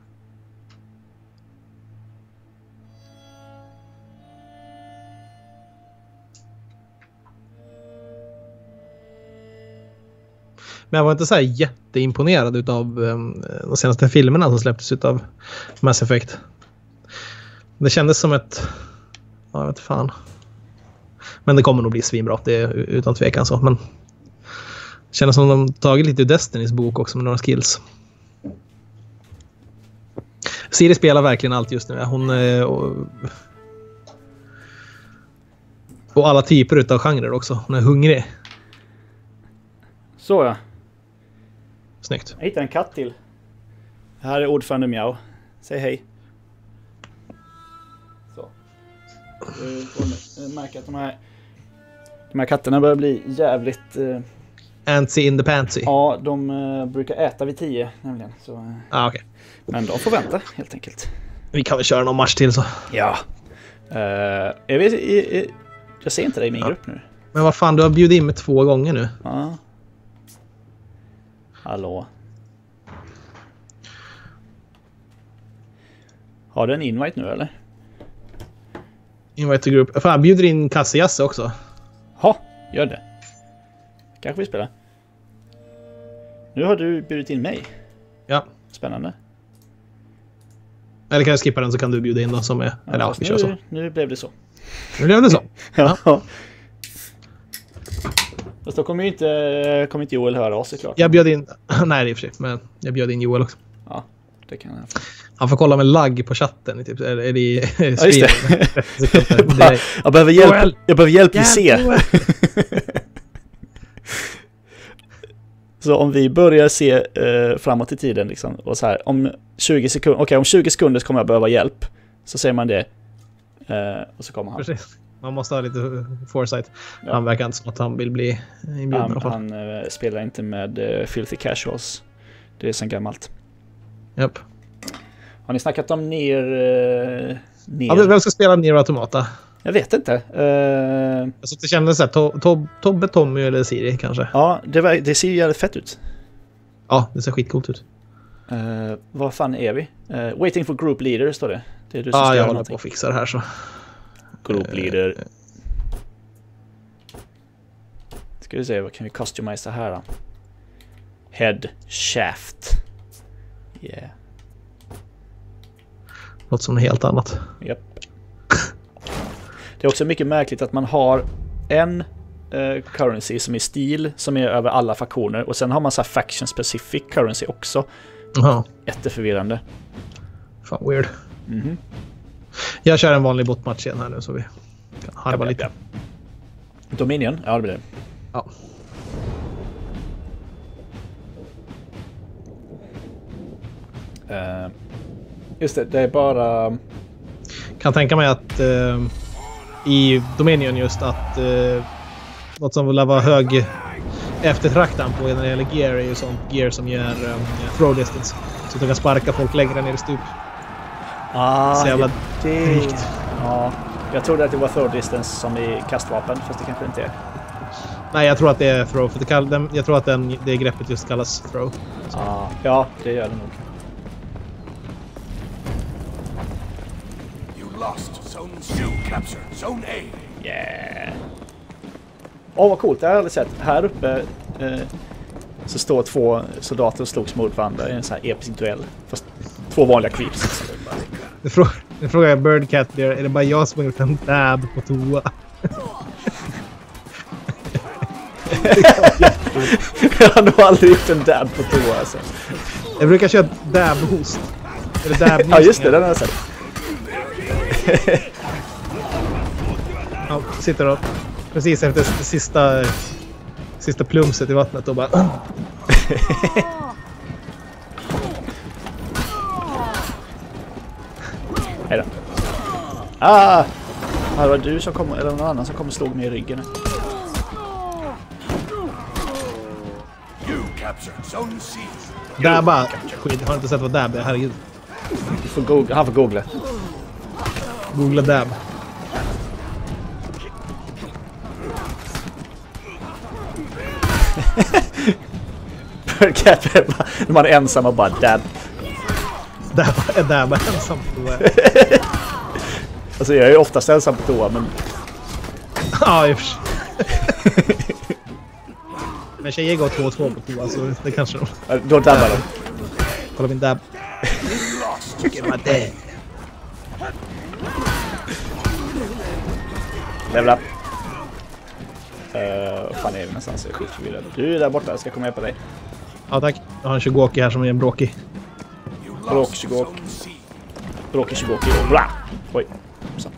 Men jag var inte så här jätteimponerad utav um, de senaste filmerna som släpptes utav Mass Effect. Det kändes som ett... Ja, jag vet fan. Men det kommer nog bli svinbra, det är utan tvekan så. Men det kändes som de tagit lite ur Destinys bok också med några skills. Siri spelar verkligen allt just nu. Hon är... Och, och alla typer utav genrer också. Hon är hungrig.
Så ja.
Snyggt.
Jag hittade en katt till. Här är ordförande Miao. Säg hej. Så. Du får märka att de här, de här katterna börjar bli jävligt... Uh,
Antsy in the pantsy.
ja, de uh, brukar äta vid tio nämligen. Så, uh,
Ah, okay.
Men de får vänta helt enkelt.
Vi kan väl köra någon match till så.
Ja. Uh, jag, vet, jag, jag, jag ser inte dig i min ja. grupp nu.
Men vad fan, du har bjudit in mig två gånger nu.
Ja. Hallå. Har du en invite nu eller?
Invite to group. Fan, bjuder in Kassiasse också.
Ja, gör det. Kanske vi spelar. Nu har du bjudit in mig.
Ja.
Spännande.
Eller kan jag skippa den så kan du bjuda in då som är...
Ja,
eller ja, vi
nu,
kör så.
Nu blev det så.
Nu blev det så.
Ja. Ja. Fast då kommer ju inte, kommer inte Joel höra oss såklart.
Jag bjöd in... Nej, det är för sig. Men jag bjöd in Joel också.
Ja, det kan jag.
Han får kolla med lagg på chatten. Typ. Är, är det i
ja, just det. Bara, jag behöver hjälp, Joel. jag behöver hjälp i C. Så om vi börjar se eh, framåt i tiden liksom, och så här, om tjugo sekunder, okej, okay, om tjugo sekunder kommer jag behöva hjälp. Så säger man det. Eh, och så kommer han.
Precis. Man måste ha lite foresight.
Ja.
Han verkar inte som att han vill bli inbjuden.
Han, han eh, spelar inte med eh, Filthy Casuals. Det är sen gammalt.
Japp.
Har ni snackat om ner... Eh, ner?
Ja, vem ska spela Nier Automata?
Jag vet inte. Uh,
alltså, det kändes så här, to, to, Tobbe, Tommy eller Siri kanske.
Ja, det, var, det ser ju jävligt fett ut.
Ja, det ser skitcoolt ut.
Uh, vad fan är vi? Uh, waiting for group leader står det. Det är du som
ja,
ska
jag
hålla
håller på att fixa det här så.
Group leader. Uh, ska vi se, vad kan vi customisa här då? Head shaft. Yeah.
Något som är helt annat.
Japp. Det är också mycket märkligt att man har en uh, currency som är stil, som är över alla faktioner, och sen har man så här faction specific currency också.
Jaha.
Jätteförvirrande.
Fan, weird.
Mm-hmm.
Jag kör en vanlig botmatch igen här nu så vi kan harva lite.
Ja. Dominion? Ja, det blir det.
Ja.
Uh, just det, det är bara...
Kan tänka mig att uh, i Dominion just att uh, något som vill vara hög eftertraktan på när det gäller gear är ju sånt gear som ger um, throw distance. Så att du kan sparka folk längre ner i stup.
Ah,
så jävla
det...
rikt.
Ja, jag trodde att det var throw distance som i kastvapen, fast det kanske inte är.
Nej, jag tror att det är throw. För det kall, den, jag tror att den, det greppet just kallas throw.
Ah, ja, det gör det nog.
Lost zone C, captured zone A.
Yeah. Åh, oh, vad coolt. Det har jag aldrig sett. Här uppe eh, så står två soldater och slogs mot varandra i en sån här episk duell. Fast två vanliga creeps.
Nu frågar, nu frågar jag Birdcat där, är det bara jag som har gjort en dab på toa?
Jag har nog aldrig gjort en dab på toa alltså.
Jag brukar köra dab-host. Eller dab
ja, just det. Den har jag sett.
Ja, sitter då precis efter det sista sista plumset i vattnet och bara
Hej då. Ah! Det var du som kom, eller någon annan som kom och slog mig i ryggen.
You captured zone C.
dabba. Skit, jag har inte sett vad dab är, herregud.
Du får googla, han får googla.
Googla dab.
Birdcat, man är ensam och bara dab.
Där där var ensam på toa.
Alltså jag är ju oftast ensam på toa, men...
Ja, i och för sig. Men tjejer går två och två på toa, så det kanske de...
Ja, då dabbar de.
Kolla min dab. Tycker det var det.
Level up. Uh, fan är det någonstans? Jag är skitförvirrad. Du är där borta, jag ska komma hjälpa dig.
Ja, tack. Jag har en Shigoki här som är en bråkig.
Bråk, Shigoki. Bråk, Shigoki. Bra! Oj. Så.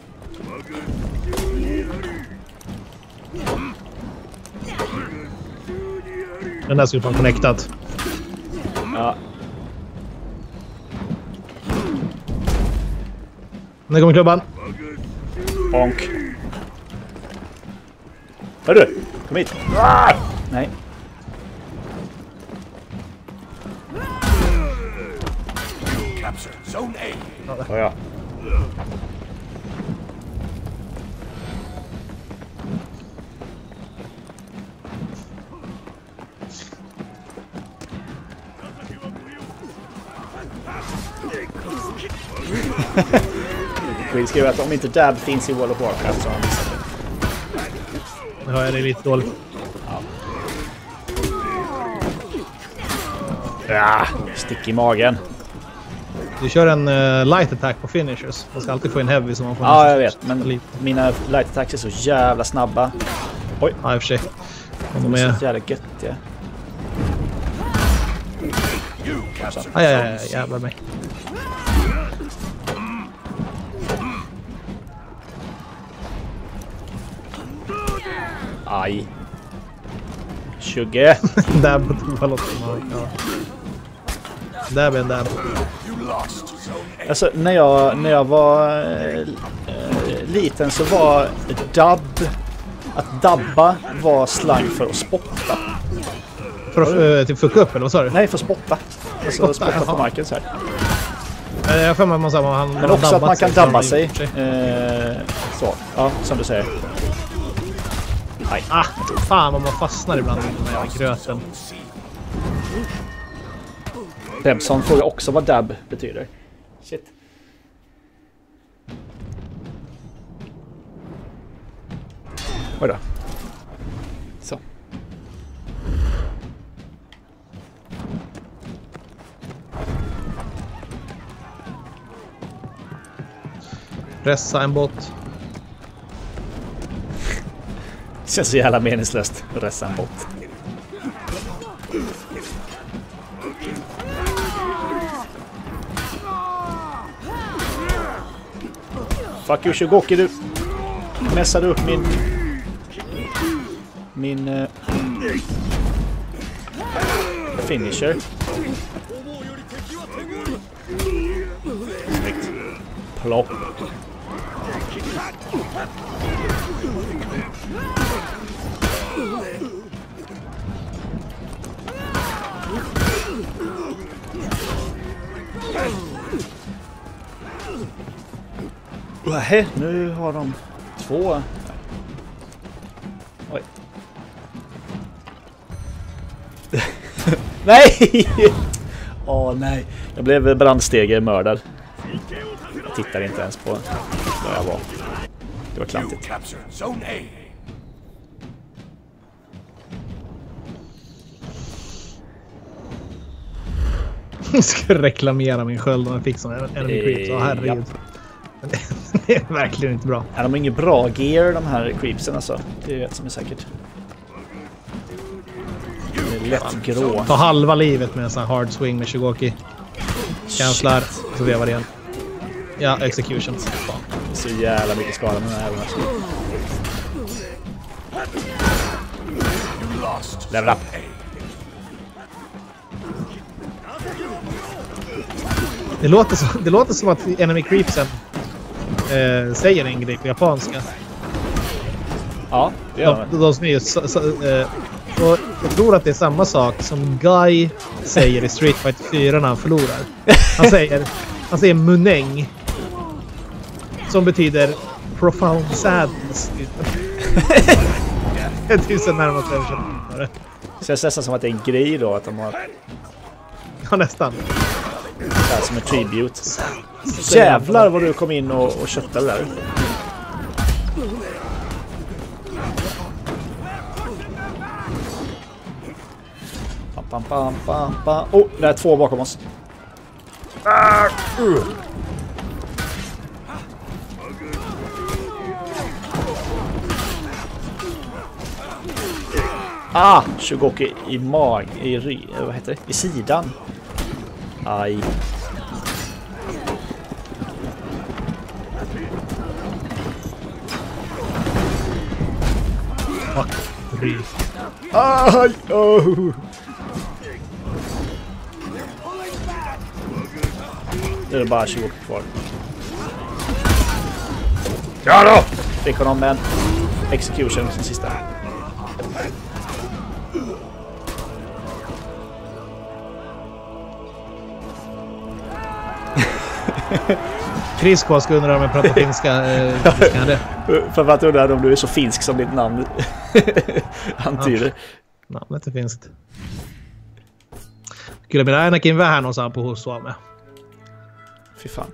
Den där skulle vara connectad.
Ja.
Nu kommer klubban.
Bonk. Hörru, kom hit. Ah! Nej.
Capture Zone A.
Oh, ja. Vi skriver att om inte Dab finns i World of Warcraft så har han missat det.
Nu har jag det lite dåligt.
Ja. Ja, stick i magen.
Du kör en uh, light attack på finishers. Man ska alltid få en heavy som man får.
Ja, jag vet. Men mina light attacks är så jävla snabba. Oj.
Ja, i och för sig.
De är så jävla göttiga.
Aj, aj, aj, jävlar mig.
Aj. tjugo.
Där på toalotten. Ja. Där blir en där.
Alltså, när jag, när jag var äh, liten så var dub... Att dabba var slang för att spotta.
För att uh, typ fucka upp, eller vad sa du?
Nej, för att spotta. Alltså spotta, spotta på marken så här.
Uh, jag får med man säger han.
Men också att man kan dabba sig. Eh, så, ja, som du säger.
Nej. Ah, fan vad man fastnar ibland i den här gröten.
Remson frågar också vad dab betyder. Shit. Oj då. Så.
Pressa en bot.
Det känns så jävla meningslöst att resa en bot. Fuck you, Shigoki, du mässade upp min min uh, finisher. Plopp. Nähä, nu har de två. Oj. Nej! Åh oh, nej. Jag blev brandstege mördad. Jag tittar inte ens på där jag var. Det var klantigt.
Jag ska reklamera min sköld om jag fick som enemy creeps. Åh, herregud. Det är verkligen inte bra.
Ja, de har inget bra gear, de här creepsen alltså. Det är ett som är säkert. Det är lätt grå.
Ta halva livet med en sån här hard swing med Shigoki. Kanslar, så vevar det igen. Ja, execution. Fan.
Så jävla mycket skada med den här. Level up.
Det låter, så, det låter som att enemy creepsen eh, säger en grej på japanska.
Ja, det gör
de, de som är just, så, så, eh, och jag tror att det är samma sak som Guy säger i Street Fighter fyra när han förlorar. Han säger, han säger muneng. Som betyder profound sadness. Det är tusen närmast översättning.
Så det känns nästan som att det är en grej då att de har...
Ja, nästan.
Det här som en tribute. Jävlar vad du kom in och, och köpte där. Pam, pam, pam, pam, pam. Oh, det är två bakom oss. Ah, uh. Ah, Shugoki i mag i ry, vad heter det? I sidan. Aj. Aj, oh. Nu är det bara Shugoki kvar. Ja då! Fick honom med en execution som sista.
Chris Kosk undrar om jag pratar finska. Eh, finska det.
För att undrar om du är så finsk som ditt namn antyder.
Ja, namnet är finskt. Kyllä minä ainakin vähän osaan puhua suomea.
Fy fan.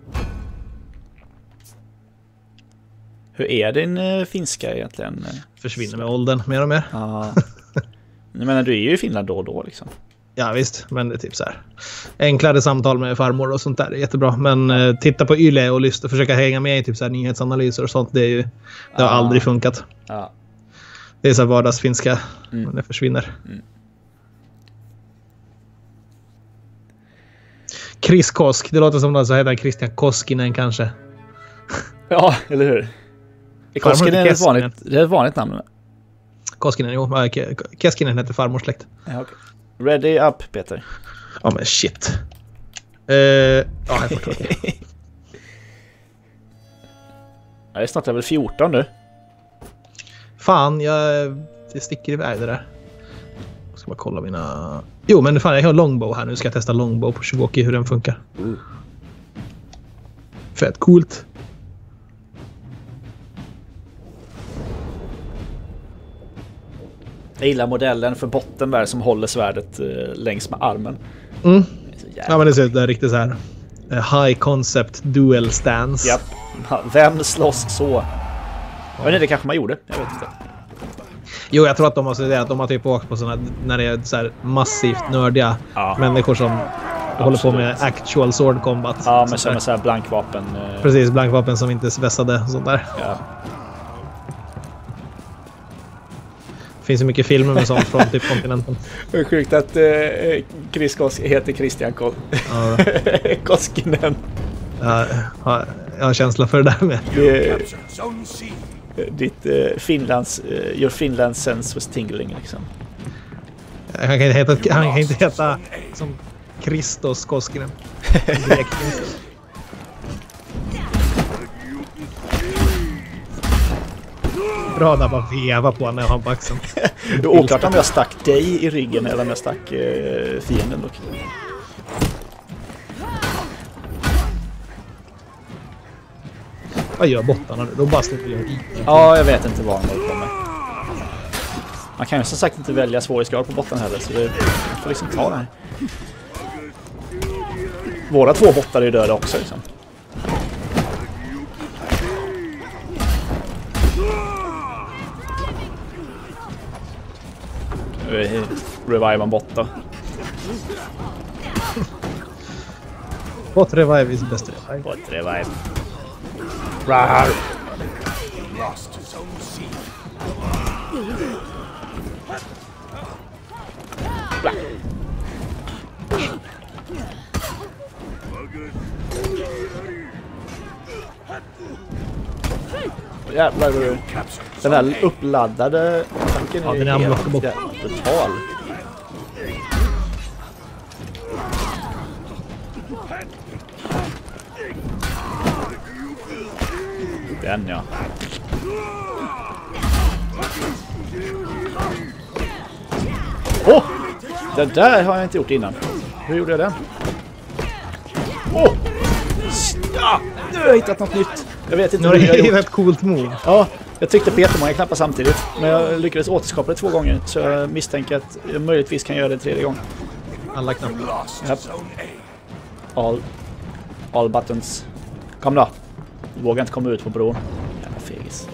Hur är din uh, finska egentligen?
Försvinner med åldern mer och mer.
Ja. Jag menar, du är ju i Finland då och då liksom.
Ja visst, men det är typ så här. Enklare samtal med farmor och sånt där är jättebra. Men eh, titta på Yle och lyssna och försöka hänga med i typ så här nyhetsanalyser och sånt. Det, är ju, det har ah. aldrig funkat.
Ah.
Det är så här vardagsfinska.
Mm.
Men det försvinner. Mm. Chris Kosk. Det låter som någon som heter Christian Koskinen kanske.
Ja, eller hur? Koskinen är ett vanligt, det är ett vanligt namn.
Koskinen, jo. Keskinen heter farmors släkt.
Ja, okay. Ready up, Peter.
Ja, men shit. Uh, ja, jag får tro det.
Jag är snart level fjorton nu.
Fan, jag det sticker iväg det där. Jag ska bara kolla mina... Jo, men fan, jag har longbow här nu. Ska jag testa longbow på Shugoki, hur den funkar. Mm. Fett coolt.
Jag gillar modellen för botten där som håller svärdet eh, längs med armen.
Mm. Ja, men det ser ut där riktigt så här uh, high concept dual stance.
Japp. Vem slåss så? Ja. Jag vet inte, det kanske man gjorde. Jag vet inte.
Jo, jag tror att de har det att de har typ åkt på såna när det är så här massivt nördiga ja. människor som Absolut. håller på med actual sword combat.
Ja, men som är så här blankvapen. Eh...
Precis, blankvapen som inte är svetsade och sånt där.
Ja.
Det finns ju mycket filmer med sånt från typ kontinenten.
Det är sjukt att eh, Chris Kosk heter Christian Kosk. Ja. Koskinen.
Ja, ja, jag har känsla för det där med.
Det, ditt eh, Finlands, eh, your Finland sense was tingling liksom.
Han kan inte heta, han kan inte heta som Kristos Koskinen. Bra där bara veva på när jag har på axeln.
Det är oklart om jag stack dig i ryggen eller om jag stack eh, fienden dock.
Vad gör bottarna nu? De bara släpper göra i.
Ja, jag vet inte vad de håller på med. Man kan ju som sagt inte välja svårighetsgrad på botten heller, så det får liksom ta det här. Våra två bottar är ju döda också liksom. Revive en bot då.
Bot revive is best revive.
Bot revive. Rar. Jävlar vad du... Den här uppladdade tanken är
ja, helt
brutal. Den ja. Åh! Oh! Det där har jag inte gjort innan. Hur gjorde jag den? Åh! Oh! Ja! Nu har jag hittat något nytt. Jag vet inte
hur jag gjort. Det är ett coolt move.
Ja, jag tryckte på jättemånga knappar samtidigt. Men jag lyckades återskapa det två gånger. Så jag misstänker att jag möjligtvis kan göra det tredje gången.
Alla knappar.
Japp. All, all buttons. Kom då. Du vågar inte komma ut på bron. Jävla fegis.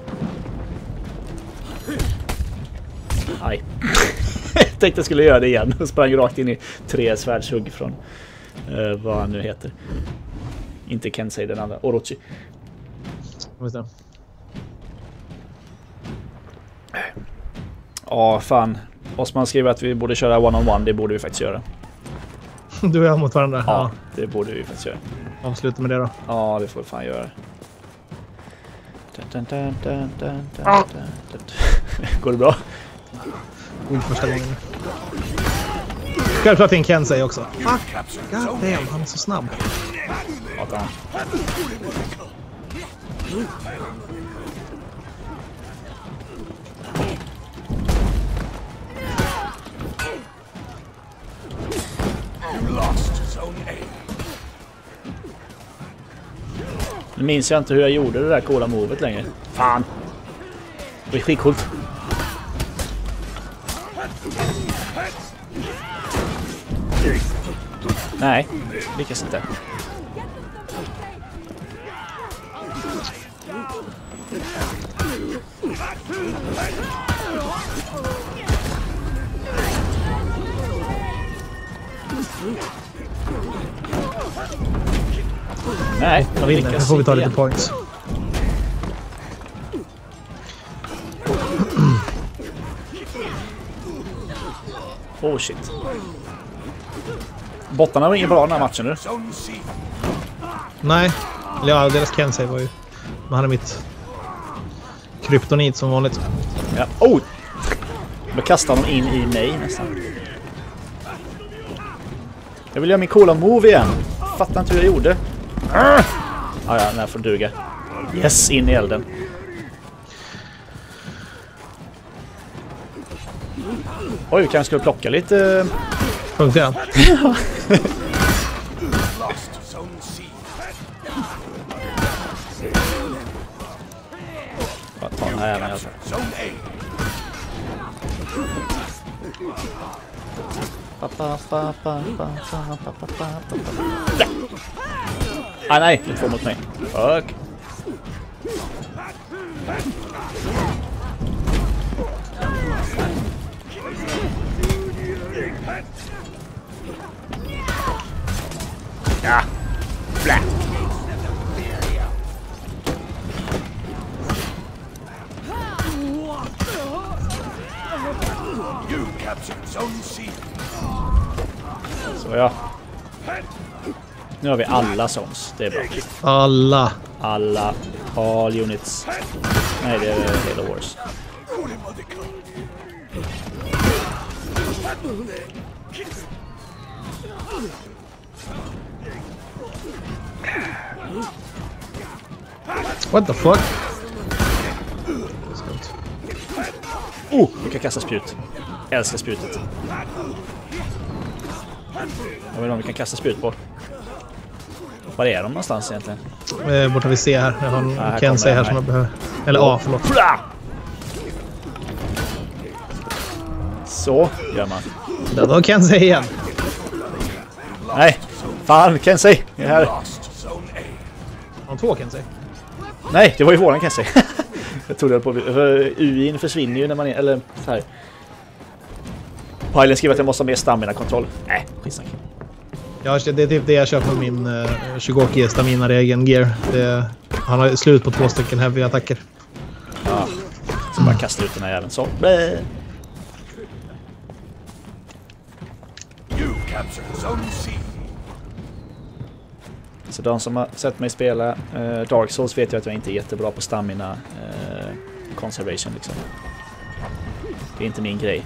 Aj. Jag tänkte jag skulle göra det igen. Och sprang rakt in i tre svärdshugg från uh, vad han nu heter. Inte Kensei, den andra. Orochi.
Ja,
oh, fan. Osman skriver att vi borde köra one-on-one. Det borde vi faktiskt göra.
Du och jag mot varandra.
Ja,
Ja,
det borde vi faktiskt göra.
avsluta med det då.
Ja, det får vi fan göra. Dun, dun, dun, dun, dun, dun,
Ah.
dun, dun. Går det bra?
Oj, första gången. Självklart är en Kensei också. Fuck.
Captured
God
Zone
damn, han är så snabb.
Satan.
You lost Zone A.
Nu minns jag inte hur jag gjorde det där coola movet längre. Fan. Det var skitcoolt. Nej, lyckas inte. Nej,
Jag vinner. Nu får vi ta lite points.
Oh shit. Bottarna var inget bra den här matchen nu.
Zone C.
Nej. Eller ja, deras Kensei var ju... Man hade mitt... kryptonit som vanligt.
Ja. Oh! Då kastar de in i mig nästan. Jag vill göra min coola move igen. Fattar inte hur jag gjorde. Ah, ja, den här får duga. Yes, in i elden. Oj, vi kanske skulle plocka lite...
Funkar den?
Lost Zone C.
Jag tar den här även i alla fall.
Zone A.
Ah, nej, det är två mot mig. Fuck. Ja. Blä.
You captured Zone C.
Så ja. Nu har vi alla zones. Det är bra.
Alla.
Alla. All units. Nej, det är Halo Wars.
What the fuck?
Oh, vi kan kasta spjut. Jag älskar spjutet. Jag vet inte om vi kan kasta spjut på. Var är de någonstans egentligen?
Eh, borta vi ser här. Jag har en
Ja, här
Kensei
kommer
här
den
som
här.
jag behöver. Eller A, förlåt.
Så gör man.
Det var Kensei igen.
Nej, fan Kensei. Jag är här.
Lost Zone A.
Har de två Kensei?
Nej, det var ju våran Kensei. Jag trodde på för U I försvinner ju när man är, eller så här. Pilen skriver att jag måste ha mer stamina-kontroll. Nej, skitsnack.
Ja, det är typ det jag kör på min uh, Shugoki stamina-regeln gear. Det, han har slut på två stycken heavy-attacker.
Ja, så bara kastar ut den här jäveln så. Blä.
You captured Zone C.
Så de som har sett mig spela eh, Dark Souls vet ju att jag inte är jättebra på stamina eh, conservation liksom. Det är inte min grej.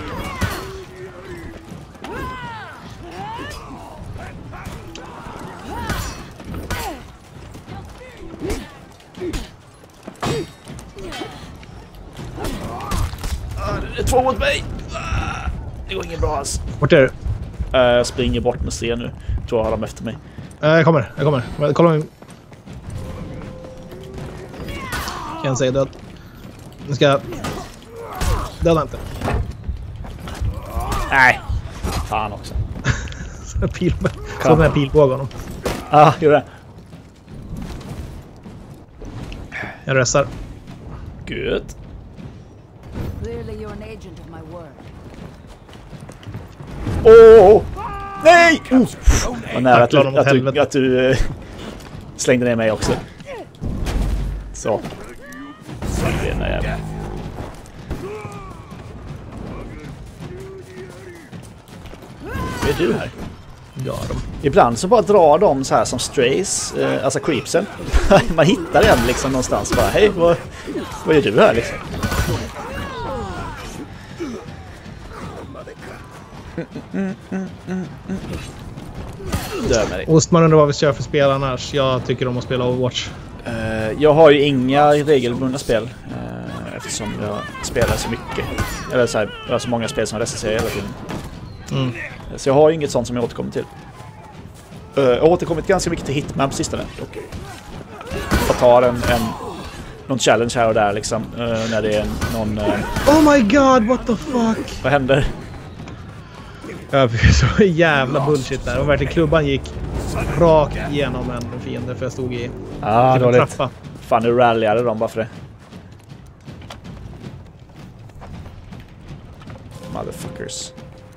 Ah, det är två mot mig! Ah, det går inget bra alls.
Vart är du?
Uh, jag springer bort med C nu. Tror jag har dem efter mig.
Uh, jag kommer, jag kommer. Men kolla om... Kensei är död. Nu ska jag... Döda inte.
Nej! Fan också.
Pil, så den här pilbågen.
Ja, ah, gjorde det.
Jag röstar.
Good.
Clearly you're an agent of my word.
Åh! Oh, nej! Oh.
Zone
Vad
A.
nära att du,
Tackla honom åt
att du,
helvete.
att du uh, slängde ner mig också. Så. Den där jäveln. Vad är du här?
Ja, de.
Ibland så bara drar de så här som strays, eh, alltså creepsen. Man hittar en liksom någonstans bara, hej, vad, vad är du här liksom? Mm, mm, mm, mm, mm. Dör med dig.
Ostman undrar vad vi kör för spel annars. Jag tycker om att spela Overwatch.
Uh, jag har ju inga regelbundna spel uh, eftersom jag spelar så mycket. Eller så här, jag har så många spel som jag recenserar hela tiden.
Mm.
Så jag har ju inget sånt som jag återkommer till. Uh, jag har återkommit ganska mycket till Hitman på sistone. Jag tar en, en någon challenge här och där liksom uh, när det är någon... Uh,
Oh my god, what the fuck?
vad händer?
Jag fick så jävla bullshit där. Och verkligen klubban gick rakt igenom en fiende för jag stod i
Ah,
typ en
dåligt.
trappa.
Fan, nu rallyade de bara för det. Motherfuckers.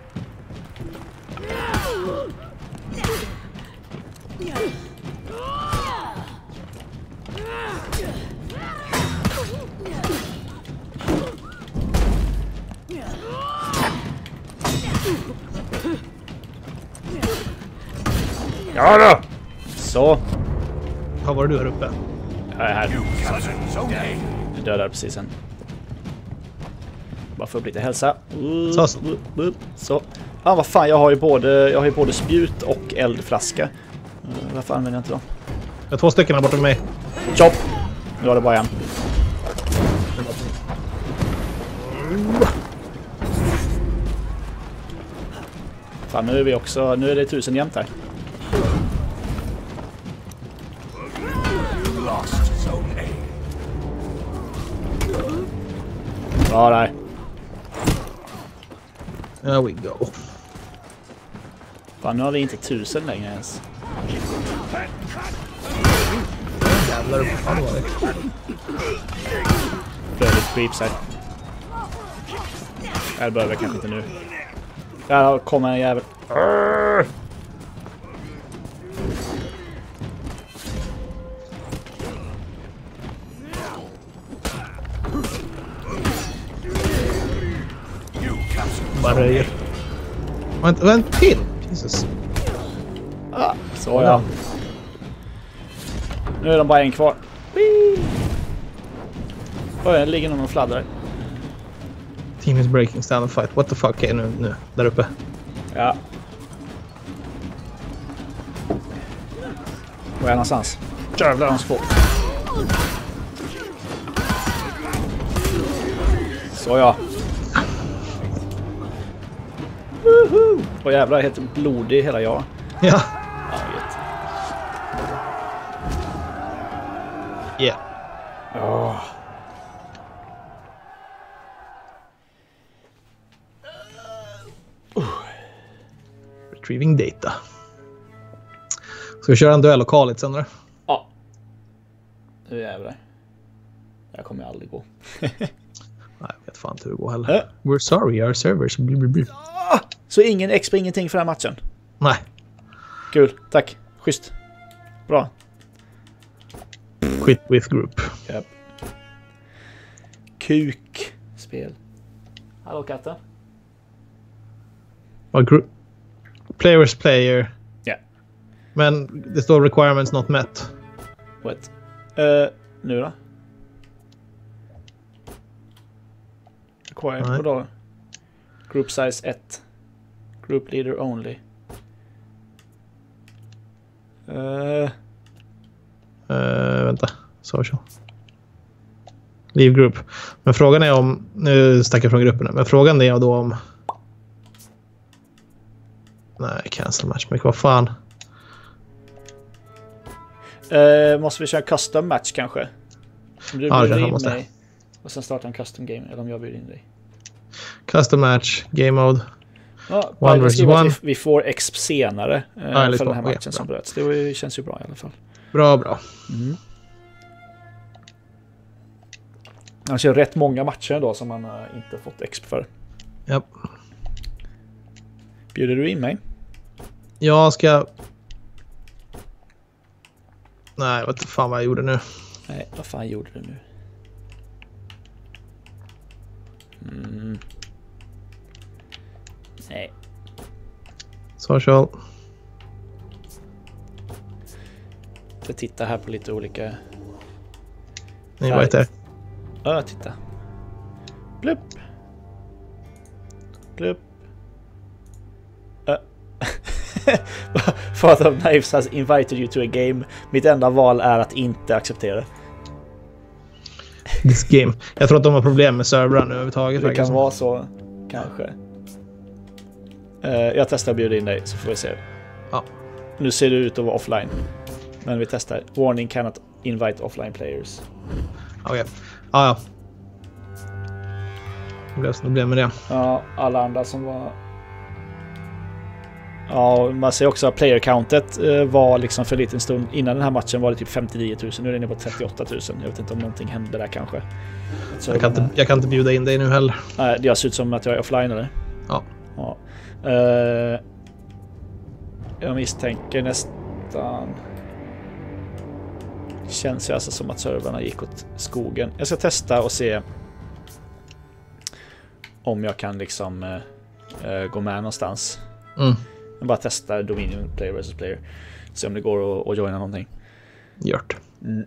Ja då! Så.
Vad var det du här uppe?
Jag är här.
Captured Zone A.
Jag dödade precis en. Bara få upp lite hälsa. Uh,
Så.
uh, uh, så. Ah, vad fan, jag har ju både, jag har ju både spjut och eldflaska. Uh, varför använder jag inte dem?
Jag har två stycken här borta med mig.
Chop! Nu har det bara en. Fan, nu är vi också, nu är det tusen jämnt här.
Lost Zone A.
Bra där.
There we go.
Fan, nu har vi inte tusen längre ens.
Jävlar upp. Ja, det var det.
Det är lite creeps här. Eller behöver jag kanske inte nu. Där kommer en jävel. Arr!
You captured
Bara röjer. Vänta, vänta till! Jesus.
Ah, så ja. Nu är de bara en kvar. Whee! Oj, det ligger någon och fladdrar.
Team is breaking, stand and fight. What the fuck? Okej, nu, nu. Där uppe.
Ja. Var är jag någonstans? Jävlar, hans två. Så ja. Woho! Och jävlar, jag heter blodig hela jag.
Ja.
Ja, vet.
Yeah.
Oh.
Retrieving data. Ska vi köra en duell lokaligt sen då?
Ja. Nu jävlar. Jag kommer aldrig gå.
Nej, jag vet fan inte hur det går heller.
Äh.
We're sorry, our servers. Bli, bli, bli.
Ah! Så ingen X P, ingenting för den här matchen.
Nej.
Kul, tack. Schysst. Bra.
Quit with group.
Yep. Kuk. Spel. Hallå katten.
Och group. Players player.
Ja.
Men det står requirements not met.
What? Uh, nu då? Require
Nej.
på då? Group size ett. Group leader only. Uh,
Uh, vänta. Social. Leave group. Men frågan är om... Nu stack jag från grupperna. Men frågan är då om... Nej, cancel matchmaker. Vad fan?
uh, måste vi köra custom match kanske? Om du
Ja, det
bjuder
kanske
in
måste.
mig och sen starta en custom game, eller om jag bjuder in dig.
Custom match. Game mode.
Ja,
One
Biden
versus
skriver
one.
att vi, vi får exp senare eh,
Ja, lite
för den här
bra.
matchen
Okej,
som
bra.
bröts. Det var ju- känns ju bra i alla fall.
Bra, bra.
Mm. Alltså rätt många matcher då som man uh, inte fått exp för.
Ja.
Bjuder du in mig?
Jag ska... Nej, jag vet inte fan vad jag gjorde nu.
Nej, vad fan gjorde du nu? Mm. Nej.
Social.
Jag tittar här på lite olika...
Ni var inte.
Ja, titta. Blupp. Blupp. Uh. Father of Knives has invited you to a game. Mitt enda val är att inte acceptera.
This game. Jag tror att de har problem med servrarna överhuvudtaget.
Det
verkar
kan
som.
vara så, kanske. Uh, jag testar att bjuda in dig så får vi se.
Ja.
Nu ser det ut att vara offline. Men vi testar. Warning cannot invite offline players.
Okej. Okay. Ah, ja. Det blev som det blev med det.
Ja, alla andra som var... Ja, man ser också att player-countet eh, var liksom för en liten stund innan den här matchen var det typ femtionio tusen. Nu är det inne på trettioåtta tusen. Jag vet inte om någonting hände där kanske. Så
Jag kan, inte, jag kan inte bjuda in dig nu heller.
Nej, det ser ut som att jag är offline eller?
Ja.
Ja. Uh, jag misstänker nästan... Känns ju alltså som att servrarna gick åt skogen. Jag ska testa och se om jag kan liksom uh, uh, gå med någonstans.
Mm.
Jag bara testar Dominion player versus player. Se om det går att, att joina någonting.
Gjort.
Mm.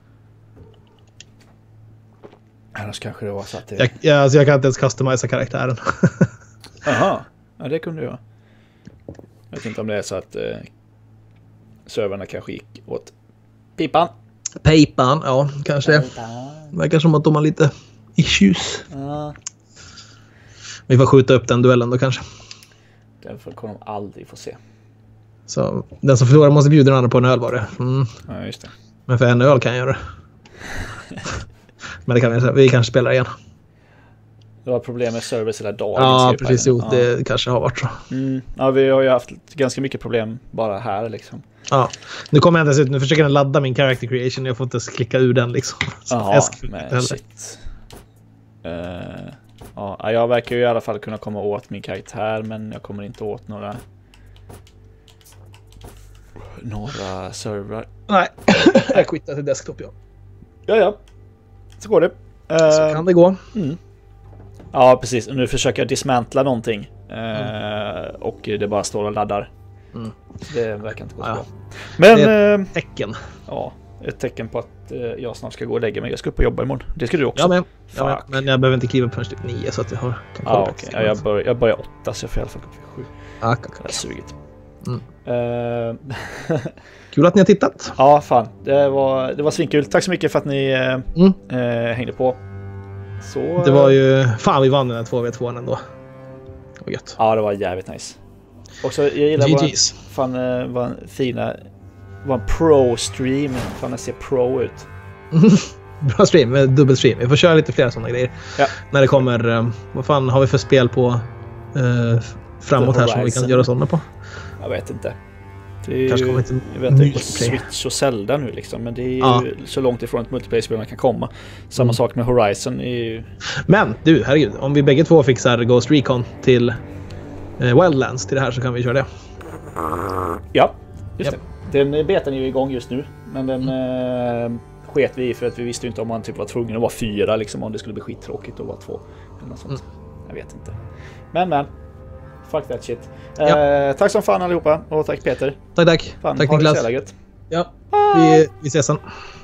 Annars kanske det var så att det...
Jag, jag, alltså jag kan inte ens customisa karaktären.
Aha, ja det kunde jag. Jag vet inte om det är så att eh, servrarna kanske gick åt pipan.
Pipan, ja kanske det. Verkar som att de har lite issues.
Ja,
Vi får skjuta upp den duellen då kanske.
därför kommer de aldrig få se.
Så den som förlorar måste bjuda den andra på en öl var det. Mm.
Ja, just det.
Men för en öl kan jag göra det. Men det kan vi, vi kanske spelar igen.
Det var problem med service hela dagen.
Ja,
skrev
precis.
Pajnen.
Jo, det kanske har varit så.
Mm. Ja, vi har ju haft ganska mycket problem bara här liksom.
Ja. Nu kommer jag inte ens ut. Nu försöker den ladda min character creation. Jag får inte ens klicka ur den liksom. Så
Jaha,
jag ska-
men
heller.
shit. Uh, ja, jag verkar ju i alla fall kunna komma åt min karaktär, men jag kommer inte åt några några servrar.
Nej, jag quittar till desktop, ja.
Ja, ja. Så går det.
Så
Uh,
kan det gå.
mm. Ja, precis. Nu försöker jag dismantla någonting. Uh, och det bara står och laddar.
Mm.
Så det verkar inte gå så
Ja.
bra. Men,
Det
uh,
Tecken.
ja, ett tecken på att uh, jag snart ska gå och lägga mig. Jag ska upp och jobba imorgon. Det ska du också.
Ja, men, ja, men,
Fuck.
men jag behöver inte kliva upp förrän typ nio så att jag har, kan kolla
Ja,
på
okej. Ja, jag, bör, jag börjar åtta så jag får i alla fall gå upp vid sju.
Ah,
Det är sugigt.
Mm.
Uh,
Kul att ni har tittat.
ja, fan. Det var, det var svinkul. Tack så mycket för att ni uh,
Mm.
uh, hängde på. Så,
Det var ju... Fan, vi vann den här två v två ändå. Det var gött.
Ja, det var jävligt nice. Också, jag gillar
G
våran,
Gs.
fan, uh, vad fina... Vad en pro-stream. Fan, den ser pro ut.
Bra stream, med dubbelstream. Vi får köra lite fler sådana grejer.
Ja.
När det kommer... Um, vad fan har vi för spel på uh, framåt
The
här som vi
Horizon.
kan göra sådana på?
Jag vet inte. Det är
Kanske
ju,
kommer inte
jag vet inte på
multiplayer.
Switch och Zelda nu liksom. Men det är ju
Ja.
så långt ifrån ett multiplayer-spel man kan komma. Samma
Mm.
sak med Horizon. Är ju,
Men du, herregud. Om vi bägge två fixar Ghost Recon till uh, Wildlands till det här så kan vi köra det.
ja, just
Japp.
det. Den betan är ju igång just nu. Men den eh, sket vi i för att vi visste inte om man typ var tvungen att vara fyra. Liksom, om det skulle bli skittråkigt att vara två. Eller något sånt.
Mm.
Jag vet inte. Men men. Fuck that shit.
Ja.
Eh, tack som fan allihopa. Och tack Peter.
Tack, tack.
Fan,
Tack
ha det så
Niklas.
jävla gött.
Ja, vi, vi ses sen.